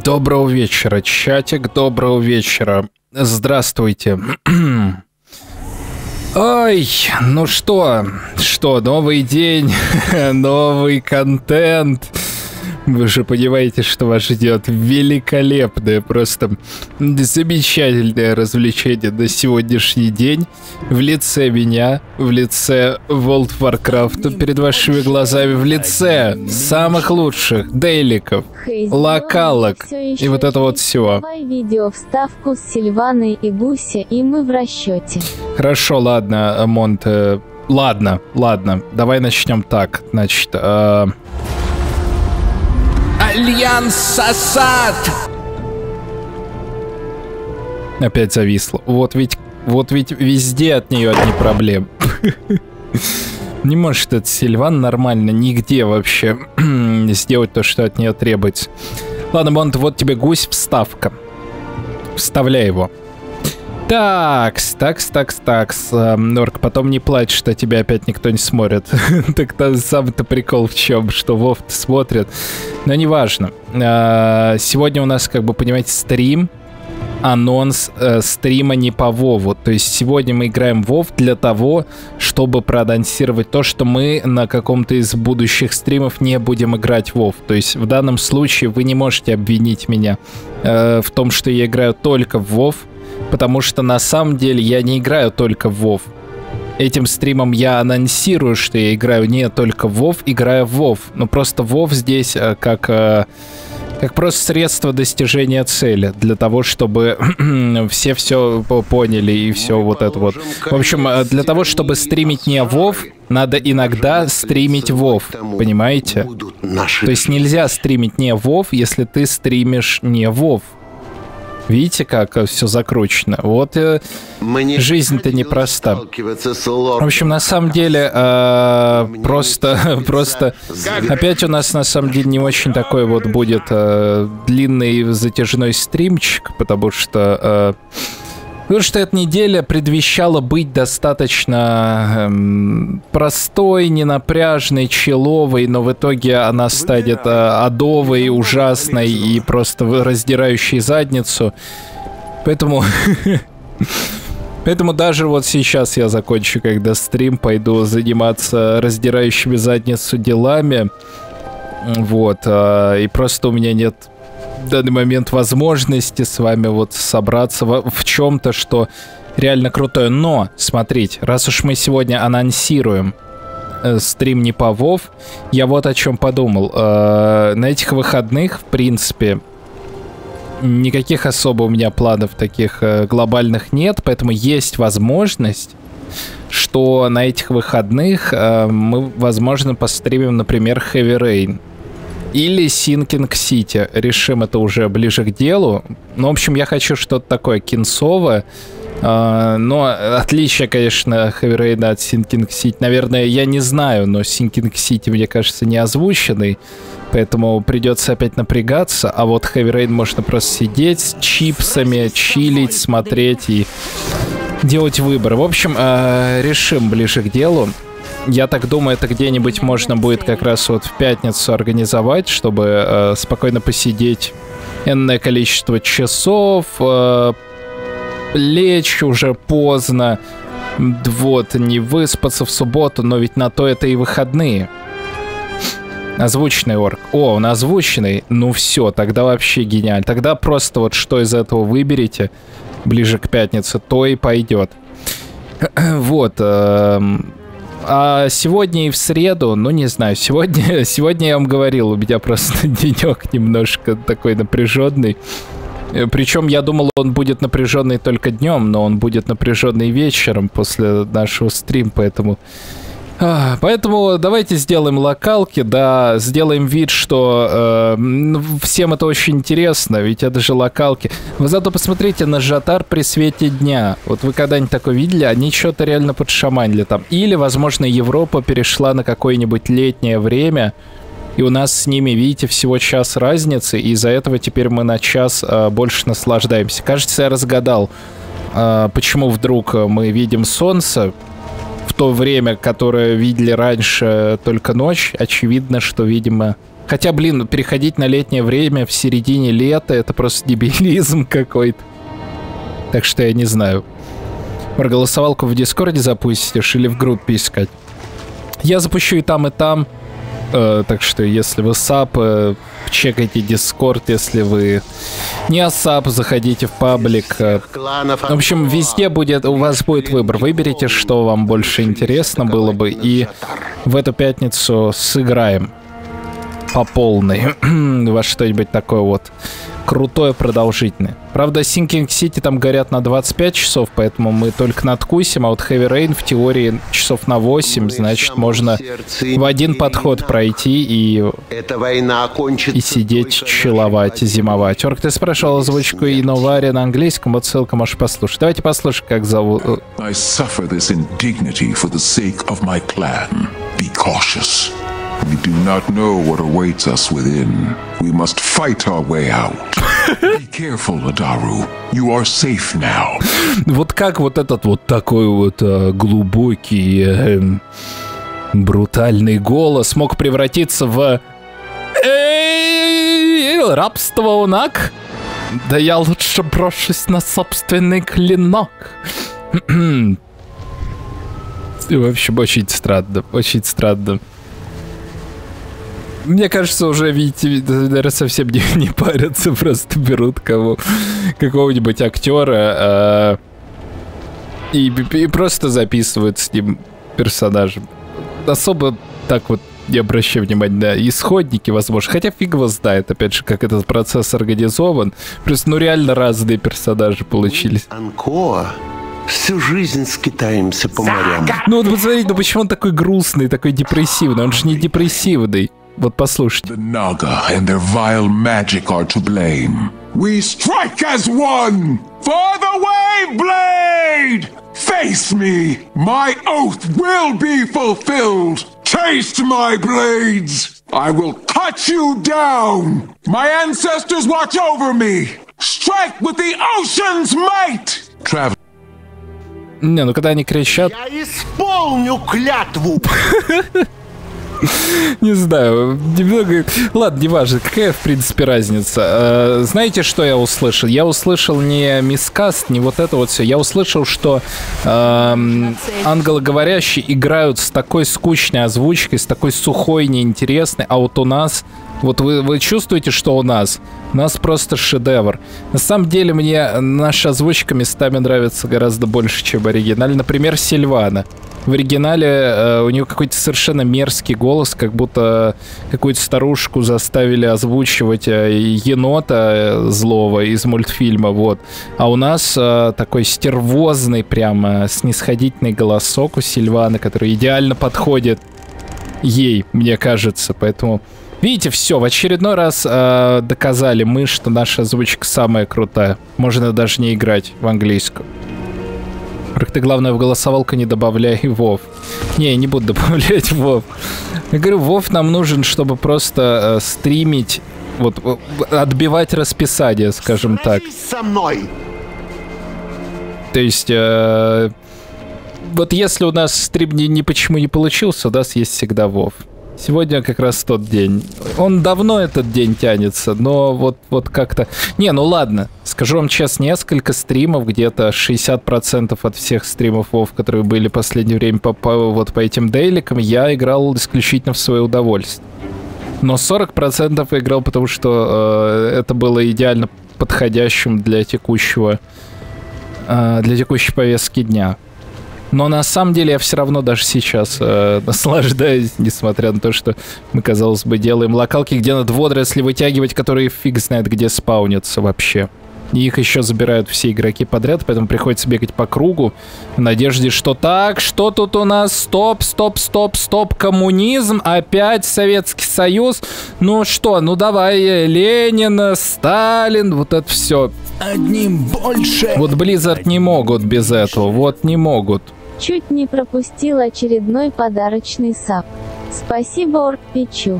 Доброго вечера, чатик, доброго вечера. Здравствуйте. Ой, ну что, новый день, новый контент. Вы же понимаете, что вас ждет великолепное, просто замечательное развлечение на сегодняшний день в лице меня, в лице World of Warcraft, перед вашими глазами, в лице самых лучших дейликов, локалок и вот это вот все. Давай видео вставку с Сильваной и Гуся, и мы в расчете. Хорошо, ладно, Монт, ладно, давай начнем так, значит, Альянс Асад! Опять зависло. Вот ведь везде от нее одни проблемы. Не может этот Сильван нормально нигде вообще сделать то, что от нее требуется. Ладно, Монт, вот тебе гусь, вставка. Вставляй его. Такс. Норк, потом не плачь, что тебя опять никто не смотрит. Так-то сам-то прикол в чем, что Вов смотрит. Но неважно. Сегодня у нас, как бы, понимаете, стрим. Анонс стрима не по Вову. То есть сегодня мы играем в Вов для того, чтобы проанонсировать то, что мы на каком-то из будущих стримов не будем играть в Вов. То есть в данном случае вы не можете обвинить меня в том, что я играю только в Вов. Потому что на самом деле я не играю только в WoW. Этим стримом я анонсирую, что я играю не только в WoW, играю в WoW. Но просто WoW здесь как просто средство достижения цели. Для того, чтобы все поняли и все вот это вот. В общем, для того, чтобы стримить не WoW, надо иногда стримить WoW. Понимаете? То есть нельзя стримить не WoW, если ты стримишь не WoW. Видите, как все закручено? Вот жизнь-то непроста. В общем, на самом деле, просто опять у нас на самом деле не очень такой вот будет длинный затяжной стримчик, потому что эта неделя предвещала быть достаточно простой, ненапряжной, чилловой, но в итоге она станет адовой, ужасной и просто раздирающей задницу. Поэтому даже вот сейчас я закончу, когда стрим, пойду заниматься раздирающими задницу делами. Вот, и просто у меня нет в данный момент возможности с вами вот собраться в чем-то, что реально крутое. Но, смотрите, раз уж мы сегодня анонсируем стрим не по WoW, я вот о чем подумал. На этих выходных, в принципе, никаких особо у меня планов таких глобальных нет, поэтому есть возможность, что на этих выходных мы, возможно, постримим, например, Heavy Rain. Или Sinking City. Решим это уже ближе к делу. Ну, в общем, я хочу что-то такое кинцовое. Но отличие, конечно, Heavy Rain от Sinking City, наверное, я не знаю, но Sinking City, мне кажется, не озвученный. Поэтому придется опять напрягаться. А вот Heavy Rain можно просто сидеть с чипсами, чилить, смотреть и делать выбор. В общем, решим ближе к делу. Я так думаю, это где-нибудь можно будет как раз вот в пятницу организовать, чтобы спокойно посидеть энное количество часов, лечь уже поздно, вот, не выспаться в субботу, но ведь на то это и выходные. Озвученный орг. О, он озвученный? Ну все, тогда вообще гениально. Тогда просто вот что из этого выберете ближе к пятнице, то и пойдет. Вот, а сегодня и в среду, ну не знаю, сегодня я вам говорил, у меня просто денек немножко такой напряженный. Причем я думал, он будет напряженный только днем, но он будет напряженный вечером после нашего стрима, поэтому давайте сделаем локалки, да, сделаем вид, что всем это очень интересно, ведь это же локалки. Вы зато посмотрите на Жатар при свете дня. Вот вы когда-нибудь такое видели? Они что-то реально подшаманили там. Или, возможно, Европа перешла на какое-нибудь летнее время, и у нас с ними, видите, всего час разницы, и из-за этого теперь мы на час больше наслаждаемся. Кажется, я разгадал, почему вдруг мы видим солнце в то время, которое видели раньше только ночь. Очевидно, что, видимо, Хотя, блин, переходить на летнее время в середине лета — это просто дебилизм какой-то. Так что я не знаю. Проголосовалку в Дискорде запустишь или в группе искать? Я запущу и там, и там. Так что, если вы САП, чекайте Дискорд. Если вы не САП, заходите в паблик. В общем, везде будет, у вас будет выбор. Выберите, что вам больше интересно было бы. И в эту пятницу сыграем по полной во что-нибудь такое вот крутое, продолжительное. Правда, Sinking City там горят на 25 часов, поэтому мы только надкусим, а вот Heavy Rain в теории часов на 8, значит, можно в один подход пройти и сидеть, чилловать, зимовать. Орк, ты спрашивал озвучку Инновари на английском, вот ссылка можешь послушать. Давайте послушаем, как зовут. I suffer this indignity for the sake of my clan. Be cautious. We do not know what awaits us within. We must fight our way out. Be careful, Adaru. You are safe now. Вот как вот этот вот такой вот глубокий, брутальный голос мог превратиться в рабство унак? Да я лучше брошусь на собственный клинок. В общем, очень странно, очень странно. Мне кажется, уже, видите, наверное, совсем не парятся, просто берут какого-нибудь актера и просто записывают с ним персонажем. Особо так вот не обращаю внимания на исходники, возможно. Хотя фиг его знает, опять же, как этот процесс организован. Просто, реально разные персонажи получились. Всю жизнь скитаемся по морям. Вот посмотрите, почему он такой грустный, такой депрессивный? Он же не депрессивный. Вот послушайте. The Naga and their vile magic are to blame. We strike as one! For the Wave Blade! Face me! My oath will be fulfilled! Taste my blades! I will cut you down! My ancestors watch over me! Strike with the ocean's might! Travel. Не, когда они кричат... Я исполню клятву! Не знаю, немного... Ладно, неважно, какая, в принципе, разница. Знаете, что я услышал? Я услышал не мискаст, не вот это вот все. Я услышал, что англоговорящие играют с такой скучной озвучкой, с такой сухой, неинтересной, а вот у нас... Вот вы чувствуете, что у нас? У нас просто шедевр. На самом деле, мне наша озвучка местами нравится гораздо больше, чем оригиналь. Например, Сильвана. В оригинале у нее какой-то совершенно мерзкий голос, как будто какую-то старушку заставили озвучивать енота злого из мультфильма, вот. А у нас такой стервозный, прямо снисходительный голосок у Сильваны, который идеально подходит ей, мне кажется, поэтому... Видите, все, в очередной раз доказали мы, что наша озвучка самая крутая. Можно даже не играть в английском. Ты, главное, в голосовалку не добавляй Вов. Не, я не буду добавлять Вов. Я говорю, Вов нам нужен, чтобы просто стримить, вот, отбивать расписание, скажем так. Со мной. То есть, вот если у нас стрим почему не получился, у нас есть всегда Вов. Сегодня как раз тот день. Он давно этот день тянется, но вот как-то... Не, ну ладно. Скажу вам честно, несколько стримов, где-то 60% от всех стримов WoW, которые были в последнее время по этим дейликам, я играл исключительно в свое удовольствие. Но 40% я играл, потому что это было идеально подходящим для текущей повестки дня. Но на самом деле я все равно даже сейчас наслаждаюсь, несмотря на то, что мы, казалось бы, делаем локалки, где надо водоросли вытягивать, которые фиг знает где спаунятся вообще. И их еще забирают все игроки подряд, поэтому приходится бегать по кругу в надежде, что так, что тут у нас? Стоп, коммунизм, опять Советский Союз. Ну что, ну давай, Ленин, Сталин, вот это все. Одним больше. Вот Blizzard не могут без этого, вот не могут. Чуть не пропустил очередной подарочный сап. Спасибо, Орк Пичу.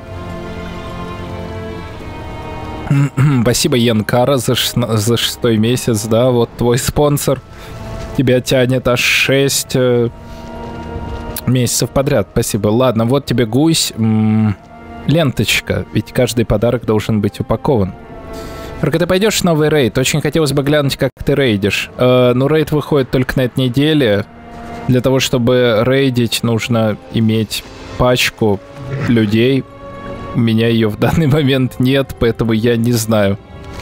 Спасибо, Янкара, за 6-й месяц, да, вот твой спонсор. Тебя тянет аж 6 месяцев подряд, спасибо. Ладно, вот тебе гусь. ленточка, ведь каждый подарок должен быть упакован. Только ты пойдешь в новый рейд? Очень хотелось бы глянуть, как ты рейдишь. Ну, рейд выходит только на этой неделе. Для того, чтобы рейдить, нужно иметь пачку людей. У меня ее в данный момент нет, поэтому я не знаю.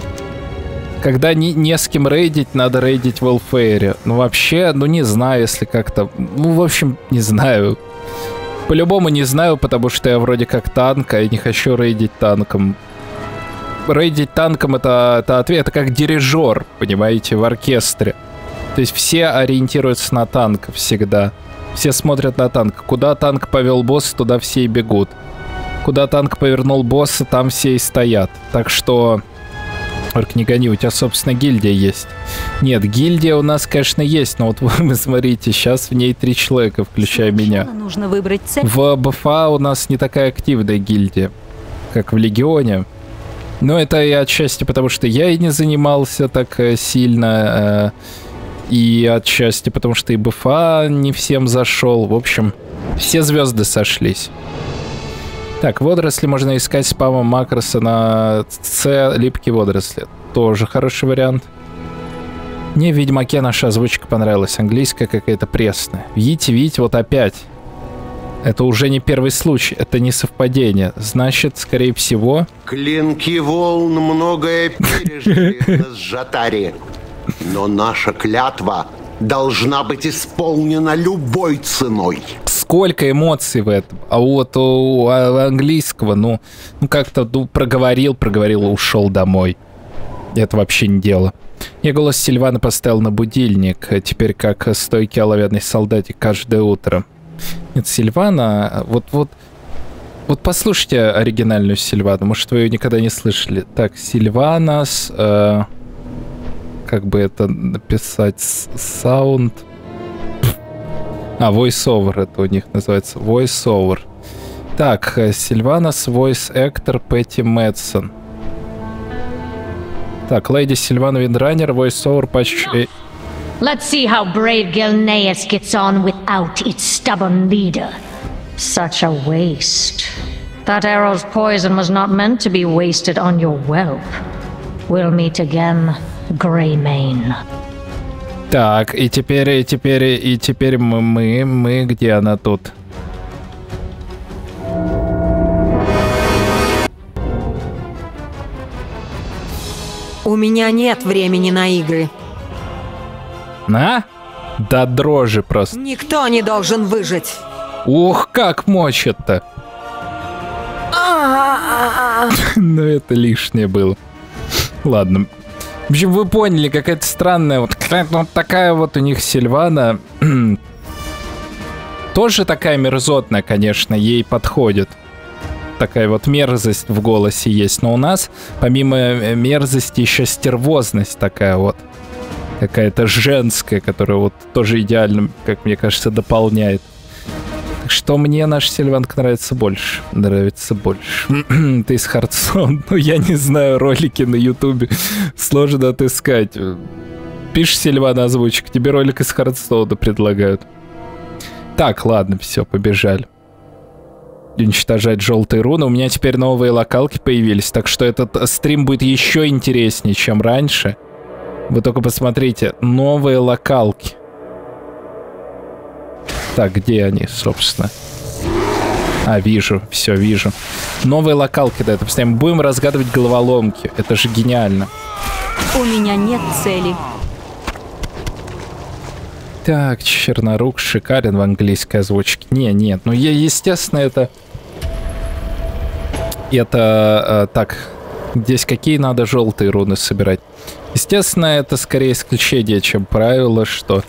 Когда не с кем рейдить, надо рейдить в Welfare. Ну, вообще, ну, не знаю, если как-то... Ну, в общем, не знаю. По-любому не знаю, потому что я вроде как танк, а я не хочу рейдить танком. Рейдить танком это ответ, это как дирижер, понимаете, в оркестре. То есть все ориентируются на танк всегда. Все смотрят на танк. Куда танк повел босса, туда все и бегут. Куда танк повернул босса, там все и стоят. Так что... Орк, не гони, у тебя, собственно, гильдия есть. Нет, гильдия у нас, конечно, есть, но вот вы смотрите, сейчас в ней 3 человека, включая меня. Нужно выбрать цель. В БФА у нас не такая активная гильдия, как в Легионе. Но это и отчасти потому, что я и не занимался так сильно, и отчасти потому, что и БФА не всем зашел. В общем, все звезды сошлись. Так, водоросли можно искать спамом макроса на С, липкие водоросли. Тоже хороший вариант. Мне в Ведьмаке наша озвучка понравилась. Английская какая-то пресная. Видите, вот опять. Это уже не первый случай. Это не совпадение. Значит, скорее всего... Клинки волн многое пережили на Сжатаре. Но наша клятва должна быть исполнена любой ценой. Сколько эмоций в этом. А вот у английского, ну как-то проговорил, ушел домой. Это вообще не дело. Я голос Сильвана поставил на будильник. Теперь как стойкий оловянный солдатик каждое утро. Нет, Сильвана... Вот послушайте оригинальную Сильвану. Может, вы ее никогда не слышали. Так, Сильвана с... как бы это написать? Саунд... voice-over это у них называется. Voice-over. Так, Сильванас, voice actor Пэтти Мэтсон. Так, леди Сильвана Виндранер, voice-over патч... Let's see how brave Gilneas gets on without its stubborn leader. Such a waste. That arrow's poison was not meant to be wasted on your whelp. We'll meet again, Greymane. Так, и теперь мы, где она тут? У меня нет времени на игры. На? Да дрожи просто. Никто не должен выжить. Ух, как мочат-то. Но это лишнее было. Ладно. В общем, вы поняли, какая-то странная, вот такая вот у них Сильвана. Тоже такая мерзотная, конечно, ей подходит. Такая вот мерзость в голосе есть. Но у нас, помимо мерзости, еще стервозность такая вот. Какая-то женская, которая вот тоже идеально, как мне кажется, дополняет. Так что мне наш Сильванка нравится больше. Ты из Hearthstone. Ну, я не знаю, ролики на Ютубе сложно отыскать. Пишешь Сильвана озвучек, тебе ролик из Hearthstone предлагают. Так, ладно, все, побежали. Уничтожать желтые руны. У меня теперь новые локалки появились, так что этот стрим будет еще интереснее, чем раньше. Вы только посмотрите, новые локалки. Так, где они, собственно? А, вижу, все, вижу. Новые локалки, да, это постоянно. Будем разгадывать головоломки. Это же гениально. У меня нет цели. Так, Чернорук шикарен в английской озвучке. Нет, ну естественно, это так, здесь какие надо желтые руны собирать? Естественно, это скорее исключение, чем правило, что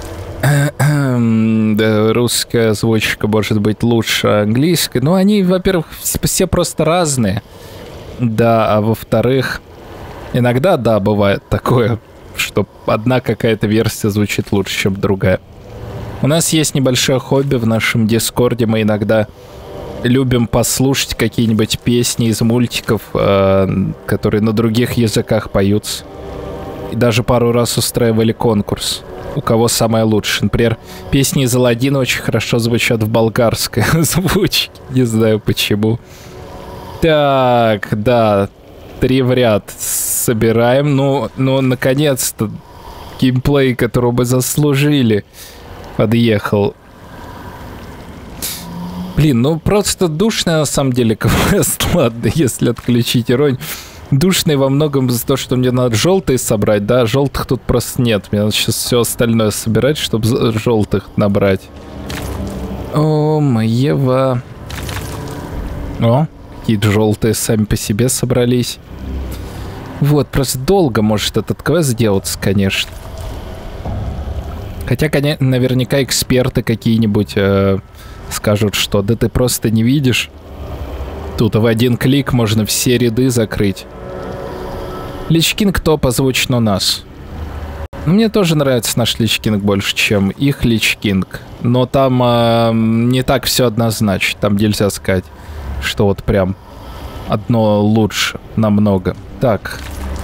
русская озвучка может быть лучше английской. Ну, они, во-первых, все просто разные. Да, а во-вторых, иногда, да, бывает такое, что одна какая-то версия звучит лучше, чем другая. У нас есть небольшое хобби в нашем Дискорде. Мы иногда любим послушать какие-нибудь песни из мультиков, которые на других языках поются. И даже пару раз устраивали конкурс. У кого самое лучшее. Например, песни из Аладдина очень хорошо звучат в болгарской озвучке. Не знаю почему. Так, да. 3 в ряд собираем. Ну, наконец-то геймплей, которого мы заслужили, подъехал. Блин, ну просто душная на самом деле квест. Ладно, если отключить иронию. Душный во многом из-за того, что мне надо желтые собрать, да, желтых тут просто нет. Мне надо сейчас все остальное собирать, чтобы желтых набрать. О, моего. О, какие-то желтые сами по себе собрались. Вот, просто долго может этот квест делаться, конечно. Хотя, наверняка эксперты какие-нибудь скажут, что да ты просто не видишь. Тут в один клик можно все ряды закрыть. Лич Кинг топ озвучен у нас. Мне тоже нравится наш Лич Кинг больше, чем их Лич Кинг. Но там не так все однозначно. Там нельзя сказать, что вот прям одно лучше намного. Так.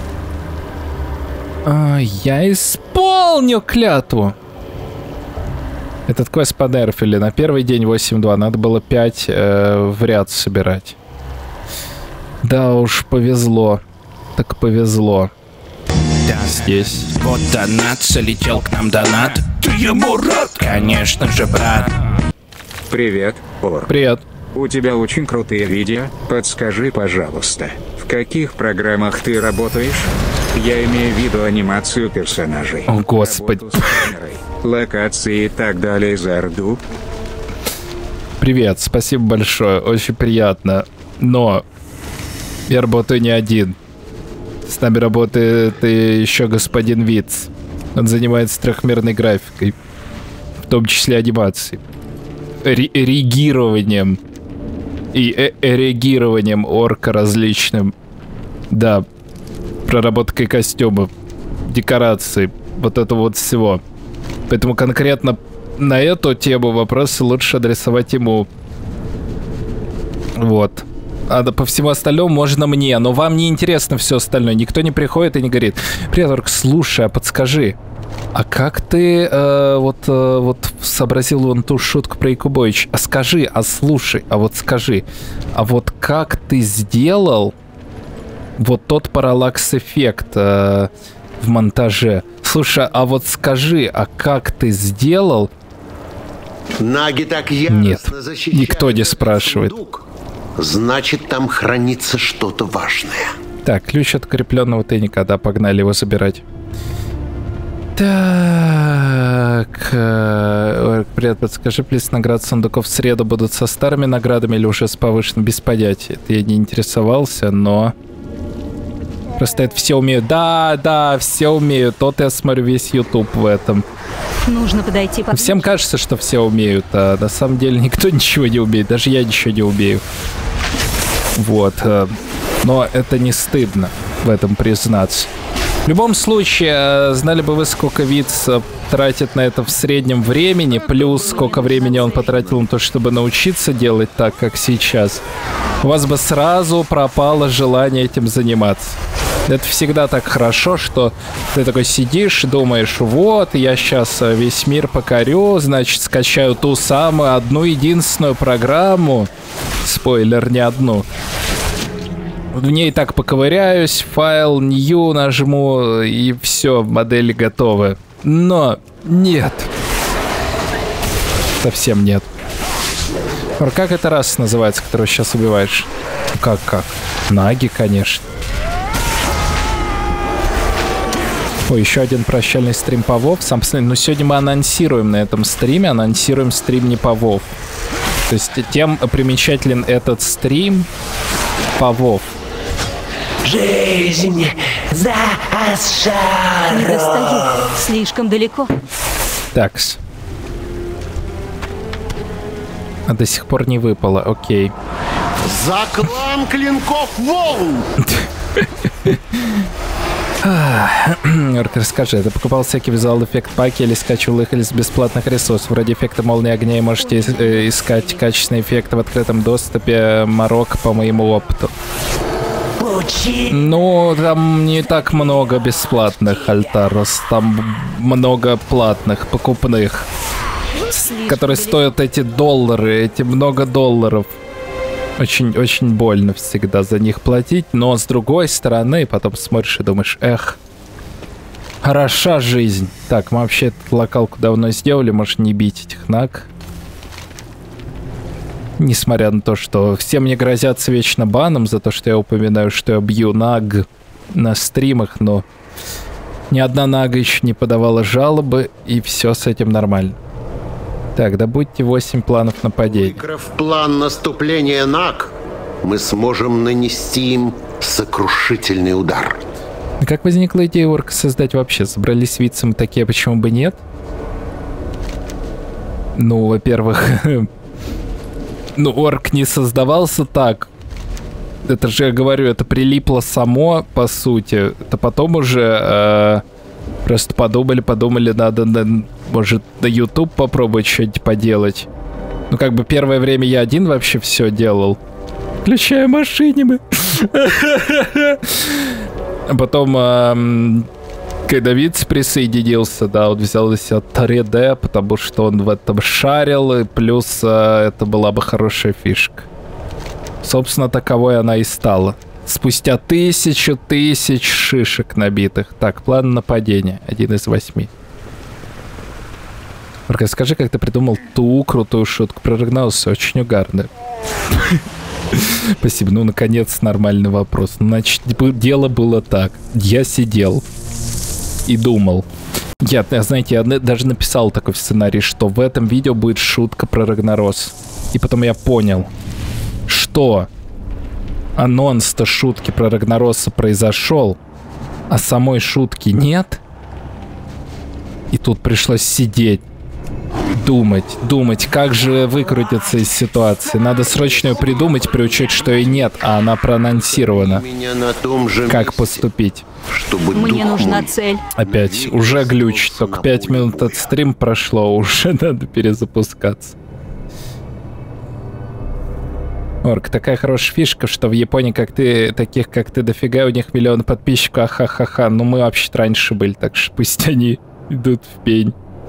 Я исполню клятву. Этот квест подерфили. На первый день 8-2. Надо было 5 в ряд собирать. Да уж, повезло. Так повезло. Да, здесь. Вот донат, залетел к нам донат. Ты ему рад? Конечно же, брат. Привет, Ор. Привет. У тебя очень крутые видео. Подскажи, пожалуйста, в каких программах ты работаешь? Я имею в виду анимацию персонажей. О, господи. Работу с камерой, локации и так далее за Орду. Привет, спасибо большое. Очень приятно. Но я работаю не один. С нами работает и еще господин Виц. Он занимается трехмерной графикой. В том числе анимацией. Регированием. И эрегированием орка различным. Да. Проработкой костюмов. Декораций. Вот это вот всего. Поэтому конкретно на эту тему вопросы лучше адресовать ему. Вот. А по всему остальному можно мне, но вам не интересно все остальное. Никто не приходит и не говорит: привет, Орк, слушай, а подскажи, а как ты вот сообразил вон ту шутку про Якубович? А скажи, а слушай, а вот скажи, а вот как ты сделал вот тот параллакс-эффект в монтаже? Слушай, а вот скажи, а как ты сделал? Наги так яростно Нет, защищают никто не этот спрашивает. сундук. Значит, там хранится что-то важное. Так, ключ от укрепленного тайника, да, погнали его забирать. Так, привет, подскажи, плиз, награды сундуков в среду будут со старыми наградами или уже с повышенным? Без понятия. Это я не интересовался, но... Просто это все умеют. Да, все умеют. Вот я смотрю весь YouTube в этом. Нужно подойти поближе. Всем кажется, что все умеют, а на самом деле никто ничего не умеет. Даже я ничего не умею. Вот. Но это не стыдно в этом признаться. В любом случае, знали бы вы, сколько Виц тратит на это в среднем времени, плюс сколько времени он потратил на то, чтобы научиться делать так, как сейчас, у вас бы сразу пропало желание этим заниматься. Это всегда так хорошо, что ты такой сидишь, думаешь: вот, я сейчас весь мир покорю, значит, скачаю ту самую одну единственную программу. Спойлер, не одну. В ней так поковыряюсь, файл new нажму, и все, модели готовы. Но нет. Совсем нет. Как это раса называется, которую сейчас убиваешь? Как? Наги, конечно. Ой, еще один прощальный стрим по WoW. Сам посмотри, но сегодня мы анонсируем на этом стриме, анонсируем стрим не по WoW. То есть тем примечателен этот стрим по WoW. Жизнь за шаром. Не достаю. Слишком далеко. Такс. А до сих пор не выпало, окей. За клан клинков Волн! Расскажи, ты покупал всякие визуал-эффект паки или скачивал их из бесплатных ресурсов? Вроде эффекта молнии огня, и можете искать качественные эффекты в открытом доступе. Марок по моему опыту. Ну, там не так много бесплатных, Альтарос. Там много платных, покупных. Которые стоят эти доллары, эти много долларов. Очень больно всегда за них платить, но с другой стороны, потом смотришь и думаешь, эх, хороша жизнь. Так, мы вообще эту локалку давно сделали, может не бить этих наг. Несмотря на то, что все мне грозятся вечно баном за то, что я упоминаю, что я бью наг на стримах, но ни одна нага еще не подавала жалобы, и все с этим нормально. Так, добудьте 8 планов нападения. Выиграв план наступления наг, мы сможем нанести им сокрушительный удар. Как возникла идея орка создать вообще? Собрались вицем такие, почему бы нет? Ну, во-первых, ну, орк не создавался так. Это же, я говорю, это прилипло само, по сути. Это потом уже просто подумали, надо, может, на YouTube попробовать что-нибудь поделать. Ну, как бы первое время я один вообще все делал. Включая машине. А потом, когда Виц присоединился, да, он взял из себя 3D, потому что он в этом шарил, и плюс это была бы хорошая фишка. Собственно, таковой она и стала. Спустя тысячу шишек набитых. Так, план нападения. 1 из 8. Марка, скажи, как ты придумал ту крутую шутку про Рагнауса? Очень угарно. Спасибо. Ну, наконец, нормальный вопрос. Значит, дело было так. Я сидел и думал. Знаете, я даже написал такой сценарий, что в этом видео будет шутка про Рагнарос. И потом я понял, что анонс-то шутки про Рагнароса произошел, а самой шутки нет. И тут пришлось сидеть, думать, как же выкрутиться из ситуации. Надо срочно ее придумать, при учете, что ее нет, а она проанонсирована. Как поступить? Мне нужна цель. Опять, уже глюч. Только 5 минут от стрима прошло, уже надо перезапускаться. Орк, такая хорошая фишка, что в Японии таких как ты дофига, у них миллионы подписчиков, ахахаха. Ну мы вообще-то раньше были, так что пусть они идут в пень.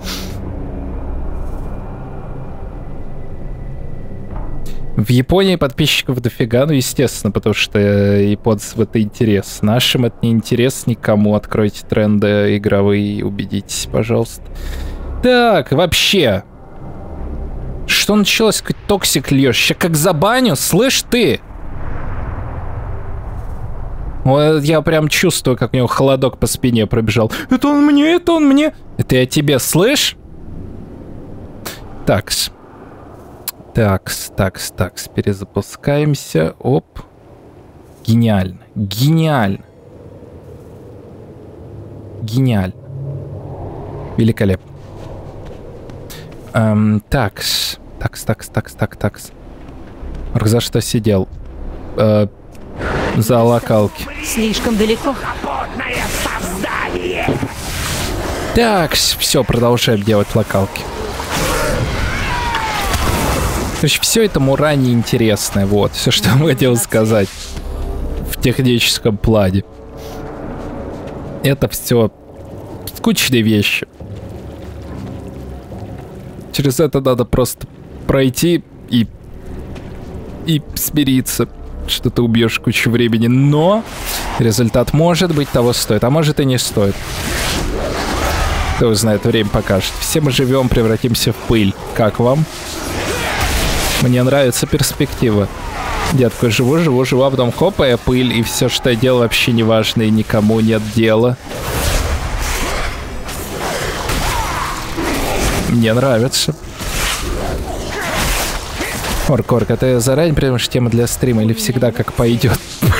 В Японии подписчиков дофига, ну естественно, потому что японцам это интерес. Нашим это не интерес никому. Откройте тренды игровые и убедитесь, пожалуйста. Так, вообще... Что началось? Какой токсик льешь? Сейчас как забаню, слышь ты? Вот я прям чувствую, как у него холодок по спине пробежал. Это он мне, это он мне. Это я тебе, слышь? Такс. Перезапускаемся. Оп. Гениально. Великолепно. Такс. Орк, за что сидел? За локалки. Слишком далеко. Такс. Все, продолжаем делать локалки. Короче, все это мура неинтересное. Вот, все, что я хотел сказать. В техническом плане. Это все скучные вещи. Через это надо просто пройти и смириться, что ты убьешь кучу времени. Но результат может быть того стоит, а может и не стоит. Кто знает, время покажет. Все мы живем, превратимся в пыль. Как вам? Мне нравится перспектива. Я такой живу, а потом хопа, я пыль, и все, что я делаю, вообще не важно, и никому нет дела. Мне нравится. Орк, а ты заранее придумаешь тему для стрима или всегда как пойдет?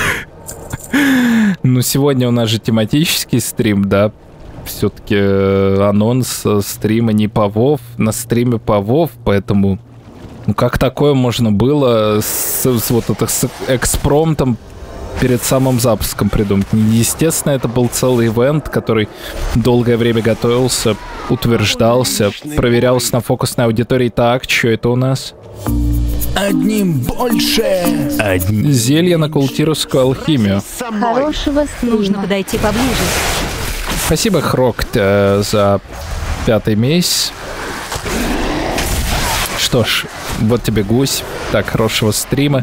Ну, сегодня у нас же тематический стрим, да? Все-таки анонс стрима не по WoW, на стриме по WoW, поэтому... Ну, как такое можно было с экспромтом перед самым запуском придумать? Естественно, это был целый ивент, который долгое время готовился, утверждался, проверялся на фокусной аудитории. Так, что это у нас? Одним больше. Зелье на култирускую алхимию. Хорошего стрима. Нужно подойти поближе. Спасибо, Хрокт, за 5-й месяц. Что ж, Вот тебе гусь. Так, хорошего стрима.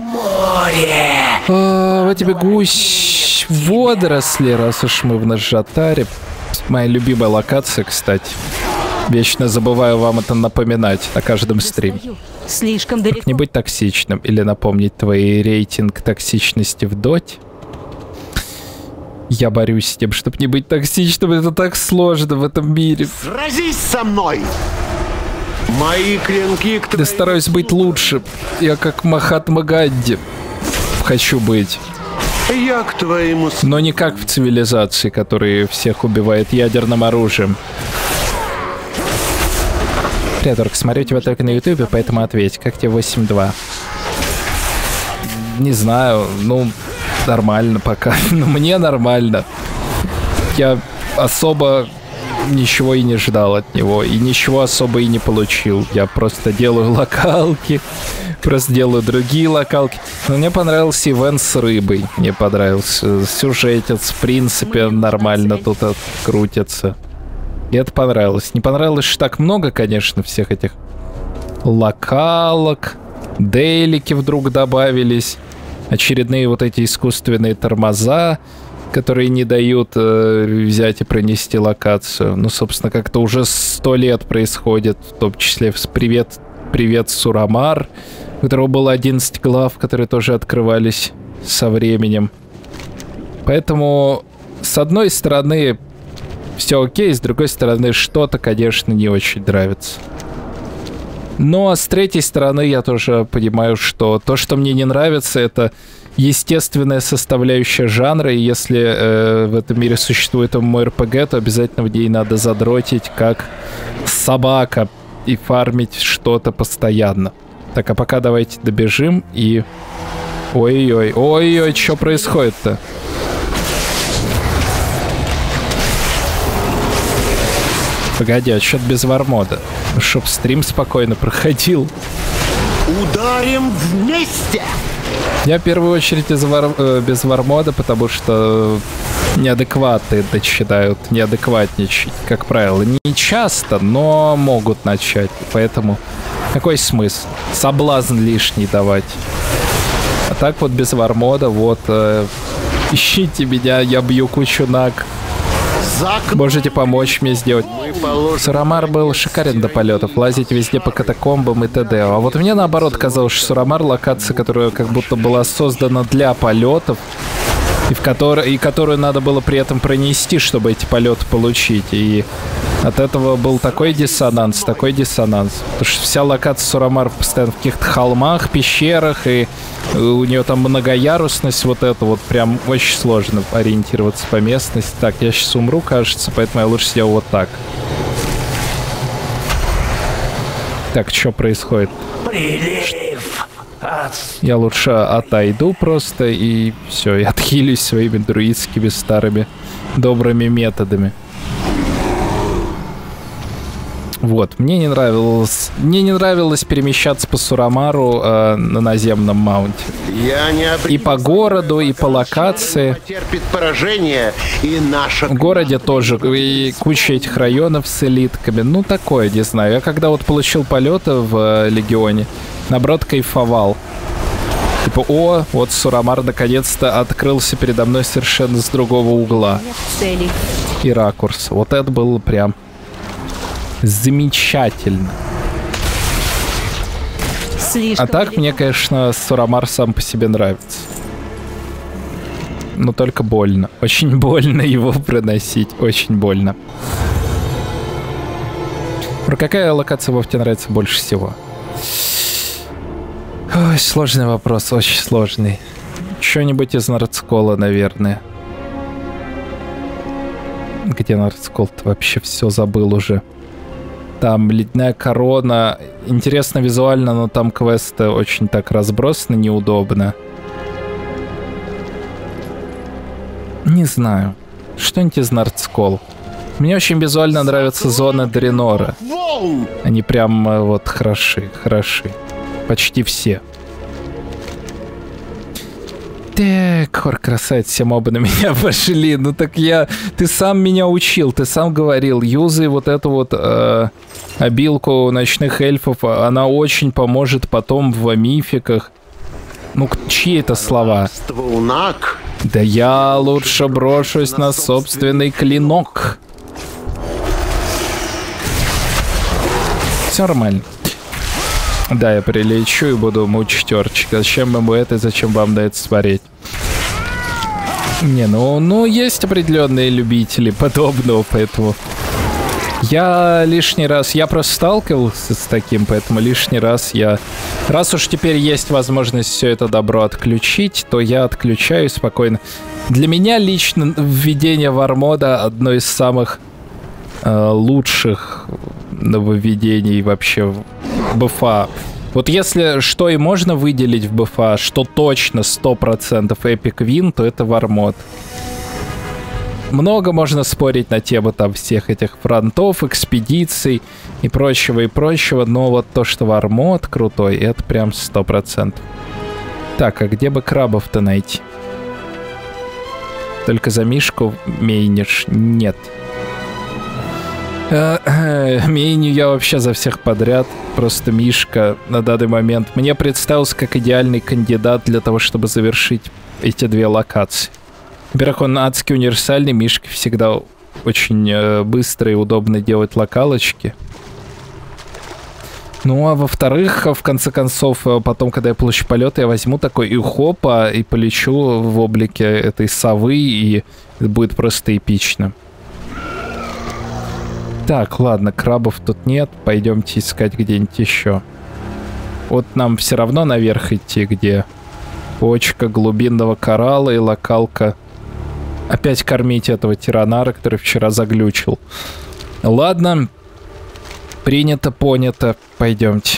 Вот тебе гусь. Водоросли, раз уж мы в Наджатаре. Моя любимая локация, кстати. Вечно забываю вам это напоминать на каждом стриме. Слишком далеко. Как не быть токсичным или напомнить твой рейтинг токсичности в доте. Я борюсь с тем, чтобы не быть токсичным. Это так сложно в этом мире. Сразись со мной! Мои клинки к Я стараюсь быть лучше. Я как Махатма Ганди хочу быть. Я к твоему... Но не как в цивилизации, которые всех убивает ядерным оружием. Привет, Орк, смотрю тебя только на ютубе, поэтому ответь, как тебе 8.2? Не знаю, ну, нормально пока. Ну, мне нормально. Я особо ничего и не ждал от него, и ничего особо и не получил. Я просто делаю локалки, просто делаю другие локалки. Но мне понравился ивент с рыбой, мне понравился сюжетец, в принципе, нормально тут крутится. И это понравилось. Не понравилось, что так много, конечно, всех этих локалок. Дейлики вдруг добавились. Очередные вот эти искусственные тормоза, которые не дают взять и пронести локацию. Ну, собственно, как-то уже 100 лет происходит, в том числе с «Привет, Сурамар», у которого было 11 глав, которые тоже открывались со временем. Поэтому, с одной стороны, все окей, с другой стороны, что-то, конечно, не очень нравится. Но с третьей стороны, я тоже понимаю, что то, что мне не нравится, это естественная составляющая жанра, и если в этом мире существует MMORPG, то обязательно в ней надо задротить как собака и фармить что-то постоянно. Так, а пока давайте добежим и... Ой-ой-ой, ой-ой, что происходит-то? Погоди, а что-то без вармода? Чтоб стрим спокойно проходил. Ударим вместе! Я в первую очередь без вармода, потому что неадекваты начинают неадекватничать, как правило. Не часто, но могут начать. Поэтому какой смысл? Соблазн лишний давать. А так вот без вармода, вот, ищите меня, я бью кучу наг. Можете помочь мне сделать. Сурамар был шикарен до полетов, лазить везде по катакомбам и т.д. А вот мне наоборот казалось, что Сурамар локация, которая как будто была создана для полетов, и которую надо было при этом пронести, чтобы эти полеты получить. И от этого был такой диссонанс. Потому что вся локация Сурамар постоянно в каких-то холмах, пещерах, и у нее там многоярусность, вот это вот прям очень сложно ориентироваться по местности. Так, я сейчас умру, кажется, поэтому я лучше сделал вот так. Так, что происходит? Я лучше отойду просто и все, и отхилюсь своими друидскими старыми добрыми методами. Вот, мне не нравилось перемещаться по Сурамару на наземном маунте. И по городу, и по локации. В городе тоже и куча этих районов с элитками. Ну, такое, не знаю. Я когда вот получил полеты в Легионе, наоборот, кайфовал. Типа, о, вот Сурамар наконец-то открылся передо мной совершенно с другого угла. И ракурс. Вот это было прям... замечательно. А так, мне, конечно, Сурамар сам по себе нравится. Но только больно. Очень больно его проносить. Очень больно. Какая локация тебе нравится больше всего? Ой, сложный вопрос, очень сложный. Что-нибудь из Нордскола, наверное. Где Нордскол-то? Вообще все забыл уже. Там ледяная корона. Интересно визуально, но там квесты очень так разбросаны, неудобно. Не знаю. Что-нибудь из Нордскол. Мне очень визуально нравятся зоны Дренора. Они прям вот хороши. Почти все. Так, хор красавец, все мобы на меня пошли. Ну так ты сам меня учил, ты сам говорил, юзай вот эту вот обилку ночных эльфов, она очень поможет потом в мификах. Ну, чьи это слова? Да я лучше брошусь на собственный клинок. Все нормально. Да, я прилечу и буду мучить орчика. Зачем ему это, зачем вам на это смотреть? Не, ну есть определенные любители подобного, поэтому... Я лишний раз... Я просто сталкивался с таким, поэтому лишний раз я... Раз уж теперь есть возможность все это добро отключить, то я отключаю спокойно. Для меня лично введение вармода одно из самых лучших нововведений вообще в БФА. Вот если что и можно выделить в БФА, что точно 100% Epic Win, то это вармод. Много можно спорить на тему там всех этих фронтов, экспедиций и прочего, но вот то, что вармод крутой, это прям 100%. Так, а где бы крабов-то найти? Только за Мишку мейнишь? Нет. Мейню я вообще за всех подряд. Просто Мишка на данный момент мне представился как идеальный кандидат для того, чтобы завершить эти две локации. Во-первых, он адски универсальный, Мишке всегда очень быстро и удобно делать локалочки. Ну, а во-вторых, в конце концов, потом, когда я получу полет, я возьму такой и хопа, и полечу в облике этой совы, и это будет просто эпично. Так, ладно, крабов тут нет, пойдемте искать где-нибудь еще. Вот нам все равно наверх идти, где почка глубинного коралла и локалка. Опять кормить этого тиранара, который вчера заглючил. Ладно. Принято, понято. Пойдемте.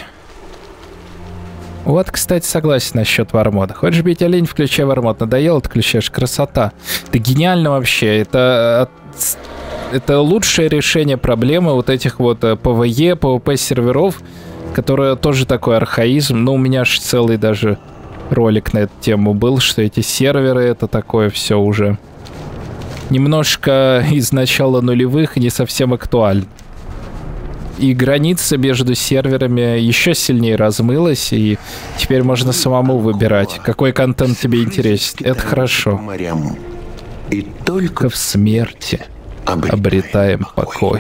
Вот, кстати, согласен насчет вармода. Хочешь бить олень, включай вармод. Надоело, отключаешь. Красота. Это гениально вообще. Это лучшее решение проблемы вот этих вот PvE, PvP серверов, которые тоже такой архаизм. Ну, у меня аж целый даже ролик на эту тему был, что эти серверы, это такое все уже немножко из начала нулевых и не совсем актуально. И граница между серверами еще сильнее размылась, и теперь можно самому выбирать, какой контент тебе интересен. Это хорошо. И только в смерти обретаем покой.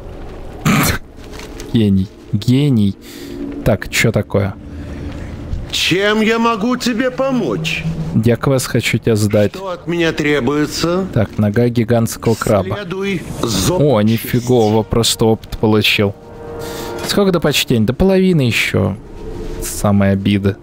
Гений. Гений. Так, что такое? Чем я могу тебе помочь? Дяквест хочу тебя сдать. Что от меня требуется? Так, нога гигантского краба. О, нифигово, просто опыт получил. Сколько до почтения? До половины еще. Самая обида.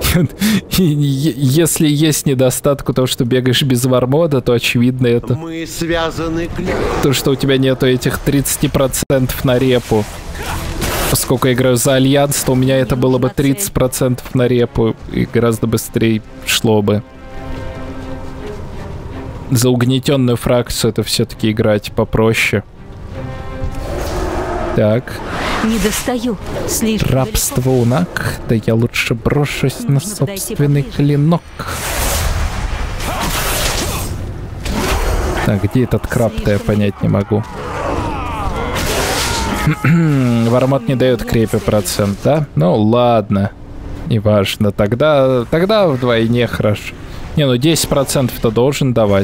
Если есть недостаток того, что бегаешь без вармода, то очевидно это... Мы связаны то, что у тебя нету этих 30% на репу. Поскольку я играю за Альянс, то у меня это было бы 30% на репу, и гораздо быстрее шло бы. За угнетенную фракцию это все-таки играть попроще. Так. Не достаю. Слишком рабство унак. Да я лучше брошусь на собственный клинок. Так, где этот краб-то, я понять не могу. Вармод не дает крепи процент, да? Ну ладно. Неважно. Тогда вдвойне хорошо. Не, ну 10%-то должен давать.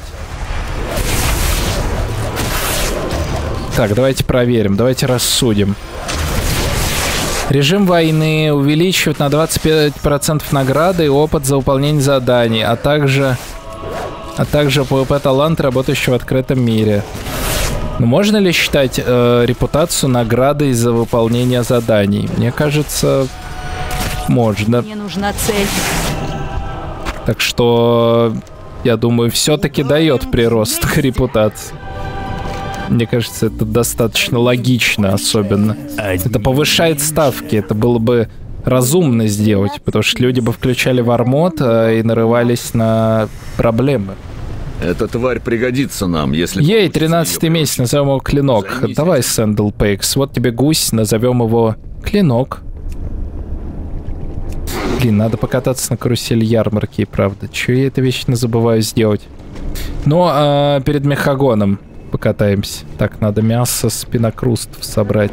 Так, давайте проверим. Давайте рассудим. Режим войны увеличивает на 25% награды и опыт за выполнение заданий, а также PvP-талант, работающий в открытом мире. Но можно ли считать репутацию наградой за выполнение заданий? Мне кажется, можно. Мне нужна цель. Так что, я думаю, все-таки дает прирост к репутации. Мне кажется, это достаточно логично, особенно. Это повышает ставки, это было бы разумно сделать, потому что люди бы включали вармод и нарывались на проблемы. Эта тварь пригодится нам, если... Ей, 13-й месяц, назовем его Клинок. Давай, Сэндл Пейкс, вот тебе гусь, назовем его Клинок. Блин, надо покататься на карусели ярмарки, правда. Чё я это вечно забываю сделать? Но перед мехагоном покатаемся. Так, надо мясо спинокрустов собрать.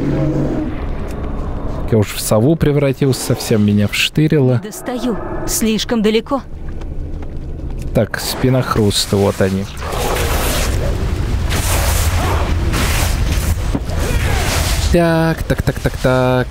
Я уж в сову превратился, совсем меня вштырило. Достаю. Слишком далеко. Так, спинохрусты, вот они. Так.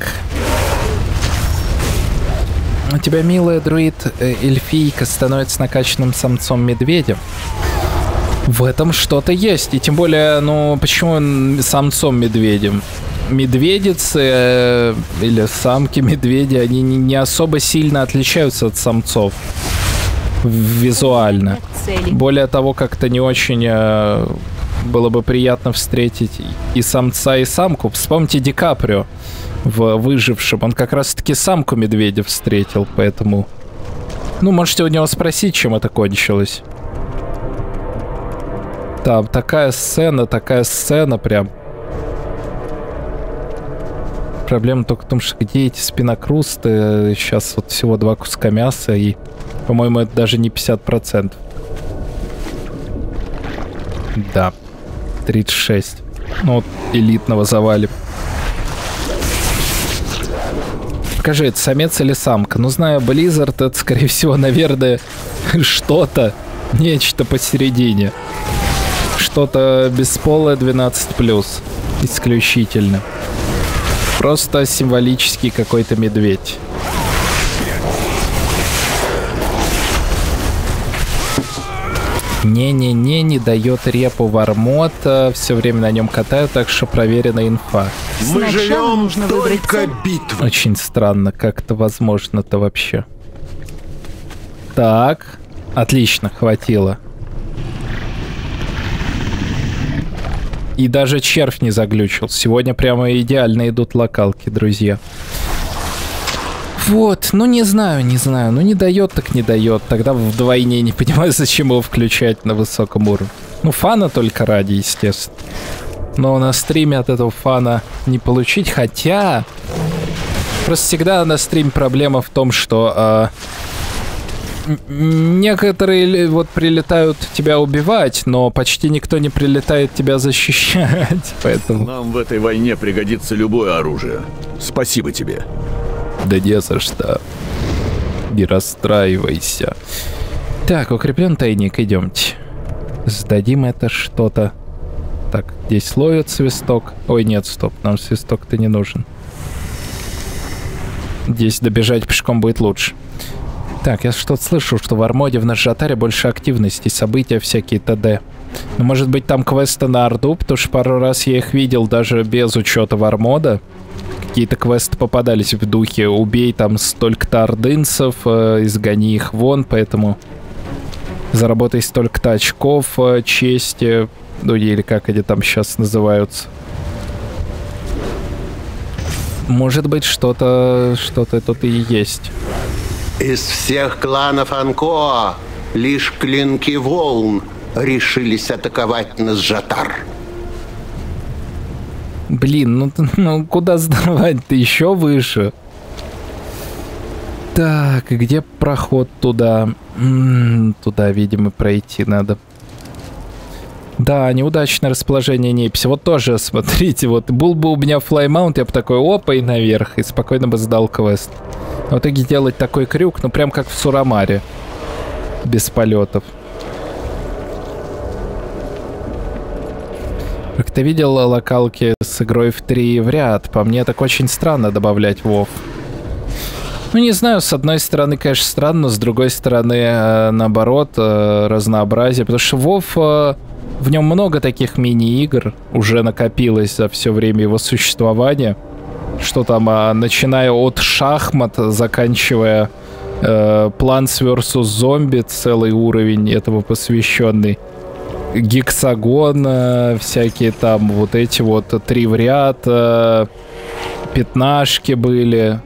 У тебя, милая друид-эльфийка, становится накачанным самцом-медведем. В этом что-то есть. И тем более, ну, почему самцом-медведем? Медведицы или самки-медведи, они не особо сильно отличаются от самцов визуально. Более того, как-то не очень было бы приятно встретить и самца, и самку. Вспомните Ди Каприо в «Выжившем». Он как раз-таки самку медведя встретил, поэтому... Ну, можете у него спросить, чем это кончилось. Там такая сцена прям. Проблема только в том, что где эти спинокрусты? Сейчас вот всего 2 куска мяса, и, по-моему, это даже не 50%. Да, 36. Ну, вот элитного завалим. Скажи, это самец или самка? Ну, знаю, Blizzard, это, скорее всего, наверное, что-то, нечто посередине. Что-то бесполое 12+. Исключительно. Просто символический какой-то медведь. Не дает репу Вармот. Все время на нем катаю, так что проверена инфа. Мы живем только битв. Очень странно, как это возможно-то вообще. Так. Отлично, хватило. И даже червь не заглючил. Сегодня прямо идеально идут локалки, друзья. Вот, ну не знаю. Ну не дает, так не дает. Тогда вдвойне не понимаю, зачем его включать на высоком уровне. Ну фана только ради, естественно. Но на стриме от этого фана не получить. Хотя... Просто всегда на стриме проблема в том, что... некоторые вот прилетают тебя убивать, но почти никто не прилетает тебя защищать, поэтому... Нам в этой войне пригодится любое оружие. Спасибо тебе. Да не за что. Не расстраивайся. Так, укреплен тайник, идемте. Сдадим это что-то. Так, здесь ловят свисток. Ой, нет, стоп, нам свисток-то не нужен. Здесь добежать пешком будет лучше. Так, я что-то слышу, что в Армоде в Наджатаре больше активности, события всякие т.д. Но может быть там квесты на Орду, потому что пару раз я их видел даже без учета Вармода. Какие-то квесты попадались в духе «Убей там столько-то ордынцев, изгони их вон», поэтому заработай столько-то очков чести, ну или как они там сейчас называются. Может быть что-то тут и есть. Из всех кланов Анкоа лишь клинки волн решились атаковать Наджатар. Блин, ну куда сдавать-то? Еще выше. Так, где проход туда? Туда, видимо, пройти надо. Да, неудачное расположение Неписи. Вот тоже, смотрите, вот был бы у меня флаймаунт, я бы такой, опа, и наверх, и спокойно бы сдал квест. В итоге делать такой крюк, ну прям как в Сурамаре. Без полетов. Как ты видел локалки с игрой в 3 в ряд? По мне так очень странно добавлять WoW. Ну не знаю, с одной стороны, конечно, странно, но с другой стороны, наоборот, разнообразие. Потому что WoW, в нем много таких мини-игр уже накопилось за все время его существования. Что там, начиная от шахмат, заканчивая Plants vs. Zombie, целый уровень этому посвященный. Гексагон, всякие там вот эти вот 3 в ряд, пятнашки были.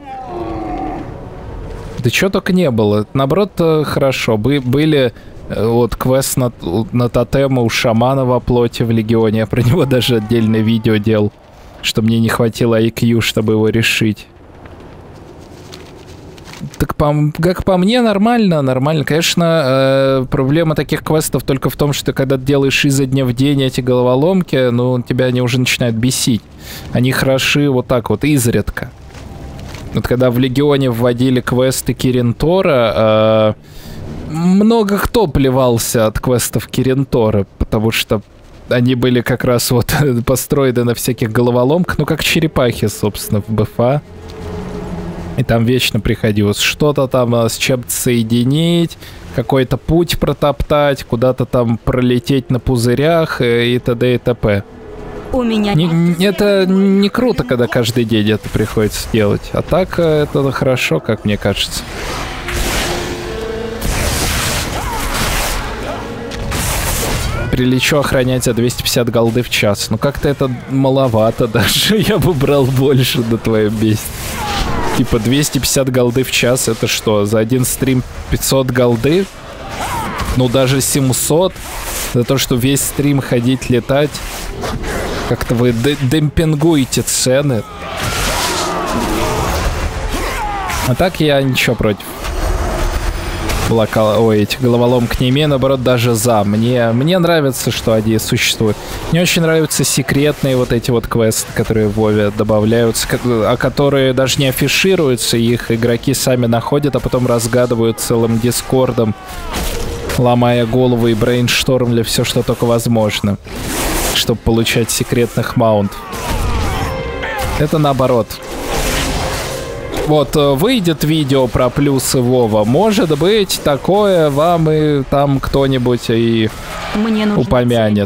Да чего только не было. Наоборот, хорошо. Были вот квест на тотема у шамана во плоти в Легионе. Я про него даже отдельное видео делал. Что мне не хватило IQ, чтобы его решить. Так, как по мне, нормально. Конечно, проблема таких квестов только в том, что когда ты делаешь изо дня в день эти головоломки, ну, тебя они уже начинают бесить. Они хороши вот так вот, изредка. Вот когда в Легионе вводили квесты Кирин Тора, много кто плевался от квестов Кирин Тора, потому что они были как раз вот построены на всяких головоломках, ну, как черепахи, собственно, в БФА. И там вечно приходилось что-то там с чем-то соединить, какой-то путь протоптать, куда-то там пролететь на пузырях и т.д. и т.п. У меня это не круто, когда каждый день это приходится делать. А так это хорошо, как мне кажется. Прилечу охранять за 250 голды в час. Ну как-то это маловато даже. Я бы брал больше на твоем месте. Типа 250 голды в час, это что, за один стрим 500 голды? Ну даже 700. За то, что весь стрим ходить, летать. Как-то вы демпингуете цены. А так я ничего против. Этих головоломок не имею, наоборот, даже за. Мне нравится, что они существуют. Мне очень нравятся секретные вот эти вот квесты, которые в Вове добавляются, а которые даже не афишируются, их игроки сами находят, а потом разгадывают целым дискордом, ломая голову и брейнштормля все, что только возможно, чтобы получать секретных маунтов. Это наоборот. Вот выйдет видео про плюсы Вова, может быть, такое вам и там кто-нибудь и упомянет.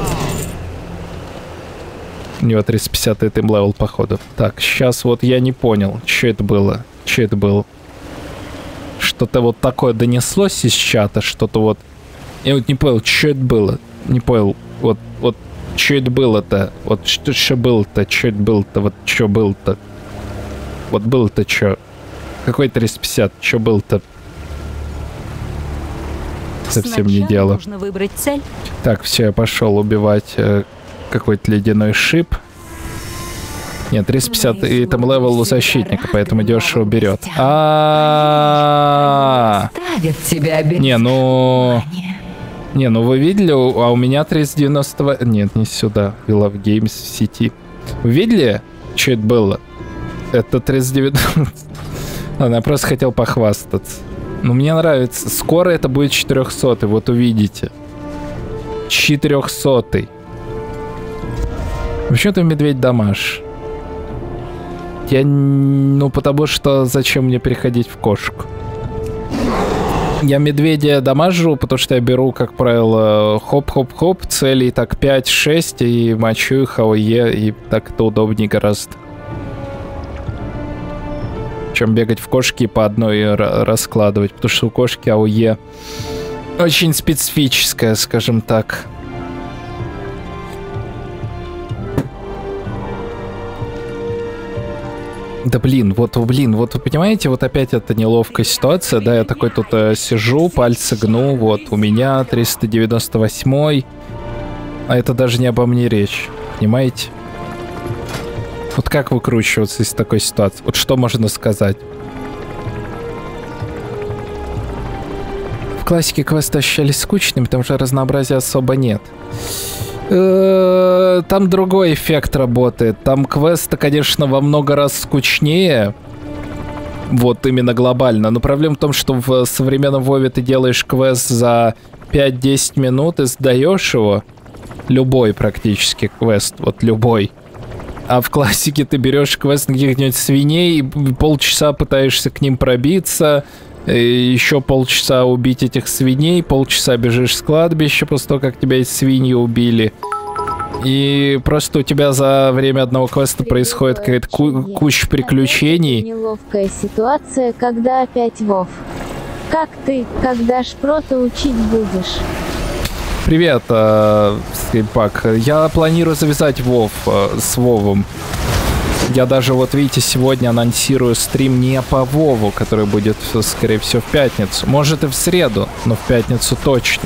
У него 350 тим левел, походу. Так, сейчас вот я не понял, что это было. Что это было? Что-то вот такое донеслось из чата, что-то вот... Я вот не понял, что это было. Не понял, вот что это было-то? Вот что было-то? Что это было-то? Вот что было-то? Вот было-то что? Какой 350? Что было-то? Совсем не дело. Нужно выбрать цель. Так, все, я пошел убивать какой-то ледяной шип. Нет, 350 и там левел у защитника, поэтому дешево берет. Не, ну вы видели, а у меня 390... Нет, не сюда. We Love Games в сети. Вы видели, что это было? Это 390. Ладно, я просто хотел похвастаться. Но мне нравится. Скоро это будет 400, вот увидите. 400. Вообще-то медведь дамаж. Ну, потому что зачем мне переходить в кошку? Я медведя дамажу, потому что я беру, как правило, хоп-хоп-хоп, целей так 5-6, и мочу их АОЕ, и так это удобнее гораздо. Чем бегать в кошки и по одной раскладывать, потому что у кошки АОЕ очень специфическая, скажем так. Да блин, вот вы понимаете, вот опять эта неловкая ситуация, да, я такой тут сижу, пальцы гну, вот, у меня 398-й, а это даже не обо мне речь, понимаете? Вот как выкручиваться из такой ситуации? Вот что можно сказать? В классике квесты ощущались скучными, потому что разнообразия особо нет. Там другой эффект работает. Там квесты, конечно, во много раз скучнее. Вот именно глобально. Но проблема в том, что в современном Вове ты делаешь квест за 5-10 минут и сдаешь его. Любой практически квест. Вот любой. А в классике ты берешь квест на каких-нибудь свиней, и полчаса пытаешься к ним пробиться, еще полчаса убить этих свиней, полчаса бежишь с кладбища после того, как тебя эти свиньи убили. И просто у тебя за время одного квеста происходит какая-то куча приключений. Неловкая ситуация, когда опять Вов. Как ты, когда шпрота учить будешь? Привет, Скрипак. Я планирую завязать Вов с Вовом. Я даже, вот видите, сегодня анонсирую стрим не по Вову, который будет, скорее всего, в пятницу. Может и в среду, но в пятницу точно.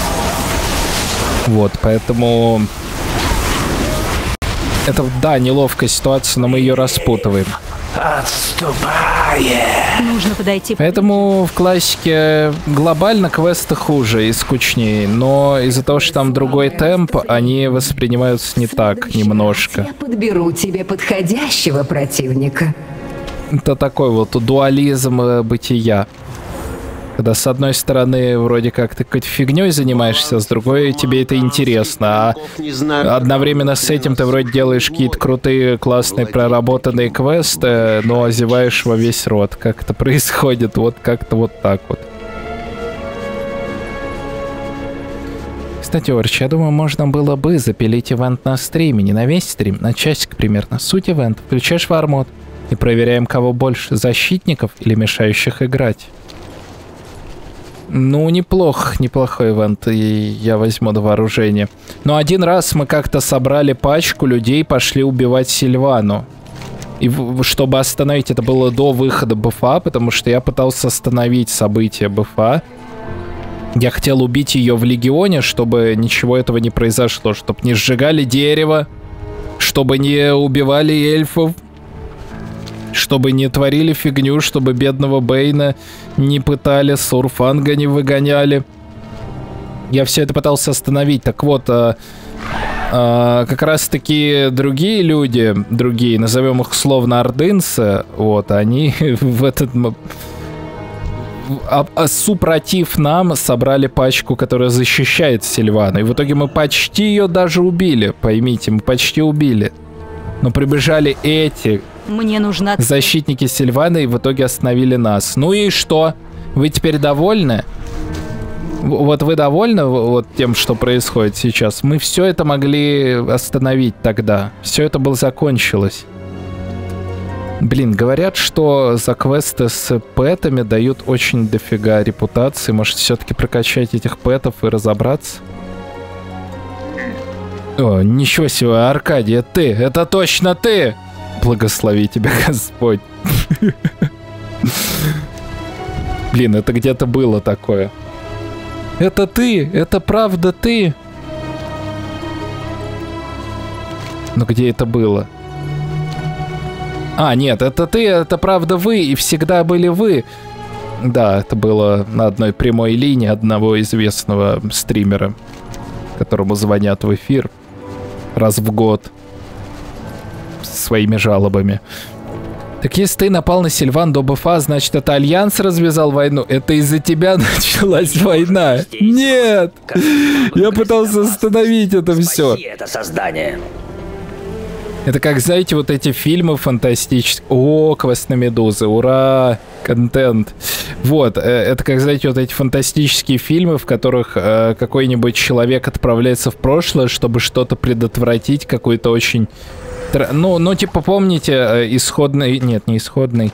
Вот, поэтому... Это, да, неловкая ситуация, но мы ее распутываем. Нужно подойти. Поэтому в классике глобально квесты хуже и скучнее, но из-за того, что там другой темп, они воспринимаются не так немножко. Я подберу тебе подходящего противника. Это такой вот дуализм бытия. Когда с одной стороны вроде как ты какой-то фигней занимаешься, с другой тебе это интересно, а одновременно с этим ты вроде делаешь какие-то крутые, классные, проработанные квесты, но зеваешь во весь рот. Как это происходит? Вот как-то вот так вот. Кстати, Орч, я думаю, можно было бы запилить ивент на стриме, не на весь стрим, на часик примерно. Суть ивента. Включаешь вармод и проверяем, кого больше, защитников или мешающих играть. Ну, неплохой ивент, и я возьму до вооружения. Но один раз мы как-то собрали пачку людей, пошли убивать Сильвану. И чтобы остановить, это было до выхода БФА, потому что я пытался остановить события БФА. Я хотел убить ее в Легионе, чтобы ничего этого не произошло, чтобы не сжигали дерево, чтобы не убивали эльфов, чтобы не творили фигню, чтобы бедного Бэйна не пытали, Сурфанга не выгоняли. Я все это пытался остановить. Так вот, как раз таки другие люди, назовем их условно ордынцы, вот, они в этот... супротив нам собрали пачку, которая защищает Сильвану. И в итоге мы почти ее даже убили, поймите, мы почти убили. Но прибежали эти... Мне нужна... защитники Сильваны и в итоге остановили нас. Ну и что? Вы теперь довольны? Вот вы довольны вот тем, что происходит сейчас? Мы все это могли остановить тогда. Все это было закончилось. Блин, говорят, что за квесты с пэтами дают очень дофига репутации. Может, все-таки прокачать этих пэтов и разобраться? О, ничего себе, Аркадий, это точно ты! Благослови тебя, Господь. Блин, это где-то было такое. Это ты, это правда ты. Но где это было? А, нет, это ты, это правда вы, и всегда были вы. Да, это было на одной прямой линии одного известного стримера, которому звонят в эфир раз в год своими жалобами. Так если ты напал на Сильван до БФА, значит, это Альянс развязал войну? Это из-за тебя началась война? Нет! Я пытался остановить это все. Это создание. Это как, знаете, вот эти фильмы фантастические. О, квест на Медузы, ура! Контент. Вот, это как, знаете, вот эти фантастические фильмы, в которых какой-нибудь человек отправляется в прошлое, чтобы что-то предотвратить, какой-то очень... Ну, типа, помните, исходный... Нет, не исходный.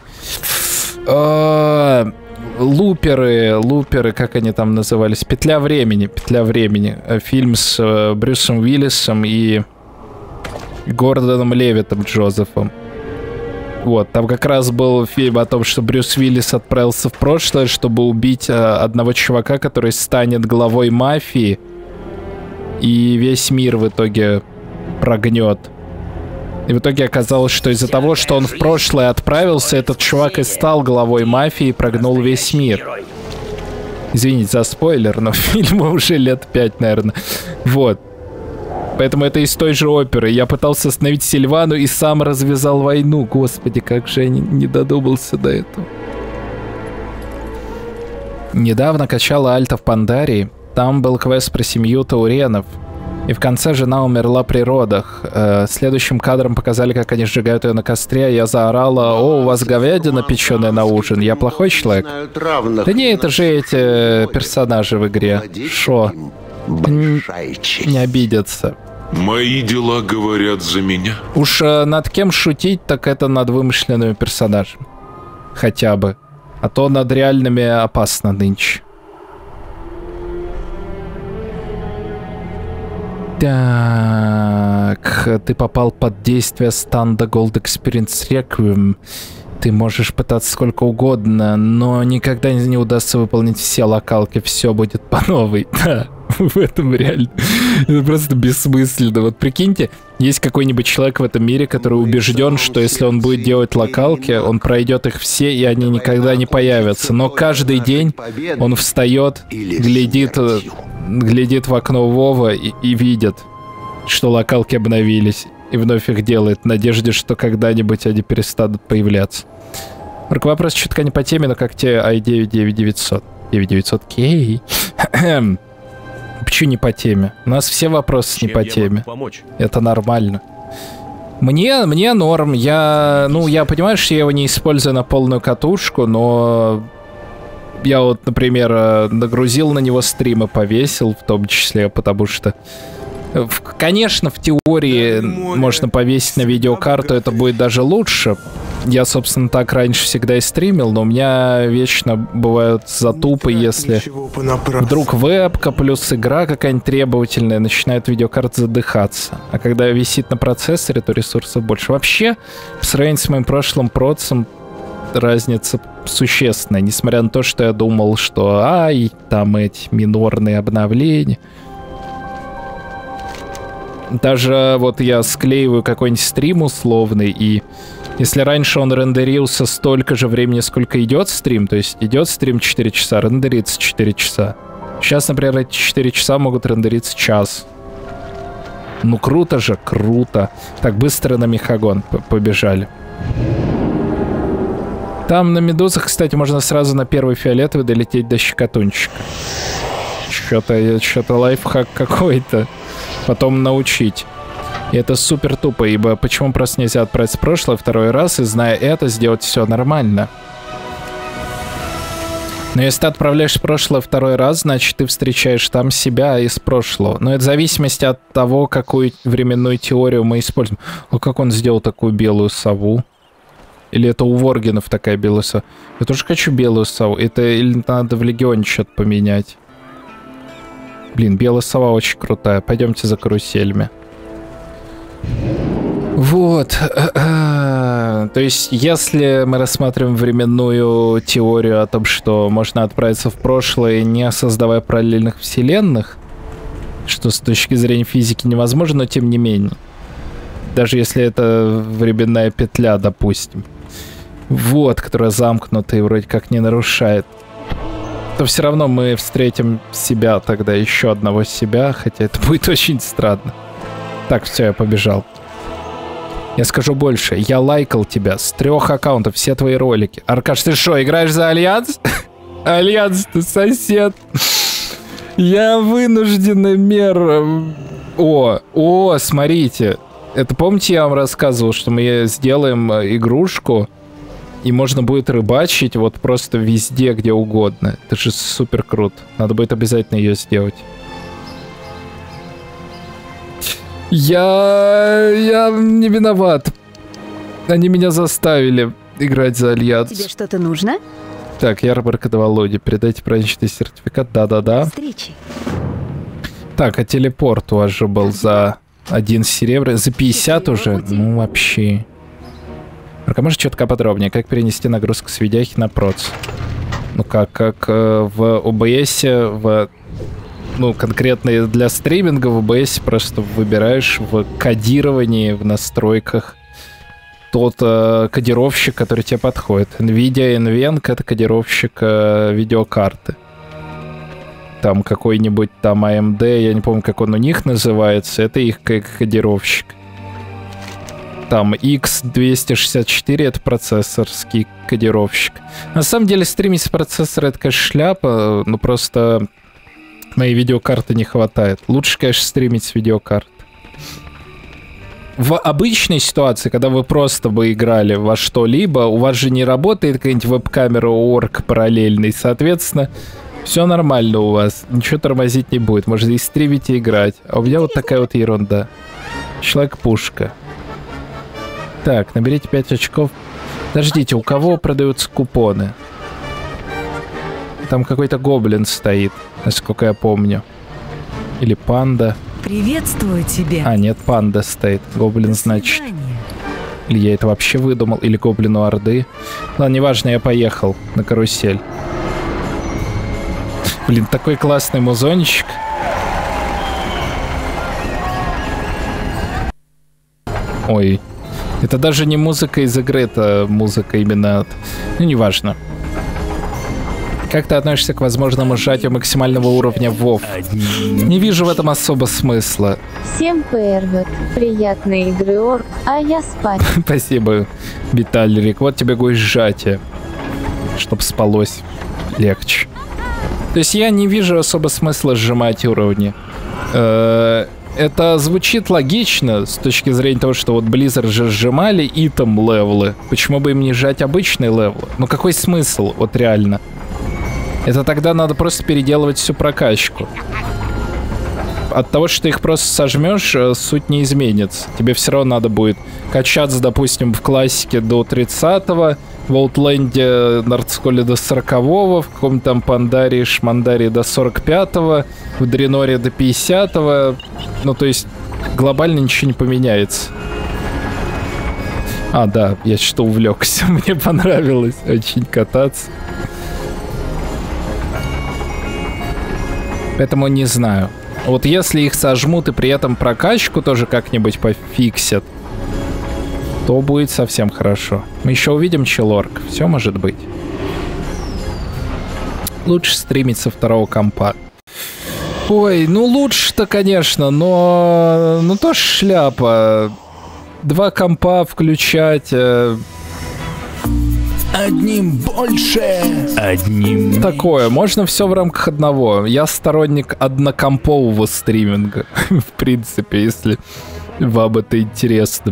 Луперы, как они там назывались? Петля времени. Фильм с Брюсом Уиллисом и Гордоном Левиттом Джозефом. Вот, там как раз был фильм о том, что Брюс Уиллис отправился в прошлое, чтобы убить одного чувака, который станет главой мафии, и весь мир в итоге прогнет. И в итоге оказалось, что из-за того, что он в прошлое отправился, этот чувак и стал главой мафии и прогнул весь мир. Извините за спойлер, но фильму уже лет 5, наверное. Вот. Поэтому это из той же оперы. Я пытался остановить Сильвану и сам развязал войну. Господи, как же я не додумался до этого. Недавно качала Альта в Пандарии. Там был квест про семью Тауренов. И в конце жена умерла при родах. Следующим кадром показали, как они сжигают ее на костре. Я заорала: «О, у вас говядина печеная на ужин. Я плохой человек?» Да не, это же эти персонажи в игре. Шо? Не обидятся. Мои дела говорят за меня. Уж над кем шутить, так это над вымышленными персонажами. Хотя бы. А то над реальными опасно нынче. Так, ты попал под действие станда Gold Experience Requiem. Ты можешь пытаться сколько угодно, но никогда не удастся выполнить все локалки, все будет по новой. В этом реально. Это просто бессмысленно. Вот прикиньте, есть какой-нибудь человек в этом мире, который убежден, что если он будет делать локалки, он пройдет их все, и они никогда не появятся. Но каждый день он встает, глядит в окно Вова и видит, что локалки обновились, и вновь их делает, в надежде, что когда-нибудь они перестанут появляться. Только вопрос чутка не по теме, но как тебе i9 9900? 9900K? Почему не по теме? У нас все вопросы не по теме. Это нормально. Мне норм. Я понимаю, что я его не использую на полную катушку, но я вот, например, нагрузил на него стримы, повесил, в том числе, потому что конечно, в теории можно повесить на видеокарту, это будет даже лучше. Я, собственно, так раньше всегда и стримил, но у меня вечно бывают затупы, если вдруг вебка плюс игра какая-нибудь требовательная, начинает видеокарта задыхаться. А когда висит на процессоре, то ресурсов больше. Вообще, по сравнению с моим прошлым процессом, разница существенная, несмотря на то, что я думал, что там эти минорные обновления. Даже вот я склеиваю какой-нибудь стрим условный, и если раньше он рендерился столько же времени, сколько идет стрим, то есть идет стрим 4 часа, рендерится 4 часа. Сейчас, например, эти 4 часа могут рендериться час. Ну круто же, круто. Так, быстро на Мехагон побежали. Там на Медузах, кстати, можно сразу на первый фиолетовый долететь до щекотунчика. Что-то лайфхак какой-то. Потом научить. И это супер тупо, ибо почему просто нельзя отправить с прошлого второй раз и, зная это, сделать все нормально? Но если ты отправляешь с прошлого второй раз, значит, ты встречаешь там себя из прошлого. Но это в зависимости от того, какую временную теорию мы используем. А как он сделал такую белую сову? Или это у Воргенов такая белая сова? Я тоже хочу белую сову. Это или надо в Легионе что-то поменять? Блин, белая сова очень крутая. Пойдемте за каруселями. Вот. То есть, если мы рассматриваем временную теорию о том, что можно отправиться в прошлое, не создавая параллельных вселенных, что с точки зрения физики невозможно, но тем не менее. Даже если это временная петля, допустим. Вот, которая замкнута и вроде как не нарушает. То все равно мы встретим себя тогда, еще одного себя, хотя это будет очень странно. Так, все, я побежал. Я скажу больше, я лайкал тебя с 3 аккаунтов, все твои ролики. Аркаш, ты что, играешь за Альянс? Альянс, ты сосед. Я вынужденный мер. О, смотрите. Это помните, я вам рассказывал, что мы сделаем игрушку, и можно будет рыбачить вот просто везде, где угодно. Это же супер круто. Надо будет обязательно ее сделать. Я не виноват. Они меня заставили играть за Альянс. Тебе что-то нужно? Так, ярмарка до Володи. Передайте праздничный сертификат. Да-да-да. Встречи. Так, а телепорт у вас же был за 1 серебряный. За 50 уже? Ну, вообще. А может чутка подробнее, как перенести нагрузку с видяхи на проц? Ну как в OBS, ну конкретно для стриминга в OBS просто выбираешь в кодировании, в настройках тот кодировщик, который тебе подходит. NVIDIA NVENC — это кодировщик видеокарты. Там какой-нибудь там AMD, я не помню, как он у них называется, это их кодировщик. Там X264 — это процессорский кодировщик. На самом деле стримить с процессора — это, конечно, шляпа, но просто моей видеокарты не хватает. Лучше, конечно, стримить с видеокарты. В обычной ситуации, когда вы просто бы играли во что-либо, у вас же не работает какая-нибудь веб-камера орг параллельный, соответственно, все нормально у вас, ничего тормозить не будет, можно и стримить, и играть. А у меня вот такая вот ерунда. Человек-пушка. Так, наберите 5 очков. Подождите, у кого продаются купоны? Там какой-то гоблин стоит, насколько я помню. Или панда. Приветствую тебя. А, нет, панда стоит. Гоблин, значит. Или я это вообще выдумал, или гоблину Орды. Ладно, неважно, я поехал на карусель. Блин, такой классный музончик. Ой. Это даже не музыка из игры, это музыка именно от... Ну, неважно. Как ты относишься к возможному сжатию максимального уровня в WoW? Не вижу в этом особо смысла. Всем ПРВ. Приятной игры, Орк, а я спать. Спасибо, Виталик. Вот тебе гусь сжатие. Чтоб спалось легче. То есть я не вижу особо смысла сжимать уровни. Это звучит логично с точки зрения того, что вот Blizzard же сжимали итем левелы. Почему бы им не сжать обычные левелы? Ну какой смысл, вот реально? Это тогда надо просто переделывать всю прокачку. От того, что ты их просто сожмешь, суть не изменится. Тебе все равно надо будет качаться, допустим, в классике до 30-го, в Outland'е Нордсколе до 40-го, в каком-то там Пандарии, Шмандарии до 45-го, в Дреноре до 50-го. Ну, то есть, глобально ничего не поменяется. А, да, я что-то увлекся. Мне понравилось очень кататься. Поэтому не знаю. Вот если их сожмут и при этом прокачку тоже как-нибудь пофиксят, то будет совсем хорошо. Мы еще увидим Челорк. Все может быть. Лучше стримить со второго компа. Ой, ну лучше-то, конечно, но... Ну тоже шляпа. 2 компа включать... Одним больше, одним... Такое, можно все в рамках одного. Я сторонник однокомпового стриминга. В принципе, если вам это интересно.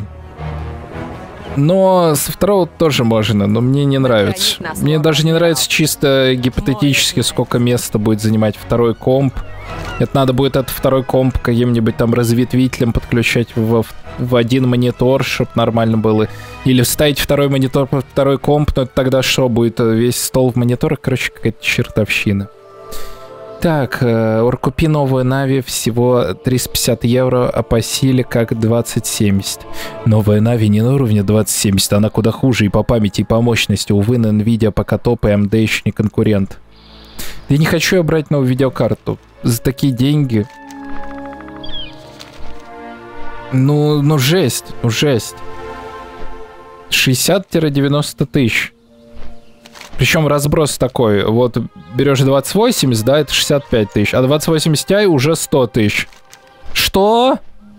Но со второго тоже можно, но мне не нравится. Мне даже не нравится чисто гипотетически, сколько места будет занимать второй комп. Это надо будет этот второй комп каким-нибудь там разветвителем подключать в один монитор, чтобы нормально было. Или вставить второй монитор под второй комп, но тогда что, будет весь стол в мониторах? Короче, какая-то чертовщина. Так, купи новую Нави, всего 350 евро, а по силе как 2070. Новая Нави не на уровне 2070, она куда хуже и по памяти, и по мощности. Увы, на Nvidia пока топ, и AMD еще не конкурент. Я не хочу я брать новую видеокарту. За такие деньги. Ну жесть, ну жесть. 60-90 тысяч. Причем разброс такой. Вот берешь 2080, да, это 65 тысяч. А 2080 Ti уже 100 тысяч. Что?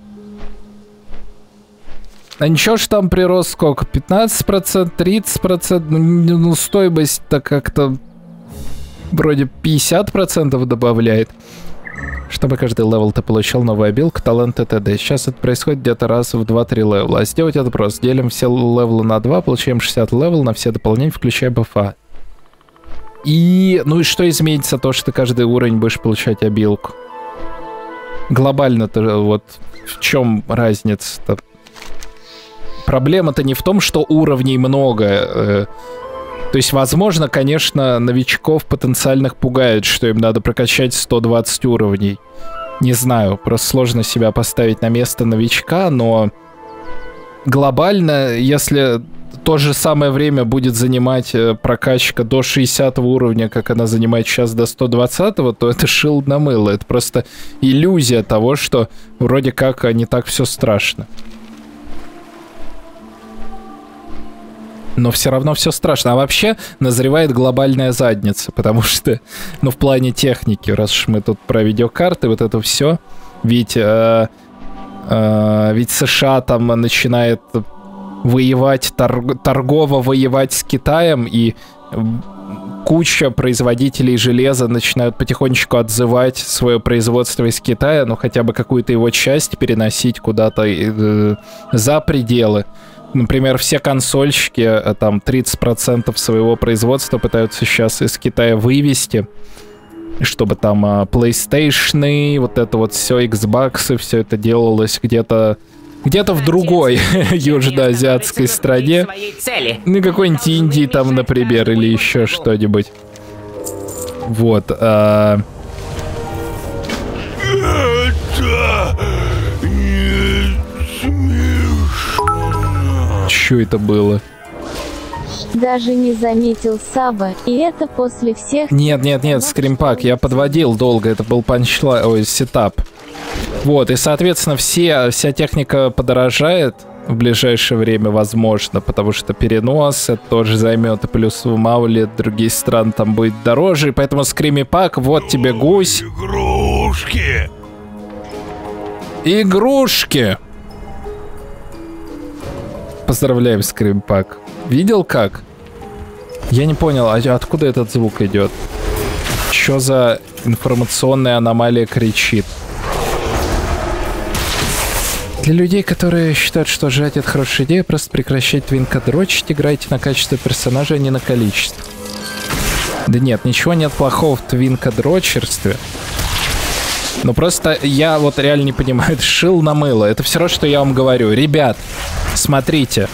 А ничего ж там прирост сколько? 15%, 30%? Ну стоимость-то как-то вроде 50% добавляет. Чтобы каждый левел ты получал новую обилку, талант и т.д. Сейчас это происходит где-то раз в 2-3 левела. А сделать это просто. Делим все левелы на 2, получаем 60 левел на все дополнения, включая бафа. И... Ну и что изменится? То, что ты каждый уровень будешь получать обилку. Глобально-то вот в чем разница-то? Проблема-то не в том, что уровней много. То есть, возможно, конечно, новичков потенциальных пугает, что им надо прокачать 120 уровней. Не знаю, просто сложно себя поставить на место новичка, но глобально, если то же самое время будет занимать прокачка до 60 уровня, как она занимает сейчас до 120, то это шил на мыло. Это просто иллюзия того, что вроде как не так все страшно. Но все равно все страшно. А вообще назревает глобальная задница, потому что, ну, в плане техники, раз уж мы тут про видеокарты, вот это все, ведь США там начинает воевать, торгово воевать с Китаем, и куча производителей железа начинают потихонечку отзывать свое производство из Китая, ну, хотя бы какую-то его часть переносить куда-то за пределы. Например, все консольщики, там 30% своего производства пытаются сейчас из Китая вывести, чтобы там PlayStation, вот это вот все, Xbox, все это делалось где-то в другой южноазиатской стране. Ну, какой-нибудь Индии там, например, или еще что-нибудь. Вот. Что это было? Даже не заметил Саба, и это после всех... Нет, скримпак, я подводил долго, это был сетап. Вот, и, соответственно, вся техника подорожает, в ближайшее время, возможно, потому что перенос это тоже займет, и плюс в Мауле другие страны там будет дороже, и поэтому скримипак, вот тебе гусь. Игрушки! Игрушки! Поздравляем, скримпак. Видел как? Я не понял, а откуда этот звук идет? Что за информационная аномалия кричит? Для людей, которые считают, что жрать это хорошая идея, просто прекращать твинкодрочить, играйте на качество персонажа, а не на количество. Да нет, ничего нет плохого в твинкодрочерстве. Ну просто я вот реально не понимаю, это шил на мыло. Это все равно, что я вам говорю. Ребят, смотрите.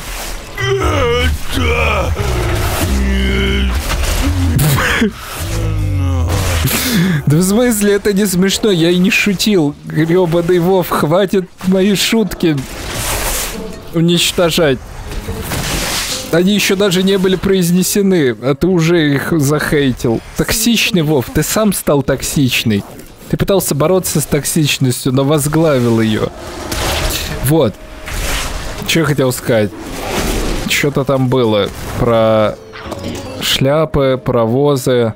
Да в смысле, это не смешно, я и не шутил. Грёбаный Вов, хватит мои шутки уничтожать. Они еще даже не были произнесены, а ты уже их захейтил. Токсичный, Вов, ты сам стал токсичный. Ты пытался бороться с токсичностью, но возглавил ее. Вот. Что я хотел сказать? Что-то там было про шляпы, паровозы.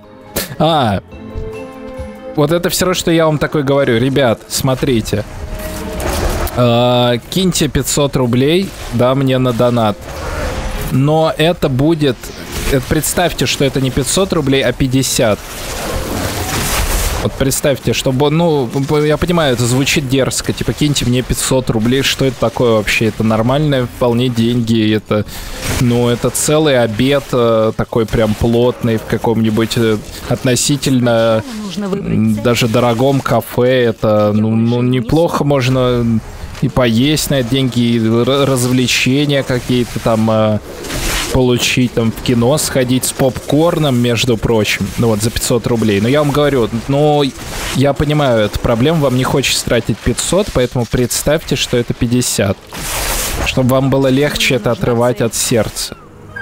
Вот это все равно, что я вам такой говорю. Ребят, смотрите. Киньте 500 рублей, да, мне на донат. Но это будет... Представьте, что это не 500 рублей, а 50. Вот представьте, чтобы... Ну, я понимаю, это звучит дерзко. Типа, киньте мне 500 рублей. Что это такое вообще? Это нормальные вполне деньги. Это... Ну, это целый обед такой прям плотный в каком-нибудь относительно даже дорогом кафе. Это, ну неплохо можно и поесть на эти деньги, и развлечения какие-то там получить, там в кино сходить с попкорном, между прочим. Ну вот, за 500 рублей. Но я вам говорю, ну, я понимаю, эту проблему, вам не хочется тратить 500, поэтому представьте, что это 50. Чтобы вам было легче это отрывать от сердца.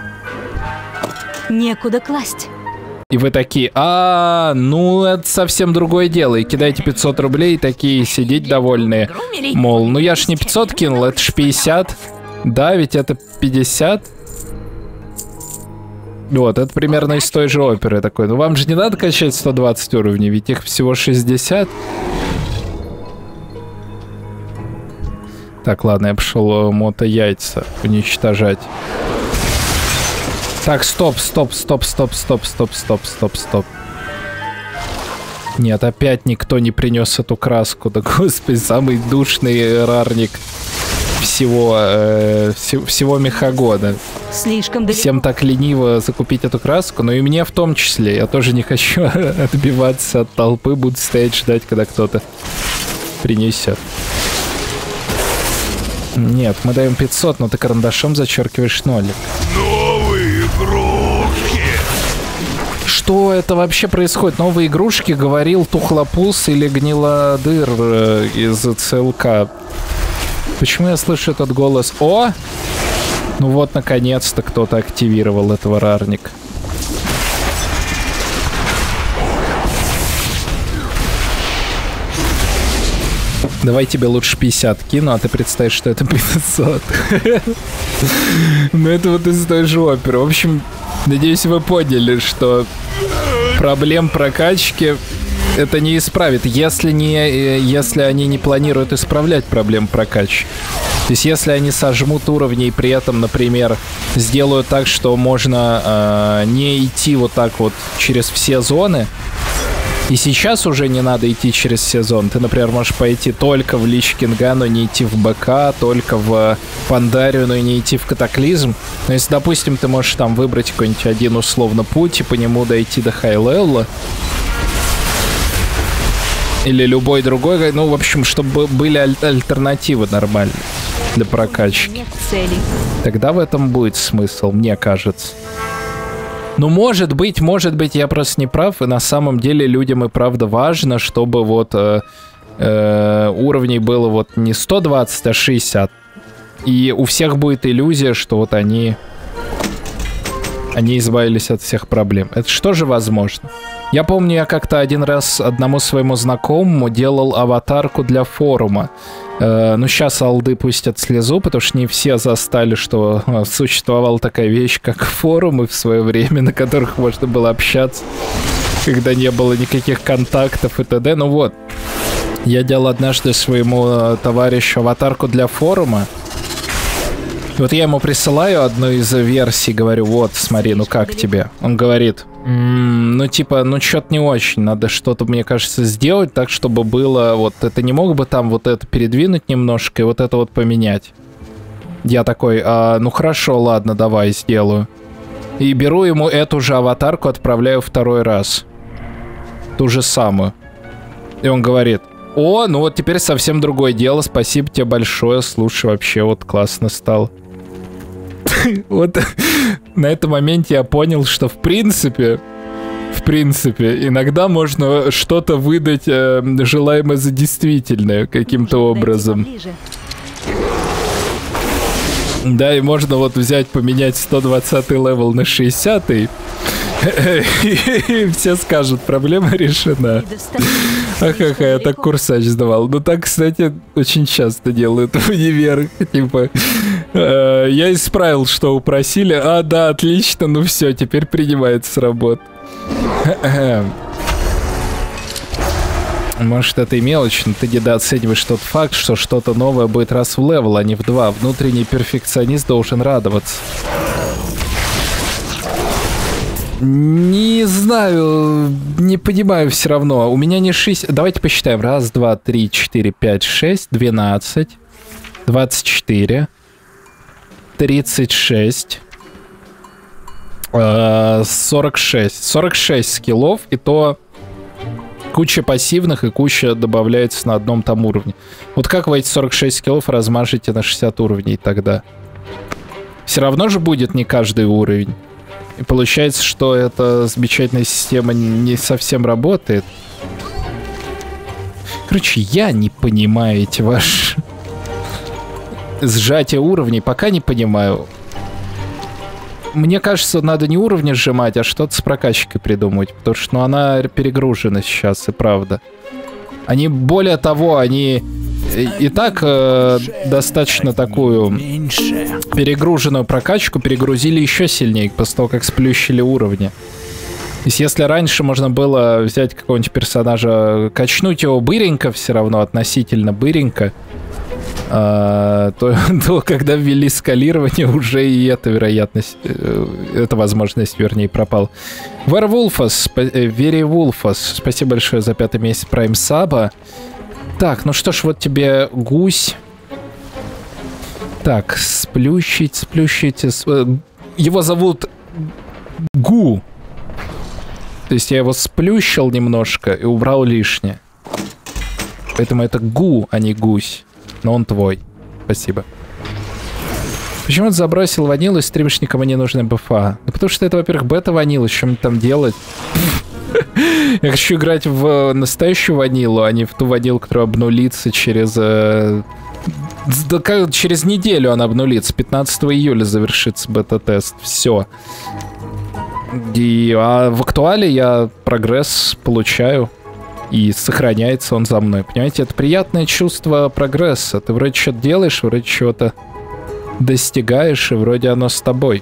Некуда класть. И вы такие, ну это совсем другое дело. И кидаете 500 рублей, и такие сидеть довольные. Мол, ну я ж не 500 кинул, это ж 50. Да, ведь это 50. Вот, это примерно из той же оперы такой. Ну вам же не надо качать 120 уровней, ведь их всего 60. Так, ладно, я пошел мото-яйца уничтожать. Так, стоп. Нет, опять никто не принес эту краску. Да господи, самый душный рарник всего мехагода. Слишком далеко. Всем так лениво закупить эту краску, но и мне в том числе. Я тоже не хочу отбиваться от толпы, буду стоять ждать, когда кто-то принесет. Нет, мы даем 500, но ты карандашом зачеркиваешь нолик. Новые игрушки! Что это вообще происходит? Новые игрушки, говорил Тухлопус или Гнилодыр из ЦЛК. Почему я слышу этот голос? О! Ну вот, наконец-то кто-то активировал этого рарника. Давай тебе лучше 50 кину, а ты представишь, что это 500. Ну это вот из той же оперы. В общем, надеюсь, вы поняли, что проблем прокачки это не исправит, если они не планируют исправлять проблем прокачки. То есть если они сожмут уровни и при этом, например, сделают так, что можно не идти вот так вот через все зоны, и сейчас уже не надо идти через сезон. Ты, например, можешь пойти только в Лич Кинга, но не идти в БК, только в Пандарию, но и не идти в Катаклизм. Но если, допустим, ты можешь там выбрать какой-нибудь один условно путь и по нему дойти до хай-левела, или любой другой, ну, в общем, чтобы были альтернативы нормальные для прокачки. Нет целей. Тогда в этом будет смысл, мне кажется. Ну, может быть, я просто не прав, и на самом деле людям и правда важно, чтобы вот уровней было вот не 120, а 60. И у всех будет иллюзия, что вот они избавились от всех проблем. Это что же возможно? Я помню, я как-то один раз одному своему знакомому делал аватарку для форума. Ну, сейчас алды пустят слезу, потому что не все застали, что существовала такая вещь, как форумы в свое время, на которых можно было общаться, когда не было никаких контактов и т.д. Ну вот, я делал однажды своему товарищу аватарку для форума. И вот я ему присылаю одну из версий, говорю, вот, смотри, ну как тебе? Он говорит, ну типа, ну что-то не очень, надо что-то, мне кажется, сделать так, чтобы было, вот это не мог бы там вот это передвинуть немножко и вот это вот поменять. Я такой, ну хорошо, ладно, давай, сделаю. И беру ему эту же аватарку, отправляю второй раз. Ту же самую. И он говорит, о, ну вот теперь совсем другое дело, спасибо тебе большое, слушай, вообще вот классно стало. Вот на этом моменте я понял, что в принципе, иногда можно что-то выдать желаемое за действительное каким-то образом. Да, и можно вот взять, поменять 120-й левел на 60-й. И все скажут, проблема решена. Ахаха, я так курсач сдавал. Ну так, кстати, очень часто делают в универах. Типа, я исправил, что упросили. А, да, отлично, ну все, теперь принимается с работы. Может, это и мелочь, но ты недооцениваешь тот факт, что что-то новое будет раз в левел, а не в 2. Внутренний перфекционист должен радоваться. Не знаю, не понимаю все равно. У меня не 6... Давайте посчитаем. 1, 2, 3, 4, 5, 6, 12, 24, 36, 46. 46 скиллов, и то куча пассивных и куча добавляется на одном там уровне. Вот как вы эти 46 скиллов размажете на 60 уровней тогда? Все равно же будет не каждый уровень. И получается, что эта замечательная система не совсем работает. Короче, я не понимаю эти ваши сжатие уровней. Пока не понимаю. Мне кажется, надо не уровни сжимать, а что-то с прокачкой придумать. Потому что, ну, она перегружена сейчас, и правда. Они, более того, они и так достаточно такую перегруженную прокачку перегрузили еще сильнее, после того, как сплющили уровни. То есть, если раньше можно было взять какого-нибудь персонажа, качнуть его быренько все равно, относительно быренько, то когда ввели скалирование, уже и эта вероятность, эта возможность, вернее, пропала. Вервулфас, спасибо большое за 5-й месяц Прайм Саба. Так, ну что ж, вот тебе гусь. Так, сплющить. Его зовут Гу. То есть я его сплющил немножко и убрал лишнее. Поэтому это Гу, а не гусь. Но он твой. Спасибо. Почему ты забросил ванилу, и стримшникам не нужны БФА? Ну, потому что это, во-первых, бета-ванила, что мне там делать? Я хочу играть в настоящую ванилу, а не в ту ванилу, которая обнулится через... Через неделю она обнулится. 15 июля завершится бета-тест. Все. А в актуале я прогресс получаю. И сохраняется он за мной. Понимаете, это приятное чувство прогресса. Ты вроде что-то делаешь, вроде чего-то достигаешь, и вроде оно с тобой.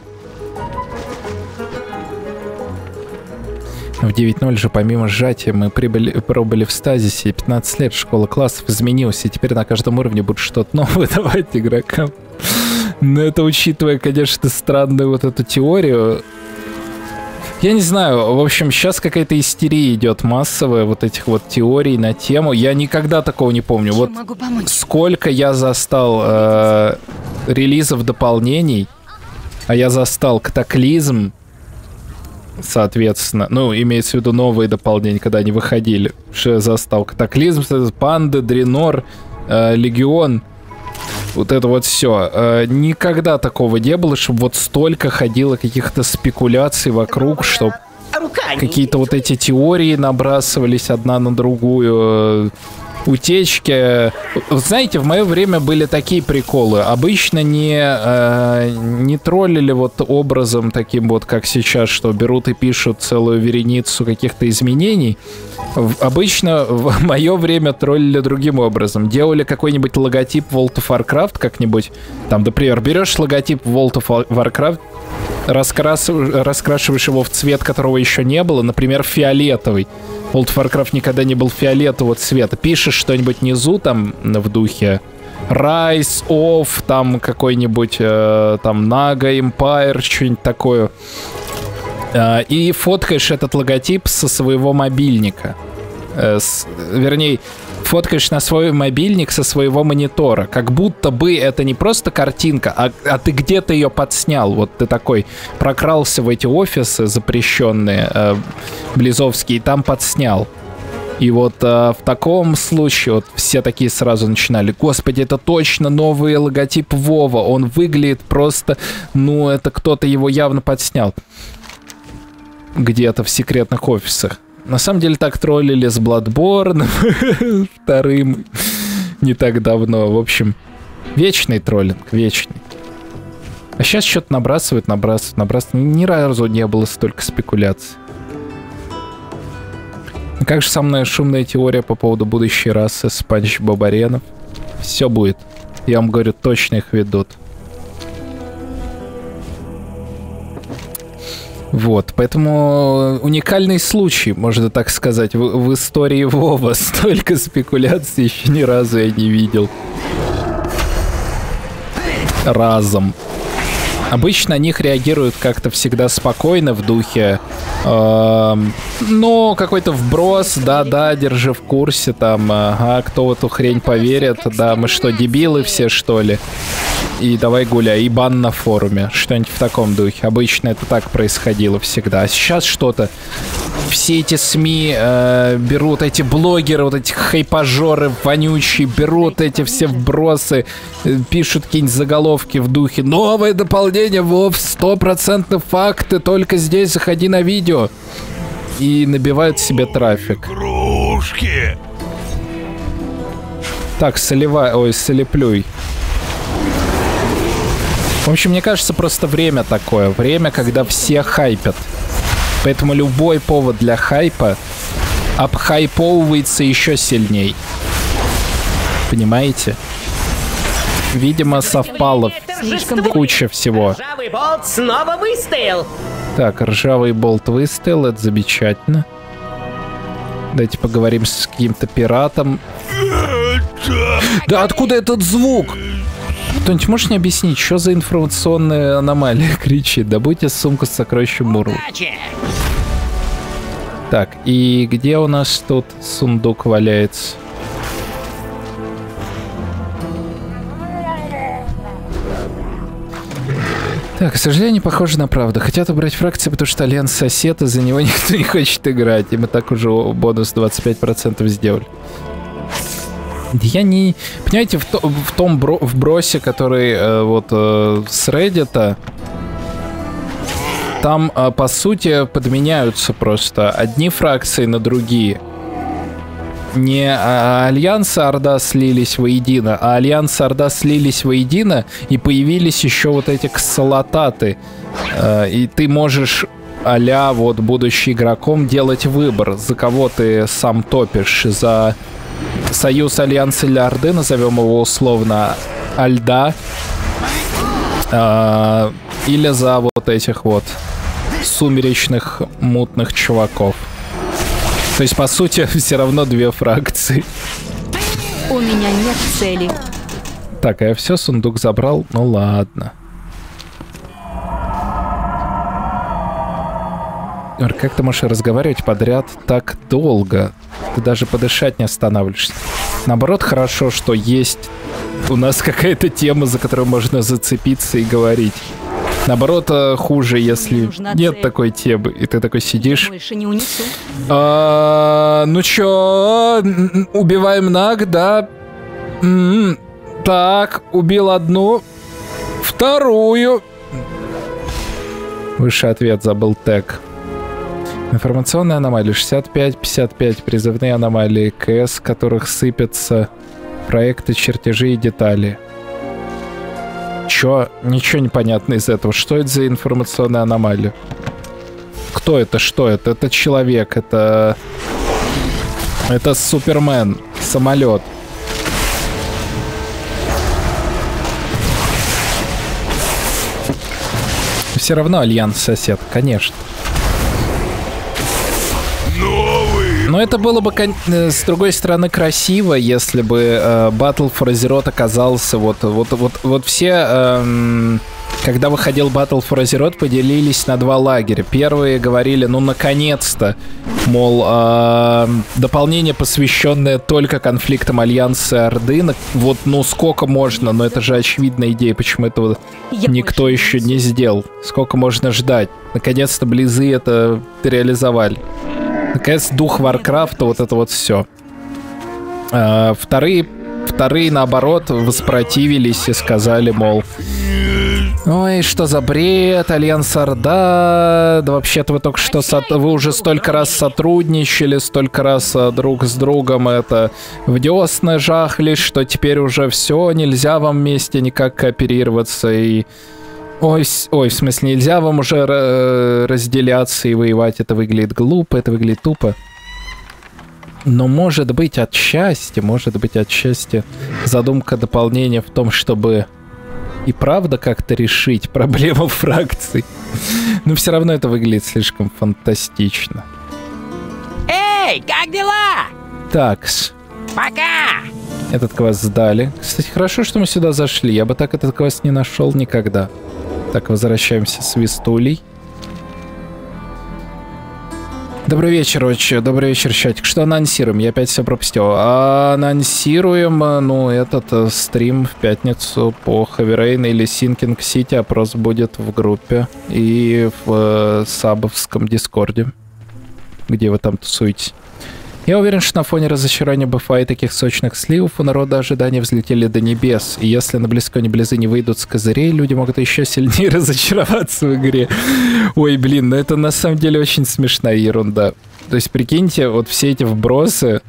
В 9.0 же помимо сжатия мы пробыли в стазисе. 15 лет, школа классов изменилась, и теперь на каждом уровне будет что-то новое давать игрокам. Но это, учитывая, конечно, странную вот эту теорию... Я не знаю, в общем, сейчас какая-то истерия идет массовая вот этих вот теорий на тему. Я никогда такого не помню. Вот сколько я застал релизов дополнений, а я застал Катаклизм, соответственно, ну, имеется в виду новые дополнения, когда они выходили. Что я застал? Катаклизм, Панда, Дренор, Легион. Вот это вот все. Никогда такого не было, чтобы вот столько ходило каких-то спекуляций вокруг, что какие-то вот эти теории набрасывались одна на другую. утечки. Знаете, в мое время были такие приколы. Обычно не троллили вот образом таким вот, как сейчас, что берут и пишут целую вереницу каких-то изменений. Обычно в мое время троллили другим образом. Делали какой-нибудь логотип World of Warcraft как-нибудь. Там, например, берешь логотип World of Warcraft, раскрашиваешь его в цвет, которого еще не было, например, фиолетовый. World of Warcraft никогда не был фиолетового цвета. Пишешь что-нибудь внизу там в духе Rise of, там какой-нибудь там Naga Empire, что-нибудь такое. И фоткаешь этот логотип со своего мобильника. Вернее, фоткаешь на свой мобильник со своего монитора. Как будто бы это не просто картинка, а ты где-то ее подснял. Вот ты такой прокрался в эти офисы запрещенные, близовские, и там подснял. И вот в таком случае вот все такие сразу начинали: господи, это точно новый логотип Вова. Он выглядит просто... Ну, это кто-то его явно подснял. Где-то в секретных офисах. На самом деле так троллили с Bloodborne вторым не так давно. В общем, вечный троллинг, вечный. А сейчас что-то набрасывают. Ни разу не было столько спекуляций. Как же самая шумная теория по поводу будущей расы Спанч Бобаренов? Все будет. Я вам говорю, точно их ведут. Вот, поэтому уникальный случай, можно так сказать, в истории Вова. Столько спекуляций еще ни разу я не видел. Разом. Обычно на них реагируют как-то всегда спокойно, в духе, ну, какой-то вброс, да, держи в курсе, там, ага, кто в эту хрень поверит, да, мы что, дебилы все, что ли? И давай гуляй, и бан на форуме, что-нибудь в таком духе. Обычно это так происходило всегда. А сейчас что-то, все эти СМИ берут, эти блогеры, вот эти хайпажоры вонючие, берут эти все вбросы, пишут какие-нибудь заголовки в духе: новое дополнение, Вов, 100% факты, только здесь заходи на видео. И набивают себе трафик. Игрушки. Так, солеплюй. В общем, мне кажется, просто время такое. Время, когда все хайпят. Поэтому любой повод для хайпа обхайповывается еще сильней. Понимаете? Видимо, совпало куча всего. Ржавый болт снова выстоял. Так, ржавый болт выстоял, это замечательно. Давайте поговорим с каким-то пиратом. Да откуда этот звук? Кто-нибудь может мне объяснить, что за информационная аномалия кричит? Добудьте сумку с сокровищем Муру. Так, и где у нас тут сундук валяется? Так, к сожалению, похоже на правду. Хотят убрать фракции, потому что Альянс сосед, из-за него никто не хочет играть. И мы так уже бонус 25% сделали. Я не... Понимаете, в том вбросе, который с Reddit, там, по сути, подменяются просто одни фракции на другие. Не Альянс и Орда слились воедино, а Альянс и Орда слились воедино, и появились еще вот эти ксалататы. И ты можешь, а-ля, вот, будучи игроком, делать выбор, за кого ты сам топишь. За Союз, Альянс или Орды, назовем его условно Альда, или за вот этих вот сумеречных мутных чуваков. То есть, по сути, все равно две фракции. У меня нет цели. Так, а я все, сундук забрал? Ну ладно. Как ты можешь разговаривать подряд так долго? Ты даже подышать не останавливаешься. Наоборот, хорошо, что есть у нас какая-то тема, за которую можно зацепиться и говорить. Наоборот, хуже, если нет такой темы, и ты такой сидишь. Больше не унесу. Ну чё, убиваем Наг, да? Так, убил одну, вторую. Высший ответ, забыл тег. Информационные аномалии 65, 55, призывные аномалии КС, в которых сыпятся проекты, чертежи и детали. Чё? Ничего не понятно из этого. Что это за информационная аномалия? Кто это? Что это? Это человек, это Супермен, самолет. Все равно Альянс сосед, конечно. Но это было бы, с другой стороны, красиво, если бы Battle for Azeroth оказался вот все, когда выходил Battle for Azeroth, поделились на два лагеря. Первые говорили, ну, наконец-то, мол, дополнение, посвященное только конфликтам Альянса и Орды. Вот, ну, сколько можно, но это же очевидная идея, почему этого никто еще не сделал. Сколько можно ждать? Наконец-то Близы это реализовали. Наконец, дух Варкрафта, вот это вот все. Вторые, наоборот, воспротивились и сказали, мол, ой, что за бред, Альянс Орда, да вообще-то вы только что, вы уже столько раз сотрудничали, столько раз друг с другом это в десны жахлись, что теперь уже все, нельзя вам вместе никак кооперироваться и... Ой, в смысле, нельзя вам уже разделяться и воевать. Это выглядит глупо, это выглядит тупо. Но может быть отчасти задумка дополнения в том, чтобы и правда как-то решить проблему фракций. Но все равно это выглядит слишком фантастично. Эй, как дела? Такс. Пока! Этот квест сдали. Кстати, хорошо, что мы сюда зашли. Я бы так этот квест не нашел никогда. Так, возвращаемся с Свистулей. Добрый вечер, отче. Добрый вечер, чатик. Что анонсируем? Я опять все пропустил. Анонсируем, ну, этот стрим в пятницу по Heavy Rain или Sinking City. Опрос будет в группе и в сабовском дискорде, где вы там тусуетесь. Я уверен, что на фоне разочарования БФА и таких сочных сливов у народа ожидания взлетели до небес. И если на Близконе Близы не выйдут с козырей, люди могут еще сильнее разочароваться в игре. Ой, блин, ну это на самом деле очень смешная ерунда. То есть, прикиньте, вот все эти вбросы,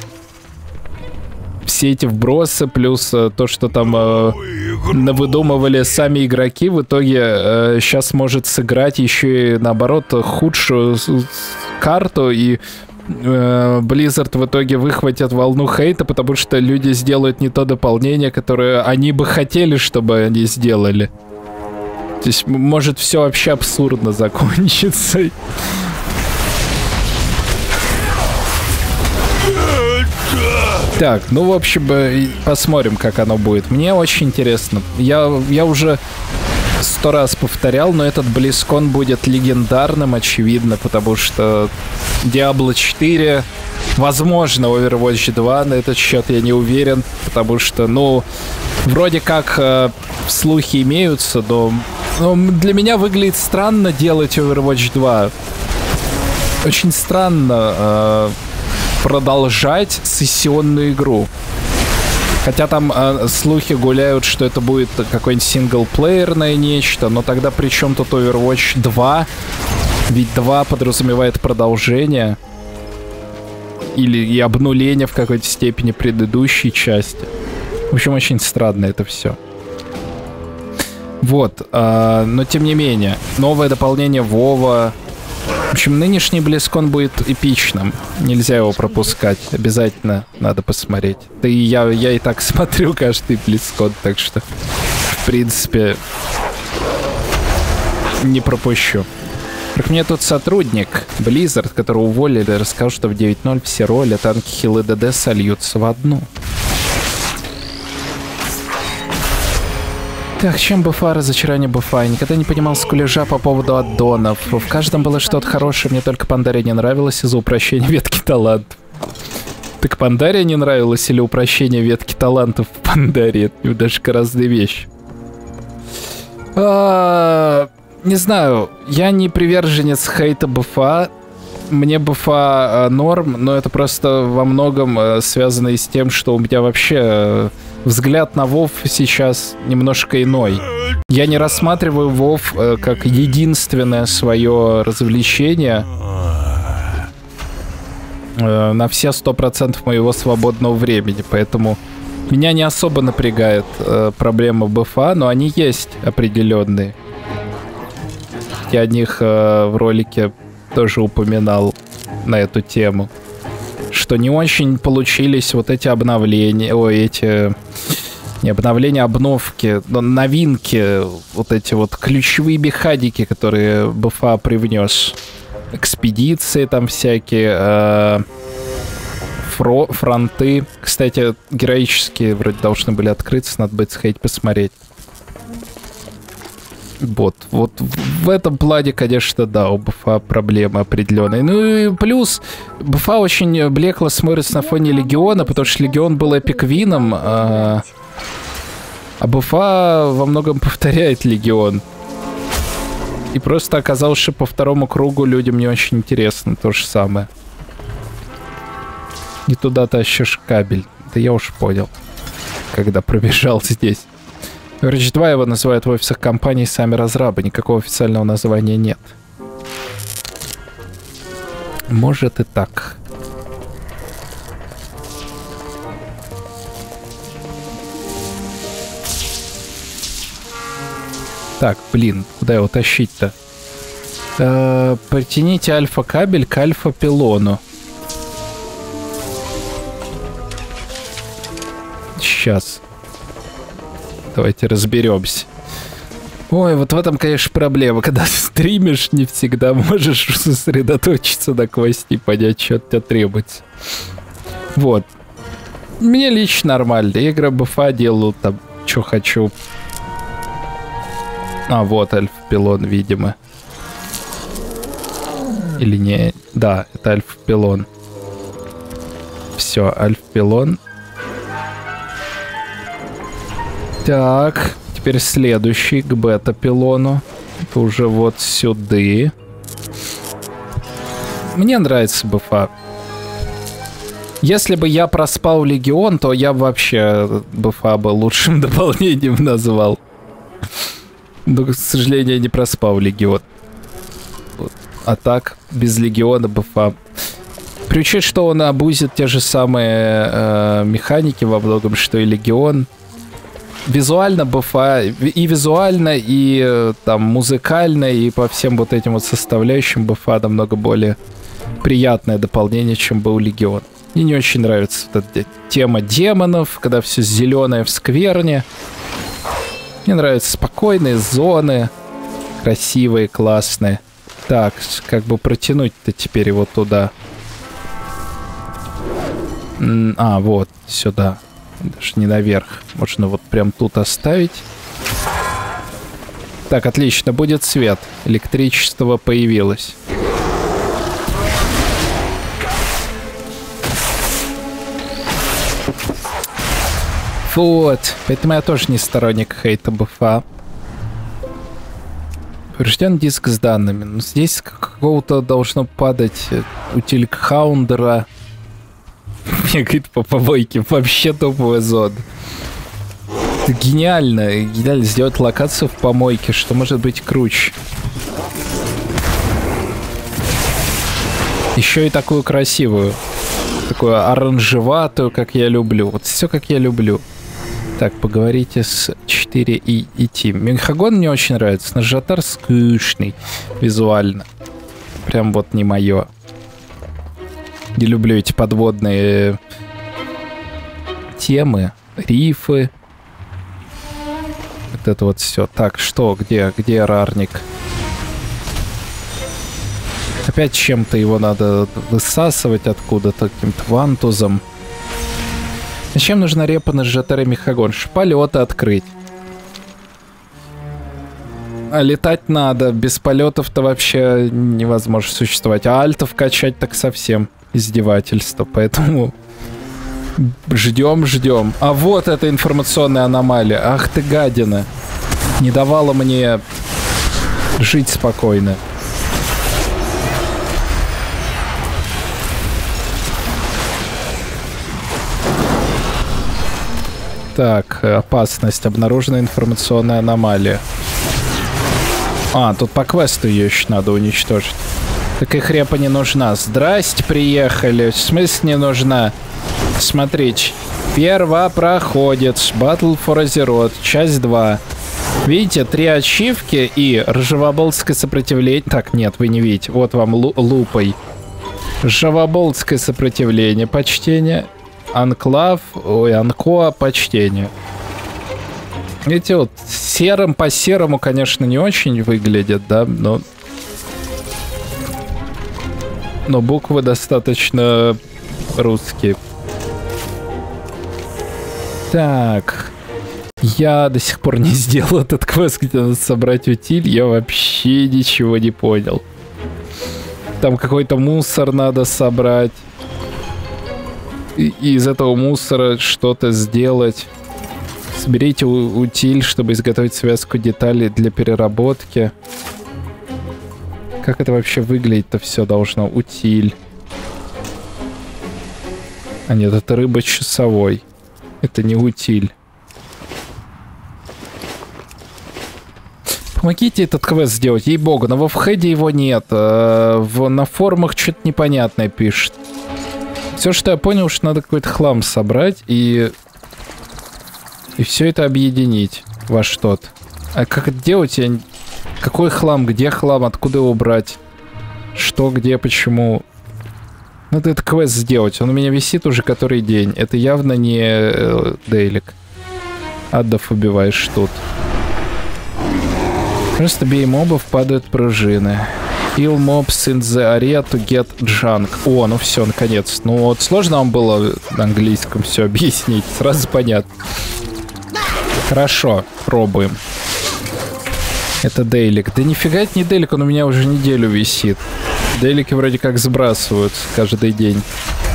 плюс то, что там навыдумывали сами игроки, в итоге сейчас может сыграть еще и, наоборот, худшую карту, и Blizzard в итоге выхватят волну хейта, потому что люди сделают не то дополнение, которое они бы хотели, чтобы они сделали. То есть может все вообще абсурдно закончиться. Так, ну в общем, посмотрим, как оно будет. Мне очень интересно. Я уже 100 раз повторял, но этот BlizzCon будет легендарным, очевидно, потому что Diablo 4, возможно, Overwatch 2, на этот счет я не уверен, потому что, ну, вроде как слухи имеются, но для меня выглядит странно делать Overwatch 2. Очень странно продолжать сессионную игру. Хотя там слухи гуляют, что это будет какое-нибудь синглплеерное нечто, но тогда при чем тут Overwatch 2? Ведь 2 подразумевает продолжение или и обнуление в какой-то степени предыдущей части. В общем, очень странно это все. Вот, но тем не менее, новое дополнение Вова. В общем, нынешний BlizzCon будет эпичным. Нельзя его пропускать. Обязательно надо посмотреть. Да и я и так смотрю каждый BlizzCon, так что, в принципе, не пропущу. Как мне тут сотрудник Blizzard, которого уволили, рассказал, что в 9.0 все роли, танки, хилы, ДД сольются в одну. Так, чем БФА, разочарование БФА? Я никогда не понимал скулежа по поводу аддонов. В каждом было что-то хорошее, мне только Пандария не нравилось из-за упрощения ветки талантов. Так Пандария не нравилась или упрощение ветки талантов в Пандарии? Это даже разные вещи. Не знаю, я не приверженец хейта БФА. Мне БФА норм, но это просто во многом связано и с тем, что у меня вообще взгляд на WoW сейчас немножко иной. Я не рассматриваю WoW как единственное свое развлечение. на все 100% моего свободного времени, поэтому меня не особо напрягает проблема БФА, но они есть определенные. Я о них в ролике тоже упоминал на эту тему, что не очень получились вот эти обновления, не обновления, обновки, но новинки, вот эти вот ключевые механики, которые БФА привнес. Экспедиции там всякие, фронты. Кстати, героические вроде должны были открыться, надо будет сходить посмотреть. Вот в этом плане, конечно, да, у БФА проблемы определенные. Ну и плюс, БФА очень блекло смотрится на фоне Легиона, потому что Легион был эпик-вином, а БФА во многом повторяет Легион. И просто оказалось, что по второму кругу людям не очень интересно то же самое. Не туда тащишь кабель. Да я уж понял, когда пробежал здесь. Rage 2 его называют в офисах компании сами разрабы. Никакого официального названия нет. Может и так. Так, блин, куда его тащить-то? Притяните альфа-кабель к альфа-пилону. Сейчас. Давайте разберемся. Ой, вот в этом, конечно, проблема. Когда стримишь, не всегда можешь сосредоточиться на квесте и понять, что от тебя требуется. Вот. Мне лично нормально. Игры БФА делаю там, что хочу. А, вот альфа-пилон, видимо. Или не... Да, это альфа-пилон. Все, альфа-пилон. Так, теперь следующий к бета-пилону. Это уже вот сюда. Мне нравится БФА. Если бы я проспал Легион, то я бы вообще БФА бы лучшим дополнением назвал. Но, к сожалению, я не проспал Легион. Вот. А так, без Легиона БФА. При учете, что он абузит те же самые механики во многом, что и Легион. Визуально БФА, и визуально, и там музыкально, и по всем вот этим вот составляющим БФА намного более приятное дополнение, чем был Легион. Мне не очень нравится вот эта тема демонов, когда все зеленое в скверне. Мне нравятся спокойные зоны, красивые, классные. Так, как бы протянуть-то теперь его туда. А, вот, сюда. Даже не наверх. Можно вот прям тут оставить. Так, отлично, будет свет. Электричество появилось. Вот. Поэтому я тоже не сторонник хейта БФА. Поврежден диск с данными. Но здесь какого-то должно падать утилик Хаундера. Мне говорит по помойке. Вообще топовая зона. Это гениально. Гениально сделать локацию в помойке. Что может быть круче? Еще и такую красивую. Такую оранжеватую, как я люблю. Вот все как я люблю. Так, поговорите с 4 и Тим. Мехагон мне очень нравится. Нажатар скучный визуально. Прям вот не мое. Не люблю эти подводные темы, рифы. Вот это вот все. Так, что? Где рарник? Опять чем-то его надо высасывать откуда-то, каким-то вантузом. Зачем нужна репа на Жатар и Мехагон? Полеты открыть. А летать надо. Без полетов-то вообще невозможно существовать. А альтов качать так совсем издевательство. Поэтому ждем. А вот эта информационная аномалия. Ах ты гадина. Не давала мне жить спокойно. Так, опасность. Обнаружена информационная аномалия. А, тут по квесту ее еще надо уничтожить. Так их репа не нужна. Здрасте, приехали. В смысле не нужна? Смотрите. Первопроходец. Battle for Azeroth. Часть 2. Видите, 3 ачивки и ржавоболтское сопротивление. Так, нет, вы не видите. Вот вам лупой. Ржавоболтское сопротивление. Почтение. Анклав. Ой, Анкоа. Почтение. Эти вот серым по серому, конечно, не очень выглядят, да, но буквы достаточно русские. Так. Я до сих пор не сделал этот квест, где надо собрать утиль. Я вообще ничего не понял. Там какой-то мусор надо собрать. И из этого мусора что-то сделать. Соберите утиль, чтобы изготовить связку деталей для переработки. Как это вообще выглядит-то все должно? Утиль. А нет, это рыба часовой. Это не утиль. Помогите этот квест сделать, ей-богу. Но во вхеде его нет. На форумах что-то непонятное пишет. Все, что я понял, что надо какой-то хлам собрать и все это объединить во что-то. А как это делать? Какой хлам? Где хлам? Откуда его брать? Что, где, почему? Надо этот квест сделать. Он у меня висит уже который день. Это явно не дейлик. Аддов убиваешь тут. Просто бей мобов, падают пружины. Kill mobs in the area to get junk. О, ну все, наконец. Ну вот сложно вам было на английском все объяснить. Сразу понятно. Хорошо, пробуем. Это дейлик. Да нифига это не дейлик, он у меня уже неделю висит. Дейлики вроде как сбрасывают каждый день.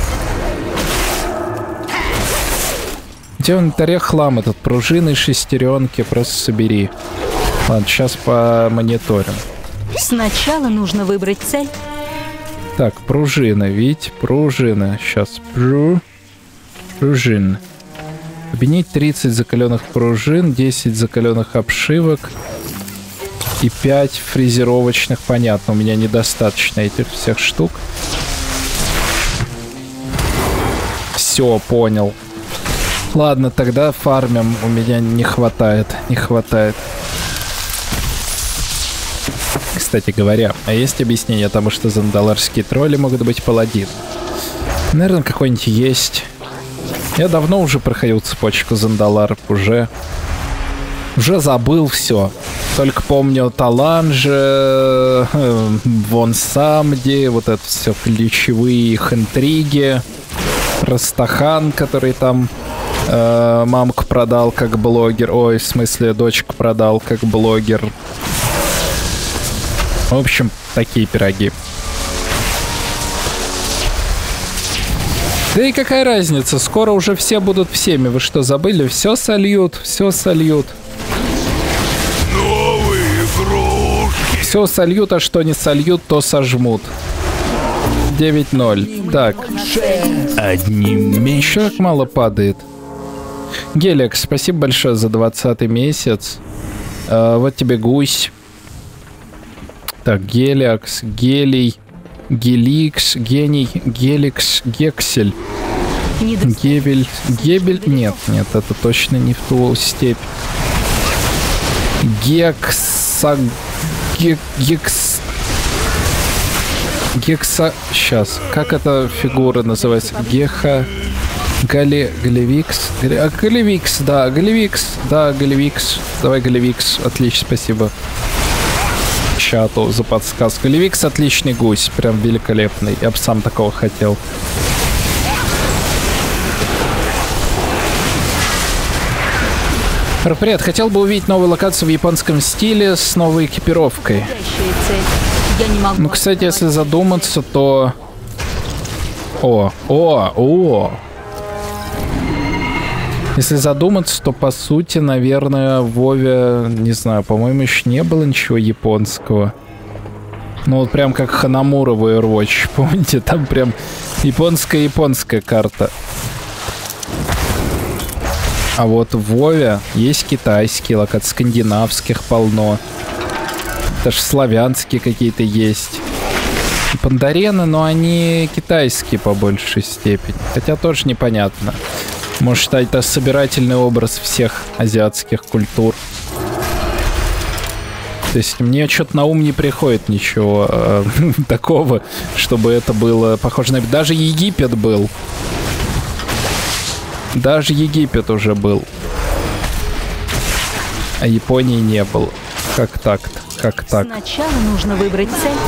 У тебя в инвентаре хлам этот. Пружины, шестеренки, просто собери. Ладно, сейчас помониторим. Сначала нужно выбрать цель. Так, пружины, видите? Пружины. Сейчас. Пружин. Объединить 30 закаленных пружин, 10 закаленных обшивок и 5 фрезеровочных. Понятно, у меня недостаточно этих всех штук. Все, понял. Ладно, тогда фармим. У меня не хватает. Не хватает. Кстати говоря, а есть объяснение тому, что зандаларские тролли могут быть паладин? Наверное, какой-нибудь есть. Я давно уже проходил цепочку зандаларов, уже забыл все. Только помню Таланже, Вон Самди, вот это все ключевые их интриги. Растахан, который там мамку продал как блогер. Ой, в смысле, дочку продал как блогер. В общем, такие пироги. Да и какая разница, скоро уже все будут всеми. Вы что, забыли? Все сольют, все сольют. Новые игрушки. Все сольют, а что не сольют, то сожмут. 9-0. Так. Одним Еще как мало падает. Геликс, спасибо большое за 20-й месяц. Вот тебе гусь. Так, Геликс, Гелий, Геликс, Гений, Геликс, Гексель. Гебель, Гебель, нет, это точно не в ту степь. Гекса, Гекса, сейчас, как эта фигура называется? Галевикс, Галевикс, да, Галевикс, да, Галевикс, давай Галевикс, отлично, спасибо чату за подсказку. Галевикс отличный гусь, прям великолепный, я бы сам такого хотел. Привет, хотел бы увидеть новую локацию в японском стиле с новой экипировкой. Ну, кстати, если задуматься, то... О! Если задуматься, то, по сути, наверное, в Вове, не знаю, по-моему, еще не было ничего японского. Ну, вот прям как Ханамура в Overwatch, помните? Там прям японская карта. А вот в Вове есть китайские локации, скандинавских полно. Даже славянские какие-то есть. пандарены, но они китайские по большей степени. Хотя тоже непонятно. Может, это собирательный образ всех азиатских культур. То есть мне что-то на ум не приходит ничего такого, чтобы это было похоже на... Даже Египет был. Даже Египет уже был. А Японии не было. Как так-то? Как так? Сначала нужно выбрать цель.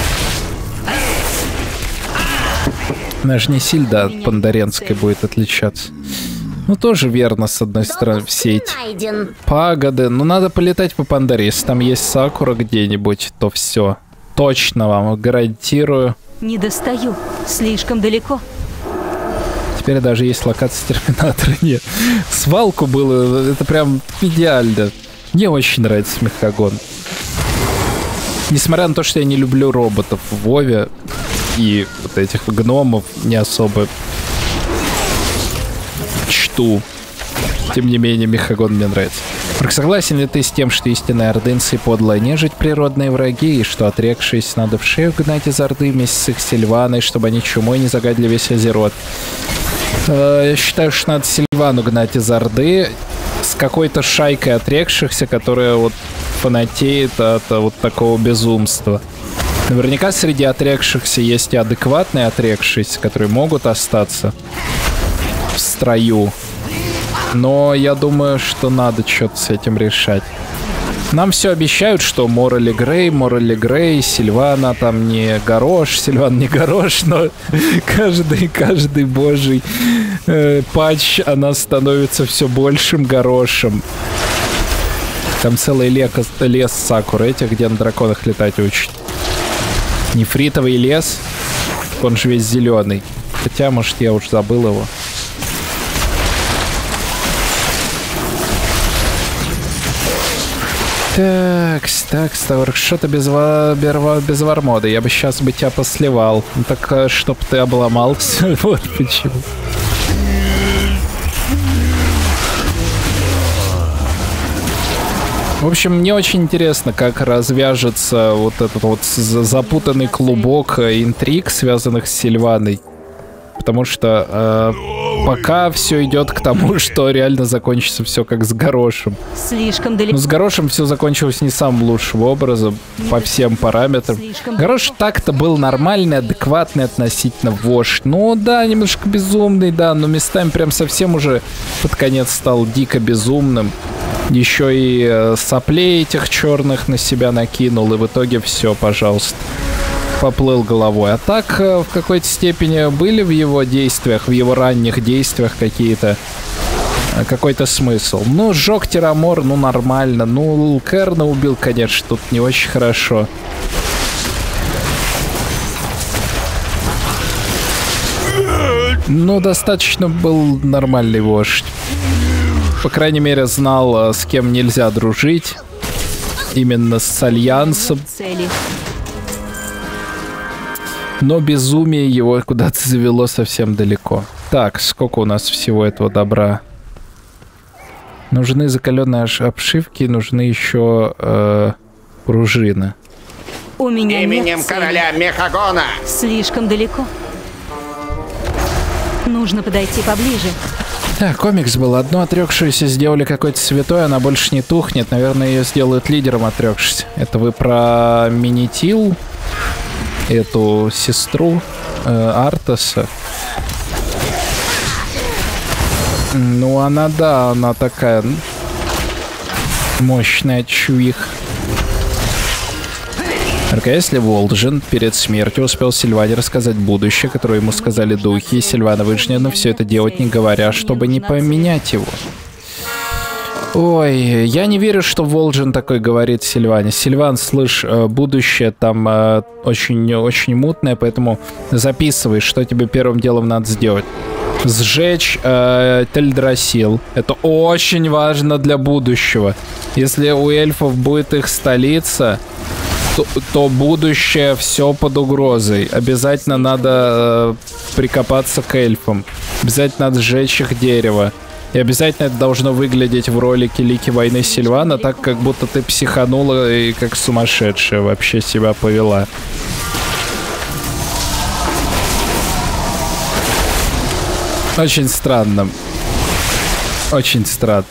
Даже не сильно от пандаренской будет отличаться. Ну, тоже верно, с одной стороны, все эти пагоды. Ну, надо полетать по Пандаре. Если там есть Сакура где-нибудь, то все. Точно вам гарантирую. Не достаю. Слишком далеко. Теперь даже есть локация Терминатора. Нет. Свалку было, это прям идеально. Мне очень нравится Мехагон. Несмотря на то, что я не люблю роботов в Вове и вот этих гномов не особо чту. Тем не менее, Мехагон мне нравится. Марк, согласен ли ты с тем, что истинные ордынцы и подлая нежить природные враги, и что, отрекшись, надо в шею гнать из Орды вместе с их Сильваной, чтобы они чумой не загадили весь Азерот? Я считаю, что надо Сильвану гнать из Орды с какой-то шайкой отрекшихся, которая вот фанатеет от вот такого безумства. Наверняка среди отрекшихся есть и адекватные отрекшиеся, которые могут остаться в строю. Но я думаю, что надо что-то с этим решать. Нам все обещают, что Морали Грей, Сильвана там не горош, Сильван не горош, но каждый божий патч, она становится все большим горошем. Там целый лес Сакуры этих, где на драконах летать учат. Нефритовый лес, он же весь зеленый. Хотя, может, я уж забыл его. Так, что-то без вармода. Я бы сейчас бы тебя посливал. Ну, так, чтоб ты обломался. Вот почему. В общем, мне очень интересно, как развяжется вот этот вот запутанный клубок интриг, связанных с Сильваной. Потому что пока все идет к тому, что реально закончится все как с Горошем. Слишком далеко. Но с Горошем все закончилось не самым лучшим образом, по всем параметрам. Горош так-то был нормальный, адекватный относительно вождь. Ну да, немножко безумный, да, но местами прям совсем уже под конец стал дико безумным. Еще и соплей этих черных на себя накинул, и в итоге все, пожалуйста. Поплыл головой. А так, в какой-то степени были в его действиях, в его ранних действиях какой-то смысл. Ну, сжег Тирамор, ну, нормально. Ну, Керна убил, конечно, тут не очень хорошо. Ну, достаточно был нормальный вождь. По крайней мере, знал, с кем нельзя дружить. Именно с Альянсом. Но безумие его куда-то завело совсем далеко. Так, сколько у нас всего этого добра? Нужны закаленные обшивки, нужны еще пружины. У меня именем нет короля Мехагона. Слишком далеко. Нужно подойти поближе. Так, комикс был. Одну отрекшуюся сделали какой-то святой, она больше не тухнет. Наверное, ее сделают лидером отрекшись. Это вы про Минитил? Эту сестру Артаса. Ну, она, да, она такая мощная чувих. Только если Волджин перед смертью успел Сильване рассказать будущее, которое ему сказали духи, и Сильвана вынуждена все это делать, не говоря, чтобы не поменять его. Ой, я не верю, что Волджин такой говорит Сильване. Сильван, слышь, будущее там очень мутное, поэтому записывай, что тебе первым делом надо сделать. Сжечь Тельдрасил. Это очень важно для будущего. Если у эльфов будет их столица, то будущее все под угрозой. Обязательно надо прикопаться к эльфам. Обязательно надо сжечь их дерево. И обязательно это должно выглядеть в ролике Лики войны Сильвана так, как будто ты психанула и как сумасшедшая вообще себя повела. Очень странно. Очень странно.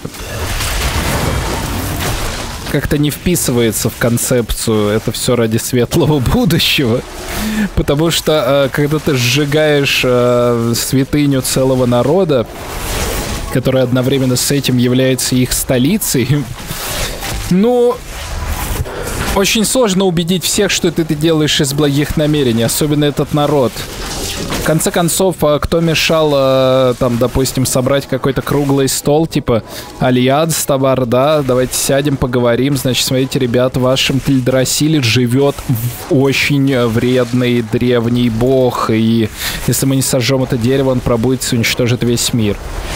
Как-то не вписывается в концепцию это все ради светлого будущего. Потому что, когда ты сжигаешь святыню целого народа, которая одновременно с этим является их столицей, ну, очень сложно убедить всех, что ты делаешь из благих намерений, особенно этот народ. В конце концов, кто мешал, там, допустим, собрать какой-то круглый стол, типа Альянс, товар, да, давайте сядем, поговорим. Значит, смотрите, ребят, в вашем Тильдрасиле живет очень вредный древний бог, и если мы не сожжем это дерево, он пробудится и уничтожит весь мир.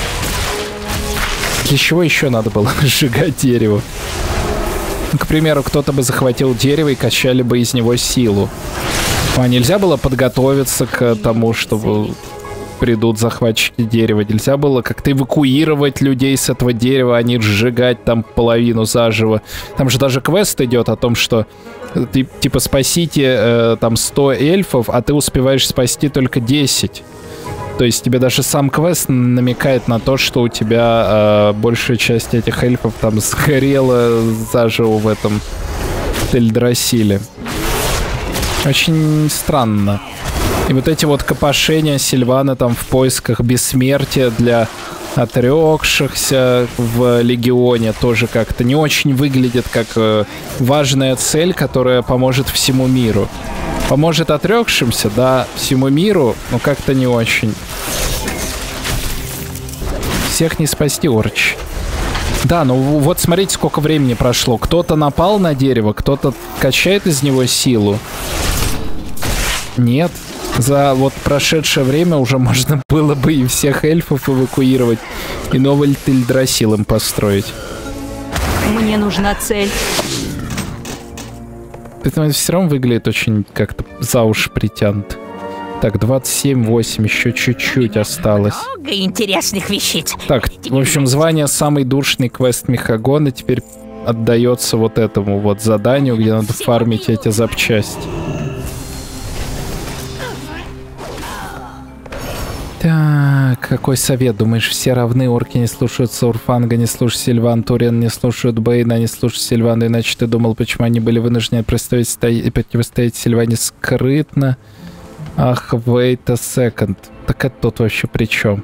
Для чего еще надо было сжигать дерево? К примеру, кто-то бы захватил дерево и качали бы из него силу. А нельзя было подготовиться к тому, что придут захватчики дерева. Нельзя было как-то эвакуировать людей с этого дерева, а не сжигать там половину заживо. Там же даже квест идет о том, что ты, типа, спасите там 100 эльфов, а ты успеваешь спасти только 10. То есть тебе даже сам квест намекает на то, что у тебя большая часть этих эльфов там сгорела заживо в этом Тильдрасиле. Очень странно. И вот эти вот копошения Сильвана там в поисках бессмертия для отрекшихся в Легионе тоже как-то не очень выглядит как важная цель, которая поможет всему миру. Поможет отрекшимся, да, всему миру, но как-то не очень. Всех не спасти, Орч. Да, ну вот смотрите, сколько времени прошло. Кто-то напал на дерево, кто-то качает из него силу. Нет. За вот прошедшее время уже можно было бы и всех эльфов эвакуировать, и новый Тильдрасил им построить. Мне нужна цель. Это все равно выглядит очень как-то за уши притянут. Так, 27-8, еще чуть-чуть осталось. Много интересных вещиц. Так, в общем, звание «Самый душный квест Мехагона» теперь отдается вот этому вот заданию, где надо фармить эти запчасти. Так, какой совет? Думаешь, все равны? Орки не слушают Саурфанга, не слушают Сильван, Турен не слушают Бейна, не слушают Сильвана. Иначе ты думал, почему они были вынуждены противостоять Сильване скрытно? Ах, wait a second. Так это тут вообще при чем?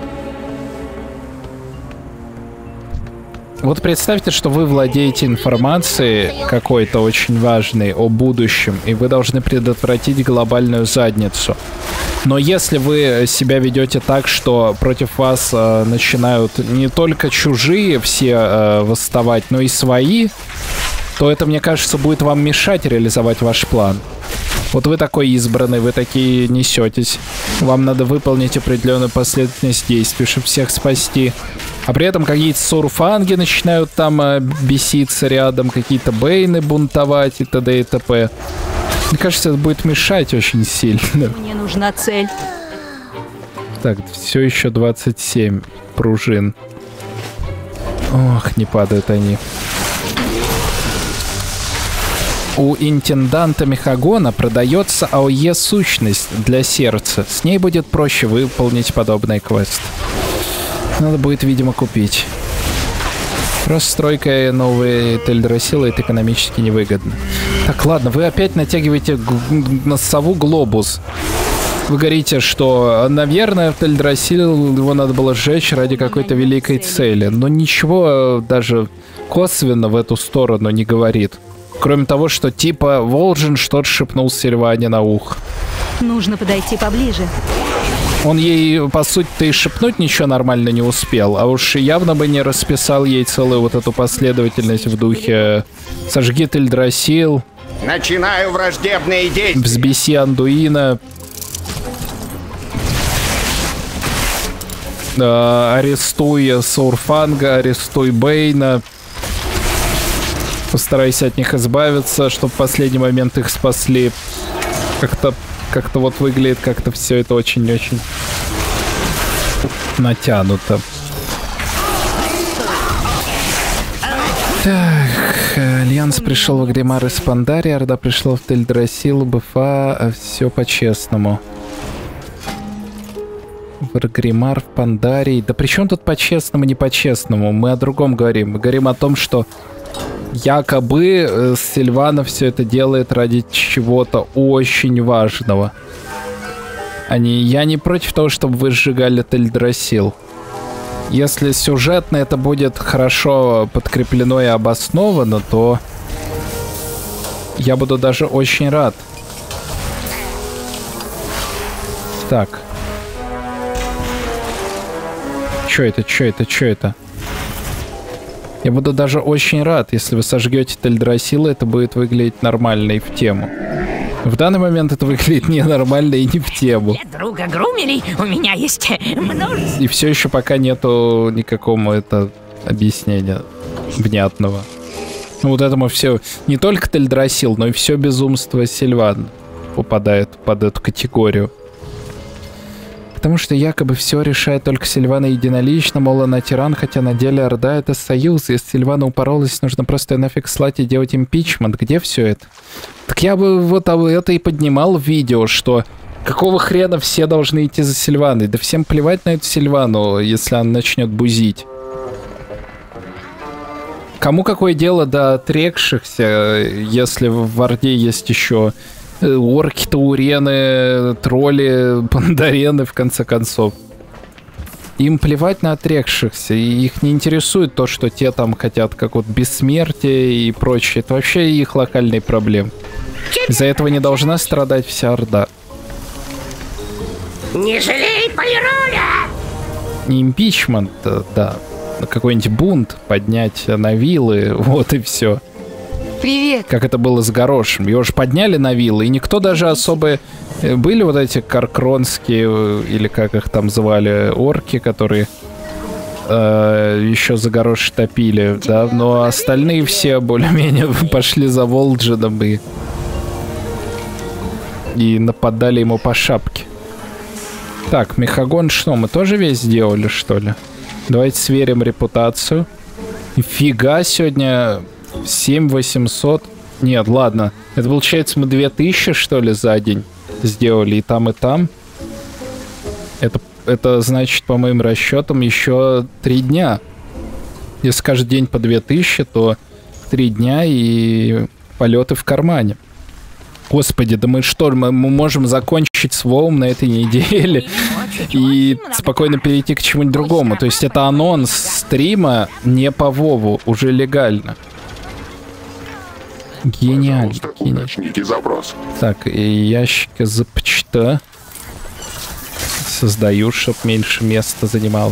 Вот представьте, что вы владеете информацией какой-то очень важной о будущем, и вы должны предотвратить глобальную задницу. Но если вы себя ведете так, что против вас начинают не только чужие все восставать, но и свои, то это, мне кажется, будет вам мешать реализовать ваш план. Вот вы такой избранный, вы такие несетесь. Вам надо выполнить определенную последовательность действий, чтобы всех спасти. А при этом какие-то Саурфанги начинают там беситься рядом, какие-то Бейны бунтовать и т.д. и т.п. Мне кажется, это будет мешать очень сильно. Мне нужна цель. Так, все еще 27 пружин. Ох, не падают они. У интенданта Мехагона продается АОЕ-сущность для сердца. С ней будет проще выполнить подобный квест. Надо будет, видимо, купить. Просто стройка новой Тильдрасила это экономически невыгодно. Так, ладно, вы опять натягиваете на сову глобус. Вы говорите, что, наверное, Тильдрасил его надо было сжечь ради какой-то великой цели. Но ничего даже косвенно в эту сторону не говорит. Кроме того, что типа Волжин что-то шепнул Сильване на ухо. Нужно подойти поближе. Он ей, по сути-то, и шепнуть ничего нормально не успел, а уж явно бы не расписал ей целую вот эту последовательность в духе «Сожги Тильдрасил», «Начинаю враждебные действия», «Взбеси Андуина», «Арестуй Саурфанга», «Арестуй Бейна», «Постарайся от них избавиться, чтобы в последний момент их спасли». Как-то вот выглядит, как-то все это очень-очень натянуто. Так, Альянс пришел в Агримар из Пандарии, Орда пришла в Тильдрасил, БФА, все по-честному. Варгримар в Пандарии. Да при чем тут по-честному, не по-честному? Мы о другом говорим. Мы говорим о том, что якобы Сильвана все это делает ради чего-то очень важного. Я не против того, чтобы вы сжигали Тельдрасил. Если сюжетно это будет хорошо подкреплено и обосновано, то я буду даже очень рад. Так. Чё это? Я буду даже очень рад, если вы сожгете Тельдрасил, это будет выглядеть нормально и в тему. В данный момент это выглядит ненормально и не в тему. Для друга Грумелей у меня есть множество... И все еще пока нету никакого объяснения внятного. Ну вот этому все, не только Тельдрасил, но и все безумство Сильван попадает под эту категорию. Потому что якобы все решает только Сильвана единолично, мол, она тиран, хотя на деле Орда это союз. Если Сильвана упоролась, нужно просто нафиг слать и делать импичмент. Где все это? Так я бы вот это и поднимал в видео, что какого хрена все должны идти за Сильваной? Да всем плевать на эту Сильвану, если она начнет бузить. Кому какое дело до отрекшихся, если в Орде есть еще... орки, таурены, тролли, пандарены, в конце концов. Им плевать на отрекшихся, и их не интересует то, что те там хотят как вот бессмертие и прочее. Это вообще их локальные проблемы. Из-за этого не должна страдать вся Орда. Не жалей полироля! Не импичмент, да. Какой-нибудь бунт поднять на вилы, вот и все. Привет. Как это было с Горошем. Его же подняли на виллы, и никто даже особо... Были вот эти каркронские, или как их там звали, орки, которые еще за Горош топили, да? Но остальные все более-менее пошли за Волджином и нападали ему по шапке. Так, Мехагон что, мы тоже весь сделали, что ли? Давайте сверим репутацию. Фига, сегодня... 7800. Нет, ладно. Это получается мы 2000, что ли, за день сделали и там, и там. Это значит, по моим расчетам, еще 3 дня. Если каждый день по 2000, то 3 дня и полеты в кармане. Господи, да мы что, мы можем закончить с Вовом на этой неделе и спокойно перейти к чему-нибудь другому. То есть это анонс стрима не по Вову, уже легально. Гениально. Уточните запрос. Так, и ящик запчта создаю, чтоб меньше места занимал.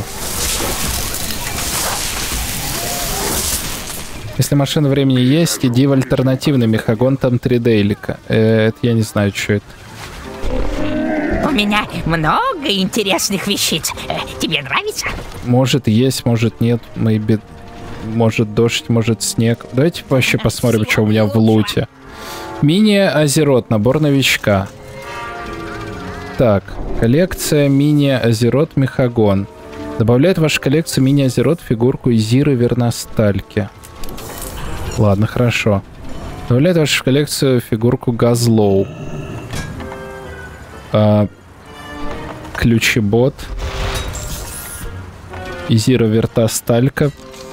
Если машина времени есть, иди в альтернативный Мехагон, там 3D-лика. Это я не знаю, что это. У меня много интересных вещиц. Тебе нравится? Может есть, может нет. Maybe... Может дождь, может снег. Давайте вообще посмотрим, что у меня в луте. Мини-Азерот, набор новичка. Так, коллекция Мини-Азерот Мехагон. Добавляет в вашу коллекцию Мини-Азерот фигурку Изиры Верностальки. Ладно, хорошо. Добавляет в вашу коллекцию фигурку Газлоу. Ключебот. Изира Вертосталька.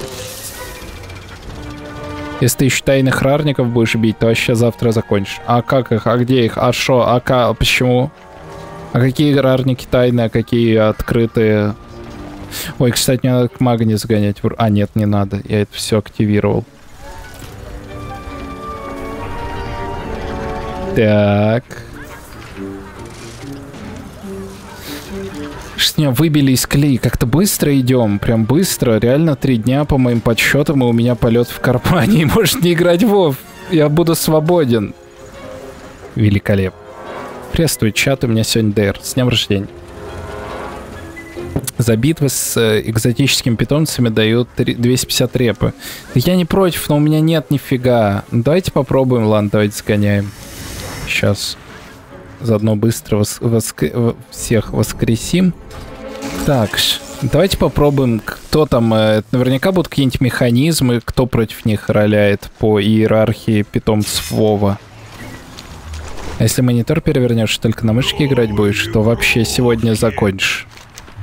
Если ты еще тайных рарников будешь бить, то вообще завтра закончишь. А как их? А где их? А шо? А почему? А какие рарники тайные, а какие открытые? Ой, кстати, мне надо к магне загонять. А, нет, не надо. Я это все активировал. Так. Что меня выбили из колеи. Как-то быстро идем. Прям быстро. Реально 3 дня, по моим подсчетам, и у меня полет в кармане. И может не играть в WoW. Я буду свободен. Великолепно. Приветствую, чат. У меня сегодня ДР. С днем рождения. За битвы с экзотическими питомцами дают 250 репы. Я не против, но у меня нет нифига. Давайте попробуем. Ладно, давайте сгоняем. Сейчас. Заодно быстро всех воскресим. Так, давайте попробуем, кто там... наверняка будут какие-нибудь механизмы, кто против них роляет по иерархии питомцев Вова. А если монитор перевернешь, только на мышке играть будешь, то вообще сегодня закончишь.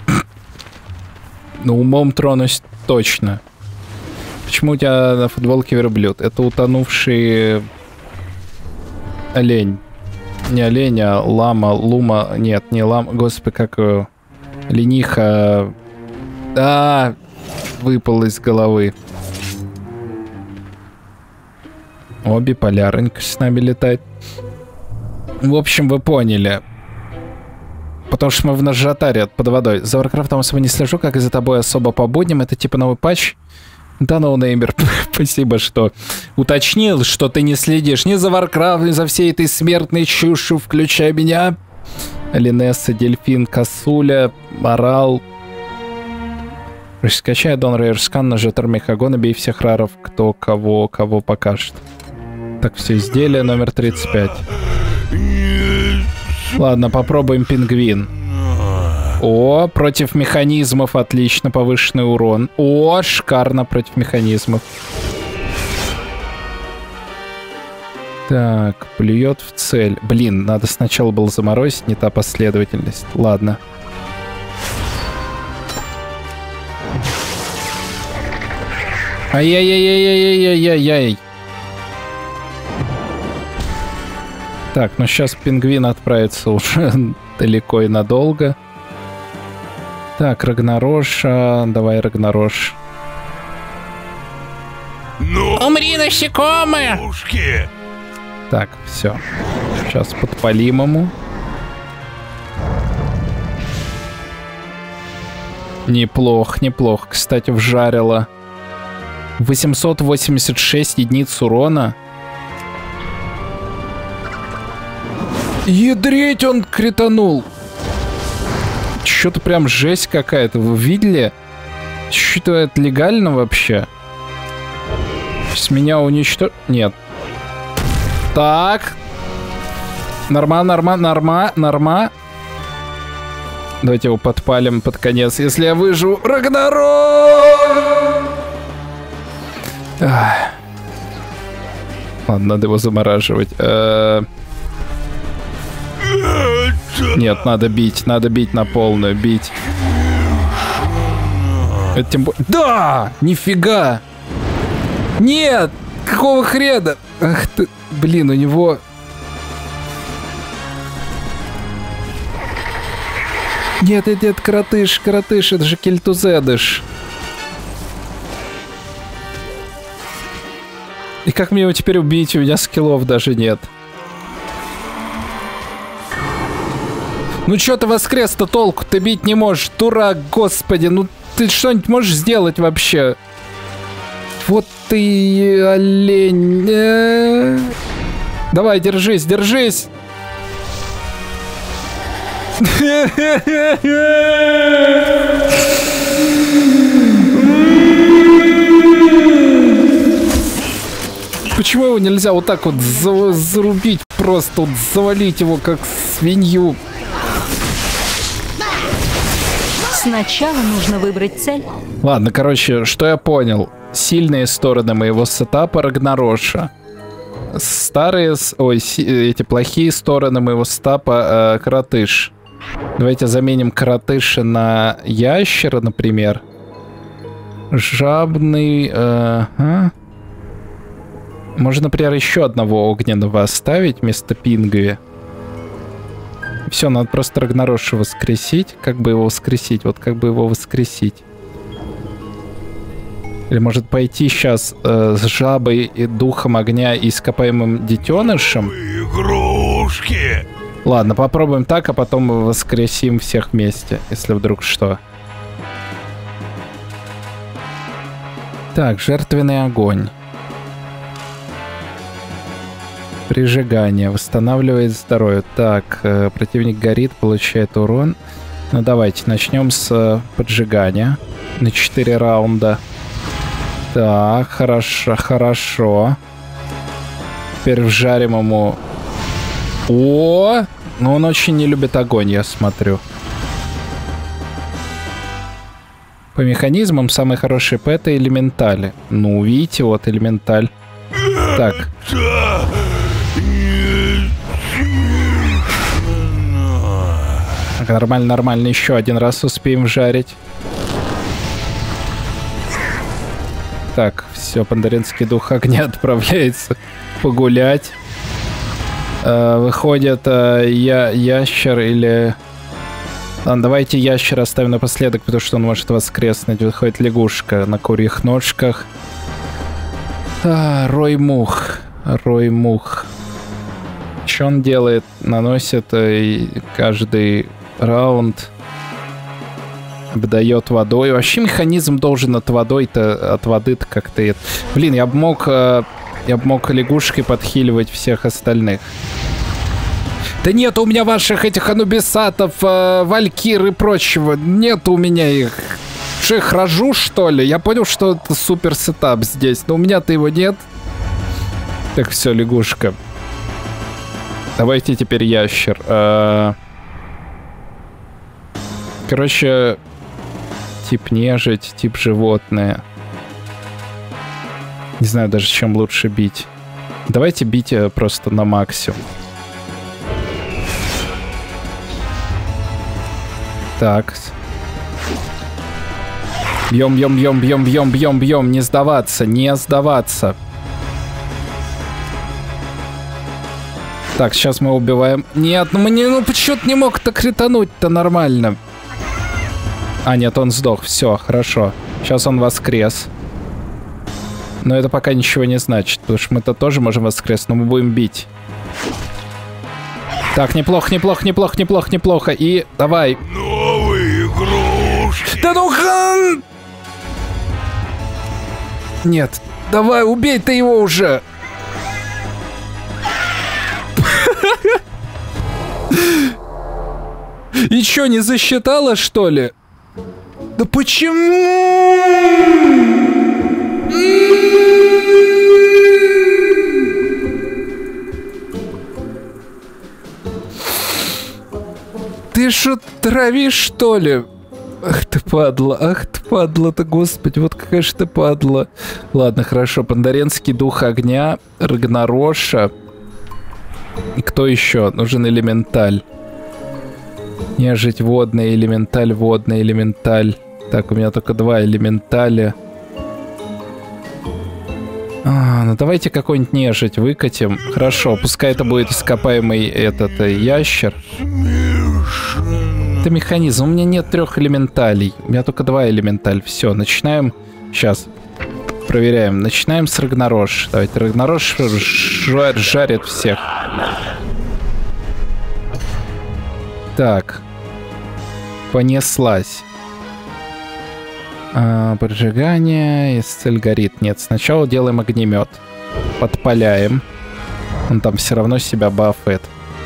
Ну, умом тронусь точно. Почему у тебя на футболке верблюд? Это утонувший олень. Не олень, а лама, лума. Нет, не лама. Господи, как его? Лениха. А, выпал из головы. О, биполярненько с нами летает. В общем, вы поняли. Потому что мы в Нажатаре под водой. За Warcraft'ом особо не слежу, как и за тобой особо по будням. Это типа новый патч. Да, ноунеймер, спасибо, что уточнил, что ты не следишь ни за Warcraft, ни за всей этой смертной чушью, включая меня. Линесса, Дельфин, Косуля, Морал. Скачай Дон Рейерскан на Жетер Мехагон и бей всех раров, кто кого покажет. Так, все изделия номер 35. Ладно, попробуем пингвин. О, против механизмов отлично, повышенный урон. О, шикарно против механизмов. Так, плюет в цель. Блин, надо сначала было заморозить, не та последовательность. Ладно. Ай-яй-яй-яй-яй-яй-яй-яй. Так, ну сейчас пингвин отправится уже далеко и надолго. Так, Рагнароша. Давай, Рагнарош. Ну, умри, насекомое! Так, все. Сейчас подпалим ему. Неплохо, неплохо. Кстати, вжарило. 886 единиц урона. Ядреть, он кританул. Что-то прям жесть какая-то. Вы видели? Что это легально вообще? С меня уничтожить... Нет. Так. Норма. Давайте его подпалим под конец. Если я выживу... Рагнарок! Ладно, надо его замораживать. Нет, надо бить на полную, бить. Это тем более... Да! Нифига! Нет! Какого хрена? Ах ты... Блин, у него... Нет, коротыш, это же Кельтузедыш. И как мне его теперь убить? У меня скиллов даже нет. Ну чё ты воскрес-то, толку ты бить не можешь, дурак, господи, ну ты что-нибудь можешь сделать вообще? Вот ты олень. Давай, держись. Почему его нельзя вот так вот зарубить, просто вот завалить его как свинью? Сначала нужно выбрать цель. Ладно, короче, что я понял. Сильные стороны моего сетапа Рагнароша. Старые, эти плохие стороны моего сетапа Коротыш. Давайте заменим Коротыша на ящера, например. Жабный... Можно, например, еще одного огненного оставить вместо пингви. Все, надо просто Рагнароша воскресить. Как бы его воскресить? Вот как бы его воскресить? Или может пойти сейчас с жабой и духом огня и ископаемым детенышем? Игрушки! Ладно, попробуем так, а потом мы воскресим всех вместе, если вдруг что. Так, жертвенный огонь. Прижигание. Восстанавливает здоровье. Так, противник горит, получает урон. Ну давайте, начнем с поджигания. На 4 раунда. Так, хорошо. Теперь вжарим ему... О! Ну он очень не любит огонь, я смотрю. По механизмам самые хорошие п это элементали. Ну, видите, вот элементаль. Так. Нормально. Еще один раз успеем вжарить. Так, все, пандаринский дух огня отправляется погулять. Выходит ящер или... Ладно, давайте ящера оставим напоследок, потому что он может воскреснуть. Выходит лягушка на курьих ножках. Рой мух. Рой мух. Что он делает? Наносит каждый раунд. Обдает водой. Вообще механизм должен от воды-то как-то... Блин, я бы мог лягушкой подхиливать всех остальных. Да нет у меня ваших этих анубисатов, валькир и прочего. Нет у меня их. Что, их рожу, что ли? Я понял, что это супер сетап здесь, но у меня-то его нет. Так, все, лягушка. Давайте теперь ящер. Короче, тип нежить, тип животное. Не знаю даже, чем лучше бить. Давайте бить просто на максимум. Так. Бьем, бьем, бьем, бьем, бьем, бьем, бьем. Не сдаваться, не сдаваться. Так, сейчас мы убиваем. Нет, ну почему-то не мог так критануть-то нормально. А, нет, он сдох. Все, хорошо. Сейчас он воскрес. Но это пока ничего не значит, потому что мы-то тоже можем воскреснуть, но мы будем бить. Так, неплохо, неплохо, неплохо, неплохо, неплохо. И давай. Новые игрушки. Да ну хан! Нет, давай, убей ты его уже. И чё, не засчитала, что ли? Да почему? Ты шо, травишь, что ли? Ах ты падла-то, господи, вот какая же ты падла. Ладно, хорошо, пандаренский дух огня, Рагнароша. И кто еще? Нужен элементаль. Нежить водная, элементаль, водная, элементаль. Так, у меня только 2 элементаля. Ну давайте какой-нибудь нежить выкатим. Хорошо, пускай это будет ископаемый этот ящер. Это механизм. У меня нет 3 элементалей. У меня только 2 элементаль. Все, начинаем. Сейчас. Проверяем. Начинаем с Рагнарош. Давайте, Рагнарош жарит всех. Так. Понеслась. Поджигание. Исцель горит. Нет, сначала делаем огнемет. Подпаляем. Он там все равно себя бафает.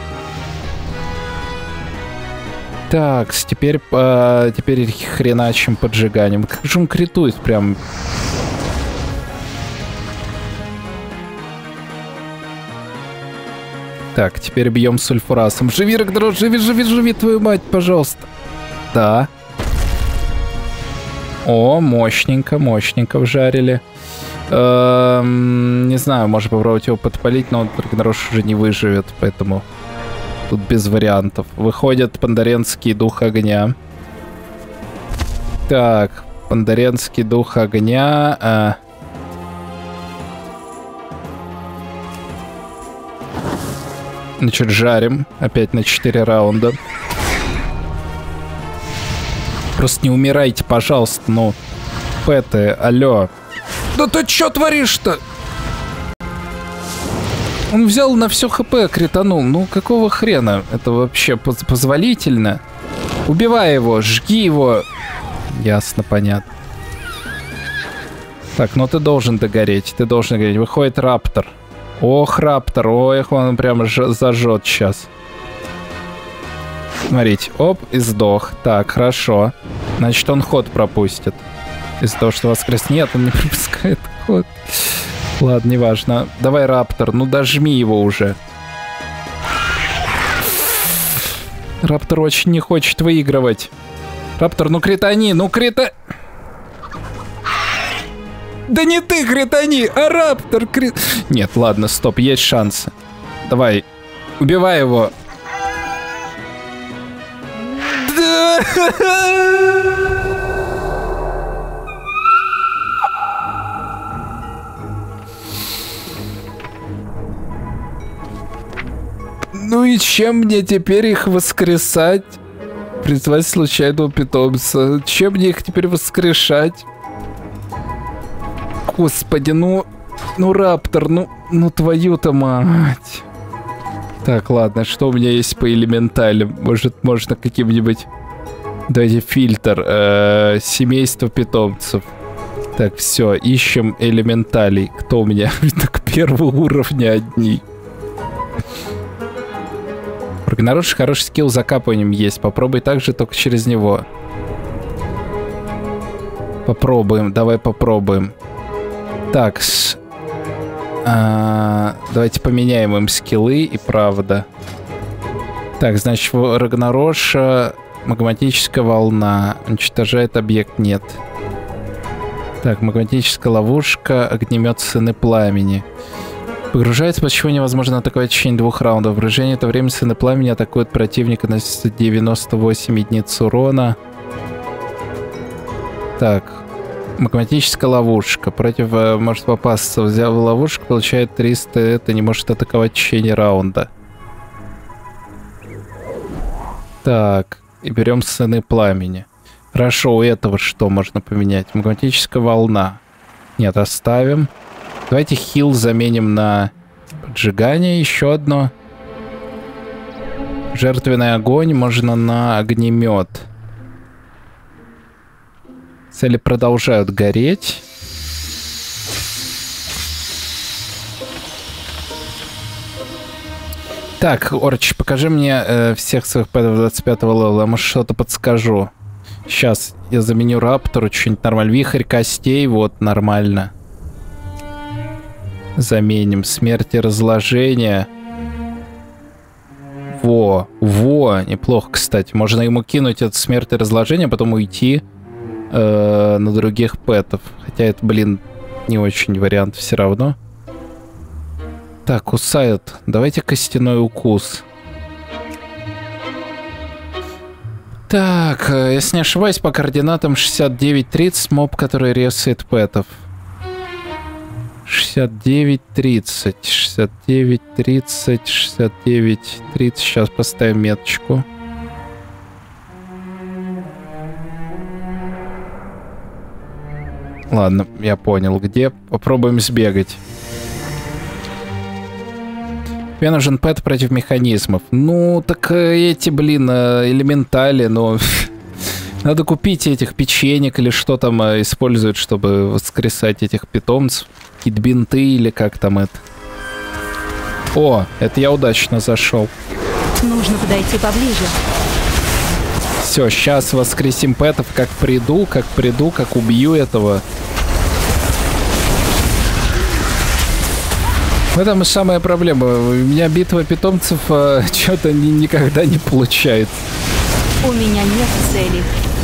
Так, теперь хреначим поджиганием. Как же он критует прям. Так, теперь бьем сульфурасом. Живи, Рагнарош, живи, живи, живи, твою мать, пожалуйста. Да. О, мощненько, мощненько вжарили. Не знаю, можно попробовать его подпалить, но Рагнарош уже не выживет, поэтому тут без вариантов. Выходит пандаренский дух огня. Так, пандаренский дух огня. Значит, жарим. Опять на 4 раунда. Просто не умирайте, пожалуйста, ну. Пэты, алло. Да ты чё творишь-то? Он взял на все хп, кританул. Ну, какого хрена? Это вообще позволительно? Убивай его, жги его. Ясно, понятно. Так, ну ты должен догореть, ты должен догореть. Выходит раптор. Ох, раптор, ой, он прямо зажжет сейчас. Смотрите, оп, и сдох. Так, хорошо. Значит, он ход пропустит. Из-за того, что воскрес. Нет, он не пропускает ход. Ладно, неважно. Давай, раптор, ну дожми его уже. Раптор очень не хочет выигрывать. Раптор, ну критани, ну крита... Да не ты критани, а раптор Нет, ладно, стоп, есть шансы. Давай, убивай его. Да! И чем мне теперь их воскресать? Призвать случайного питомца. Чем мне их теперь воскрешать? Господи, ну Раптор, ну твою-то мать. Так, ладно, что у меня есть по элементалям? Может, можно каким-нибудь... Давайте фильтр. Семейство питомцев. Так, все, ищем элементалей. Кто у меня? Так, первого уровня одни. У Рагнароша хороший скилл закапыванием есть. Попробуй так же, только через него. Попробуем, давай попробуем. Так, давайте поменяем им скиллы и правда. Так, значит, у Рагнароша магматическая волна. Уничтожает объект, нет. Так, магматическая ловушка, огнемет Сыны Пламени. Погружается, после чего невозможно атаковать в течение 2 раундов. В выражении это время Сыны Пламени атакуют противника на 98 единиц урона. Так, магматическая ловушка. Против может попасться. Взяв ловушку, получает 300. Это не может атаковать в течение раунда. Так, и берем Сыны Пламени. Хорошо, у этого что можно поменять? Магматическая волна. Нет, оставим. Давайте хил заменим на поджигание. Еще одно. Жертвенный огонь можно на огнемет. Цели продолжают гореть. Так, Орч, покажи мне всех своих пэтов 25-го левела. Может, что-то подскажу. Сейчас я заменю Раптору, что-нибудь нормально. Вихрь костей, вот, нормально. Заменим. Смерть и разложение. Во, неплохо, кстати. Можно ему кинуть это смерть и разложение, а потом уйти на других пэтов. Хотя это, блин, не очень вариант все равно. Так, кусают. Давайте костяной укус. Так, если не ошибаюсь, по координатам 69-30 моб, который ресает пэтов. 69-30, 69-30, 69-30. Сейчас поставим меточку. Ладно, я понял, где. Попробуем сбегать. Мне нужен пэт против механизмов. Ну, так эти, блин, элементали, но... Надо купить этих печенек или что там используют, чтобы воскресать этих питомцев. Какие-то бинты или как там это. О, это я удачно зашел. Нужно подойти поближе. Все, сейчас воскресим пэтов, как приду, как убью этого. В этом и самая проблема. У меня битва питомцев что-то никогда не получается. У меня нет цели.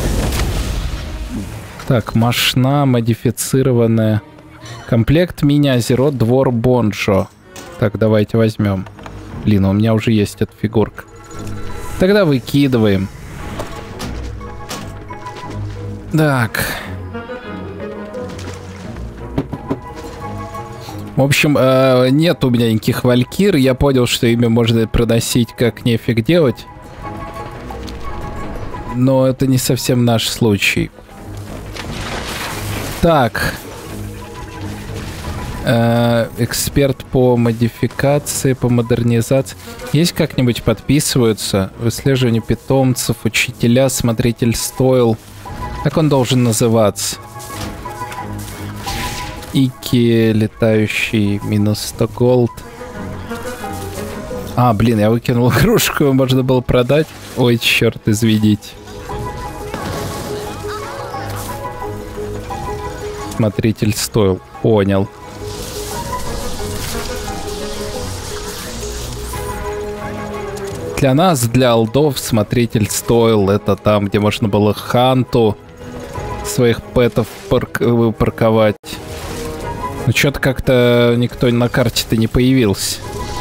Так, мощна, модифицированная. Комплект мини-азерот, двор Бонжо. Так, давайте возьмем. Блин, у меня уже есть эта фигурка. Тогда выкидываем. Так. В общем, нет у меня никаких валькир. Я понял, что ими можно проносить как нефиг делать. Но это не совсем наш случай. Так. Эксперт по модификации, по модернизации. Есть как-нибудь подписываются? Выслеживание питомцев, учителя, смотритель стоил. Как он должен называться? Ики, летающий, минус 100 голд. А, блин, я выкинул игрушку, можно было продать. Ой, черт, извините. Смотритель стоил, понял. Для нас, для алдов, смотритель стоил. Это там, где можно было ханту своих пэтов парковать. Ну, что-то как-то никто на карте-то не появился.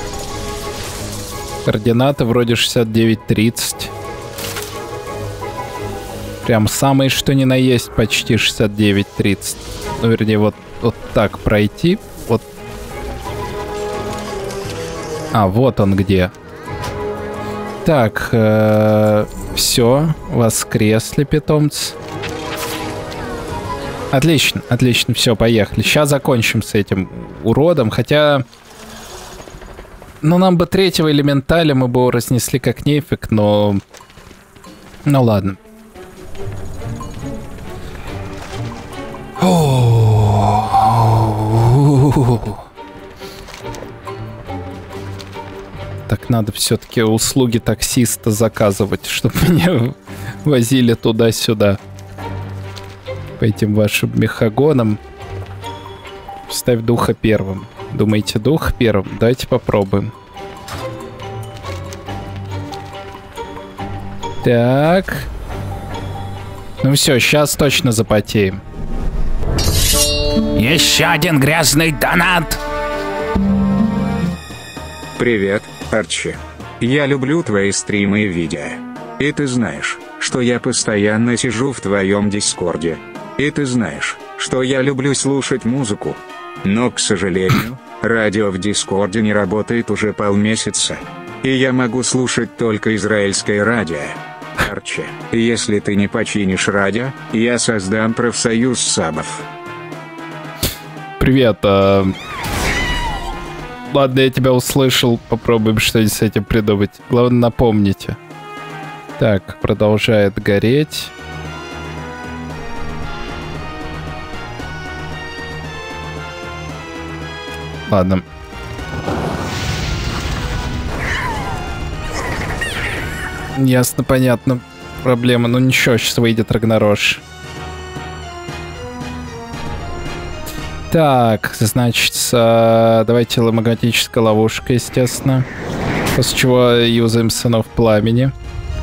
Координаты вроде 69-30. Прям самые что ни на есть почти 69-30. Ну, вернее, вот так пройти. Вот. А, вот он где. Так, все, воскресли питомцы. Отлично, отлично, все, поехали. Сейчас закончим с этим уродом, хотя... Ну, нам бы третьего элементаля, мы бы его разнесли как нефиг, но... Ну, ладно. Так, надо все-таки услуги таксиста заказывать, чтобы меня возили туда-сюда. По этим вашим мехагонам. Ставь духа первым. Думаете, дух первым? Давайте попробуем. Так. Ну все, сейчас точно запотеем. Еще один грязный донат. Привет, Арчи. Я люблю твои стримы и видео. И ты знаешь, что я постоянно сижу в твоем дискорде. И ты знаешь, что я люблю слушать музыку. Но, к сожалению, радио в дискорде не работает уже полмесяца. И я могу слушать только израильское радио. Арчи, если ты не починишь радио, я создам профсоюз сабов. Привет, Ладно, я тебя услышал. Попробуем что-нибудь с этим придумать. Главное, напомните. Так, продолжает гореть. Ладно. Ясно, понятно. Проблема. Ну ничего, сейчас выйдет Рагнарош. Так, значит, давайте магматическая ловушка, естественно. После чего юзаем сынов пламени.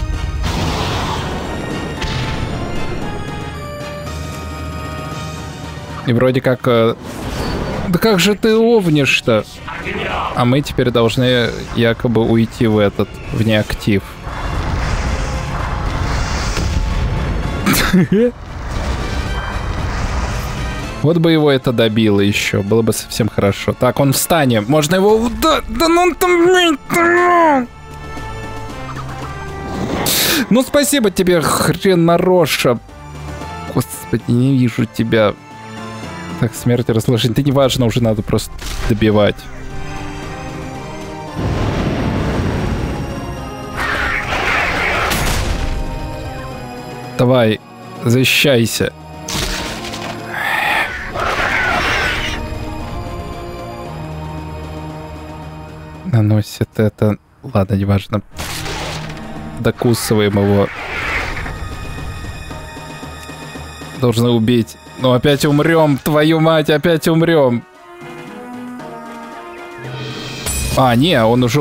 И вроде как... Да как же ты овнишь-то? А мы теперь должны якобы уйти в этот, в неактив. Вот бы его это добило еще. Было бы совсем хорошо. Так, он встанет. Можно его... Да ну там... Ну, спасибо тебе, хренароша. Господи, не вижу тебя. Так, смерть разложить. Да неважно, уже надо просто добивать. Давай, защищайся. Наносит это... Ладно, неважно. Докусываем его. Должны убить. Ну опять умрем, твою мать, опять умрем. А, не, он уже...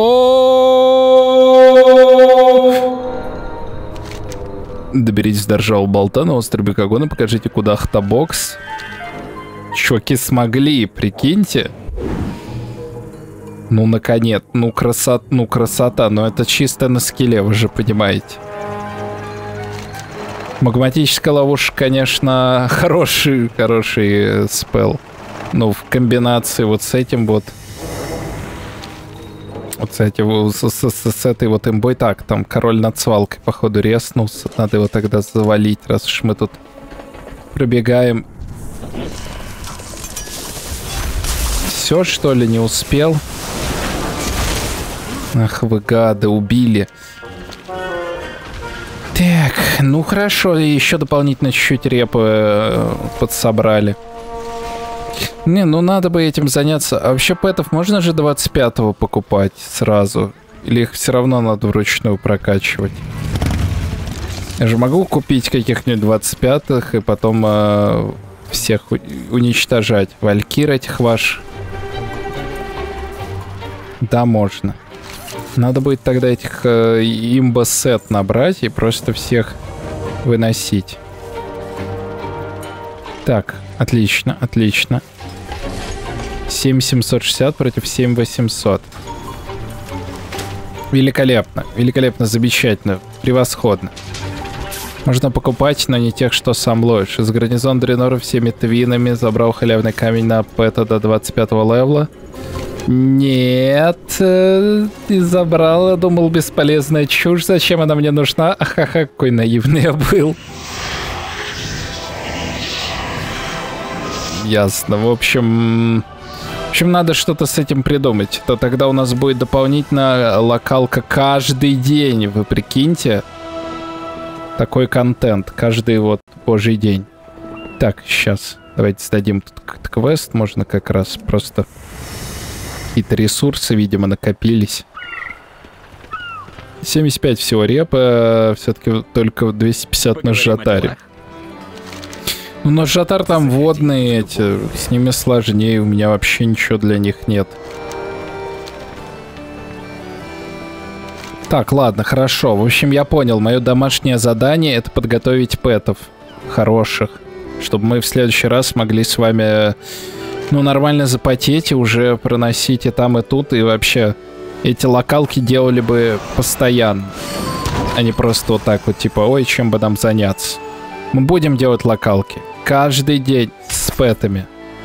Доберитесь до ржавого болта на острове Бекагона, покажите, куда хтабокс. Чуваки смогли, прикиньте. Ну, наконец, ну красота, но это чисто на скилле, вы же понимаете. Магматическая ловушка, конечно, хороший спелл. Ну, в комбинации вот с этим вот. Вот с этим, с этой вот имбой. Так, там король над свалкой, походу, реснулся. Надо его тогда завалить, раз уж мы тут пробегаем. Все, что ли, не успел? Ах вы гады, убили. Так, ну хорошо, еще дополнительно чуть-чуть репы подсобрали. Не, ну надо бы этим заняться. А вообще пэтов можно же 25-го покупать сразу? Или их все равно надо вручную прокачивать? Я же могу купить каких-нибудь 25-х и потом всех уничтожать. Валькир этих ваш. Да, можно. Надо будет тогда этих имба-сет набрать и просто всех выносить. Так, отлично, отлично. 7760 против 7800. Великолепно, великолепно, замечательно, превосходно. Можно покупать, но не тех, что сам ловишь. Из гарнизона Дренора всеми твинами забрал халявный камень на пэта до 25 левела. Нет, ты забрал, я думал, бесполезная чушь, зачем она мне нужна? Ахаха, какой наивный я был. Ясно, в общем, надо что-то с этим придумать. То тогда у нас будет дополнительная локалка каждый день, вы прикиньте. Такой контент, каждый вот божий день. Так, сейчас, давайте сдадим тут квест, можно как раз просто... Какие-то ресурсы, видимо, накопились. 75 всего репа, все-таки только 250 на жатаре. Ну, на жатар там водные эти, с ними сложнее, у меня вообще ничего для них нет. Так, ладно, хорошо. В общем, я понял, мое домашнее задание — это подготовить пэтов хороших, чтобы мы в следующий раз могли с вами... Ну, нормально запотеть и уже проносить и там, и тут. И вообще, эти локалки делали бы постоянно. А не просто вот так вот, типа, ой, чем бы нам заняться. Мы будем делать локалки. Каждый день с пэтами.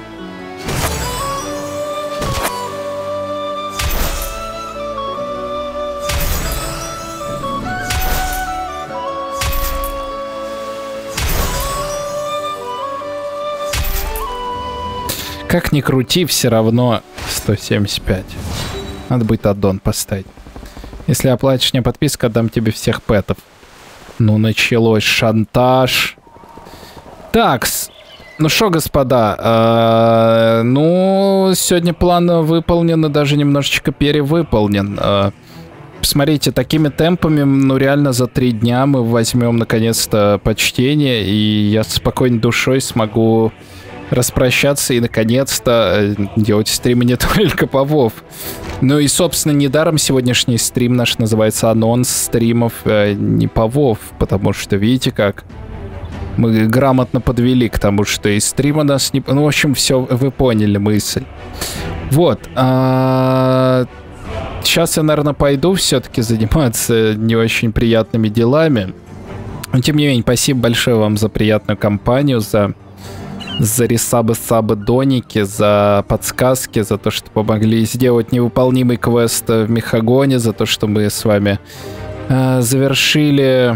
Как ни крути, все равно 175. Надо будет аддон поставить. Если оплатишь мне подписку, отдам тебе всех пэтов. Ну, началось шантаж. Такс. Ну что, господа, ну, сегодня план выполнен и даже немножечко перевыполнен. Посмотрите, такими темпами, ну, реально за 3 дня мы возьмем, наконец-то, почтение, и я с спокойной душой смогу распрощаться и, наконец-то, делать стримы не только по WoW. Ну и, собственно, недаром сегодняшний стрим наш называется анонс стримов не по WoW, потому что, видите как, мы грамотно подвели к тому, что и стрим у нас не... Ну, в общем, все, вы поняли мысль. Вот. Сейчас я, наверное, пойду все-таки заниматься не очень приятными делами. Но, тем не менее, спасибо большое вам за приятную компанию, за ресабы-сабы доники, за подсказки, за то, что помогли сделать невыполнимый квест в Мехагоне, за то, что мы с вами завершили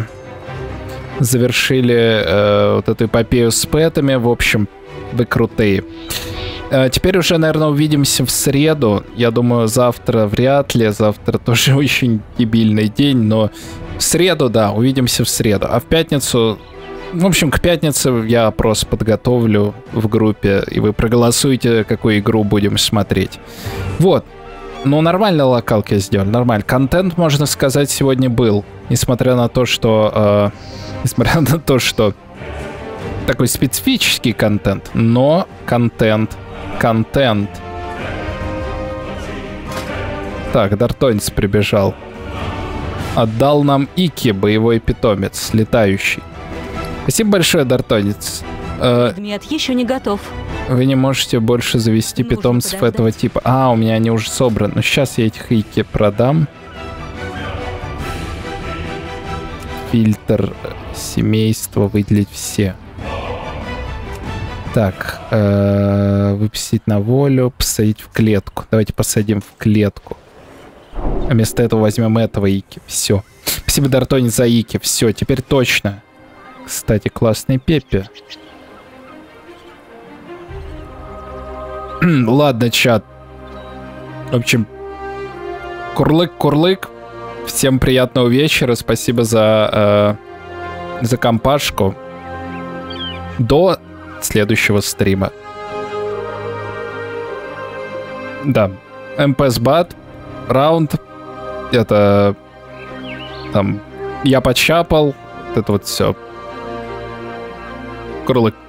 вот эту эпопею с пэтами. В общем, вы крутые. Теперь уже, наверное, увидимся в среду. Я думаю, завтра вряд ли. Завтра тоже очень дебильный день, но в среду, да, увидимся в среду. А в пятницу... В общем, к пятнице я опрос подготовлю в группе, и вы проголосуете, какую игру будем смотреть. Вот. Ну, нормально локалки сделали, нормально. Контент, можно сказать, сегодня был. Несмотря на то, что... такой специфический контент, но контент. Так, Дартонец прибежал. Отдал нам Ики, боевой питомец, летающий. Спасибо большое, Дартонец. Предмет еще не готов. Вы не можете больше завести питомцев этого типа. А, у меня они уже собраны. Но сейчас я этих Ики продам. Фильтр семейства, выделить все. Так, выпустить на волю, посадить в клетку. Давайте посадим в клетку. А вместо этого возьмем этого Ики. Все. Спасибо, Дартонец, за Ики. Все, теперь точно. Кстати, классный Пеппи. Ладно, чат. В общем, курлык. Всем приятного вечера. Спасибо за компашку. До следующего стрима. Да. МПС-бат. Раунд. Это... Там... Я подчапал. Это вот все. Курлык.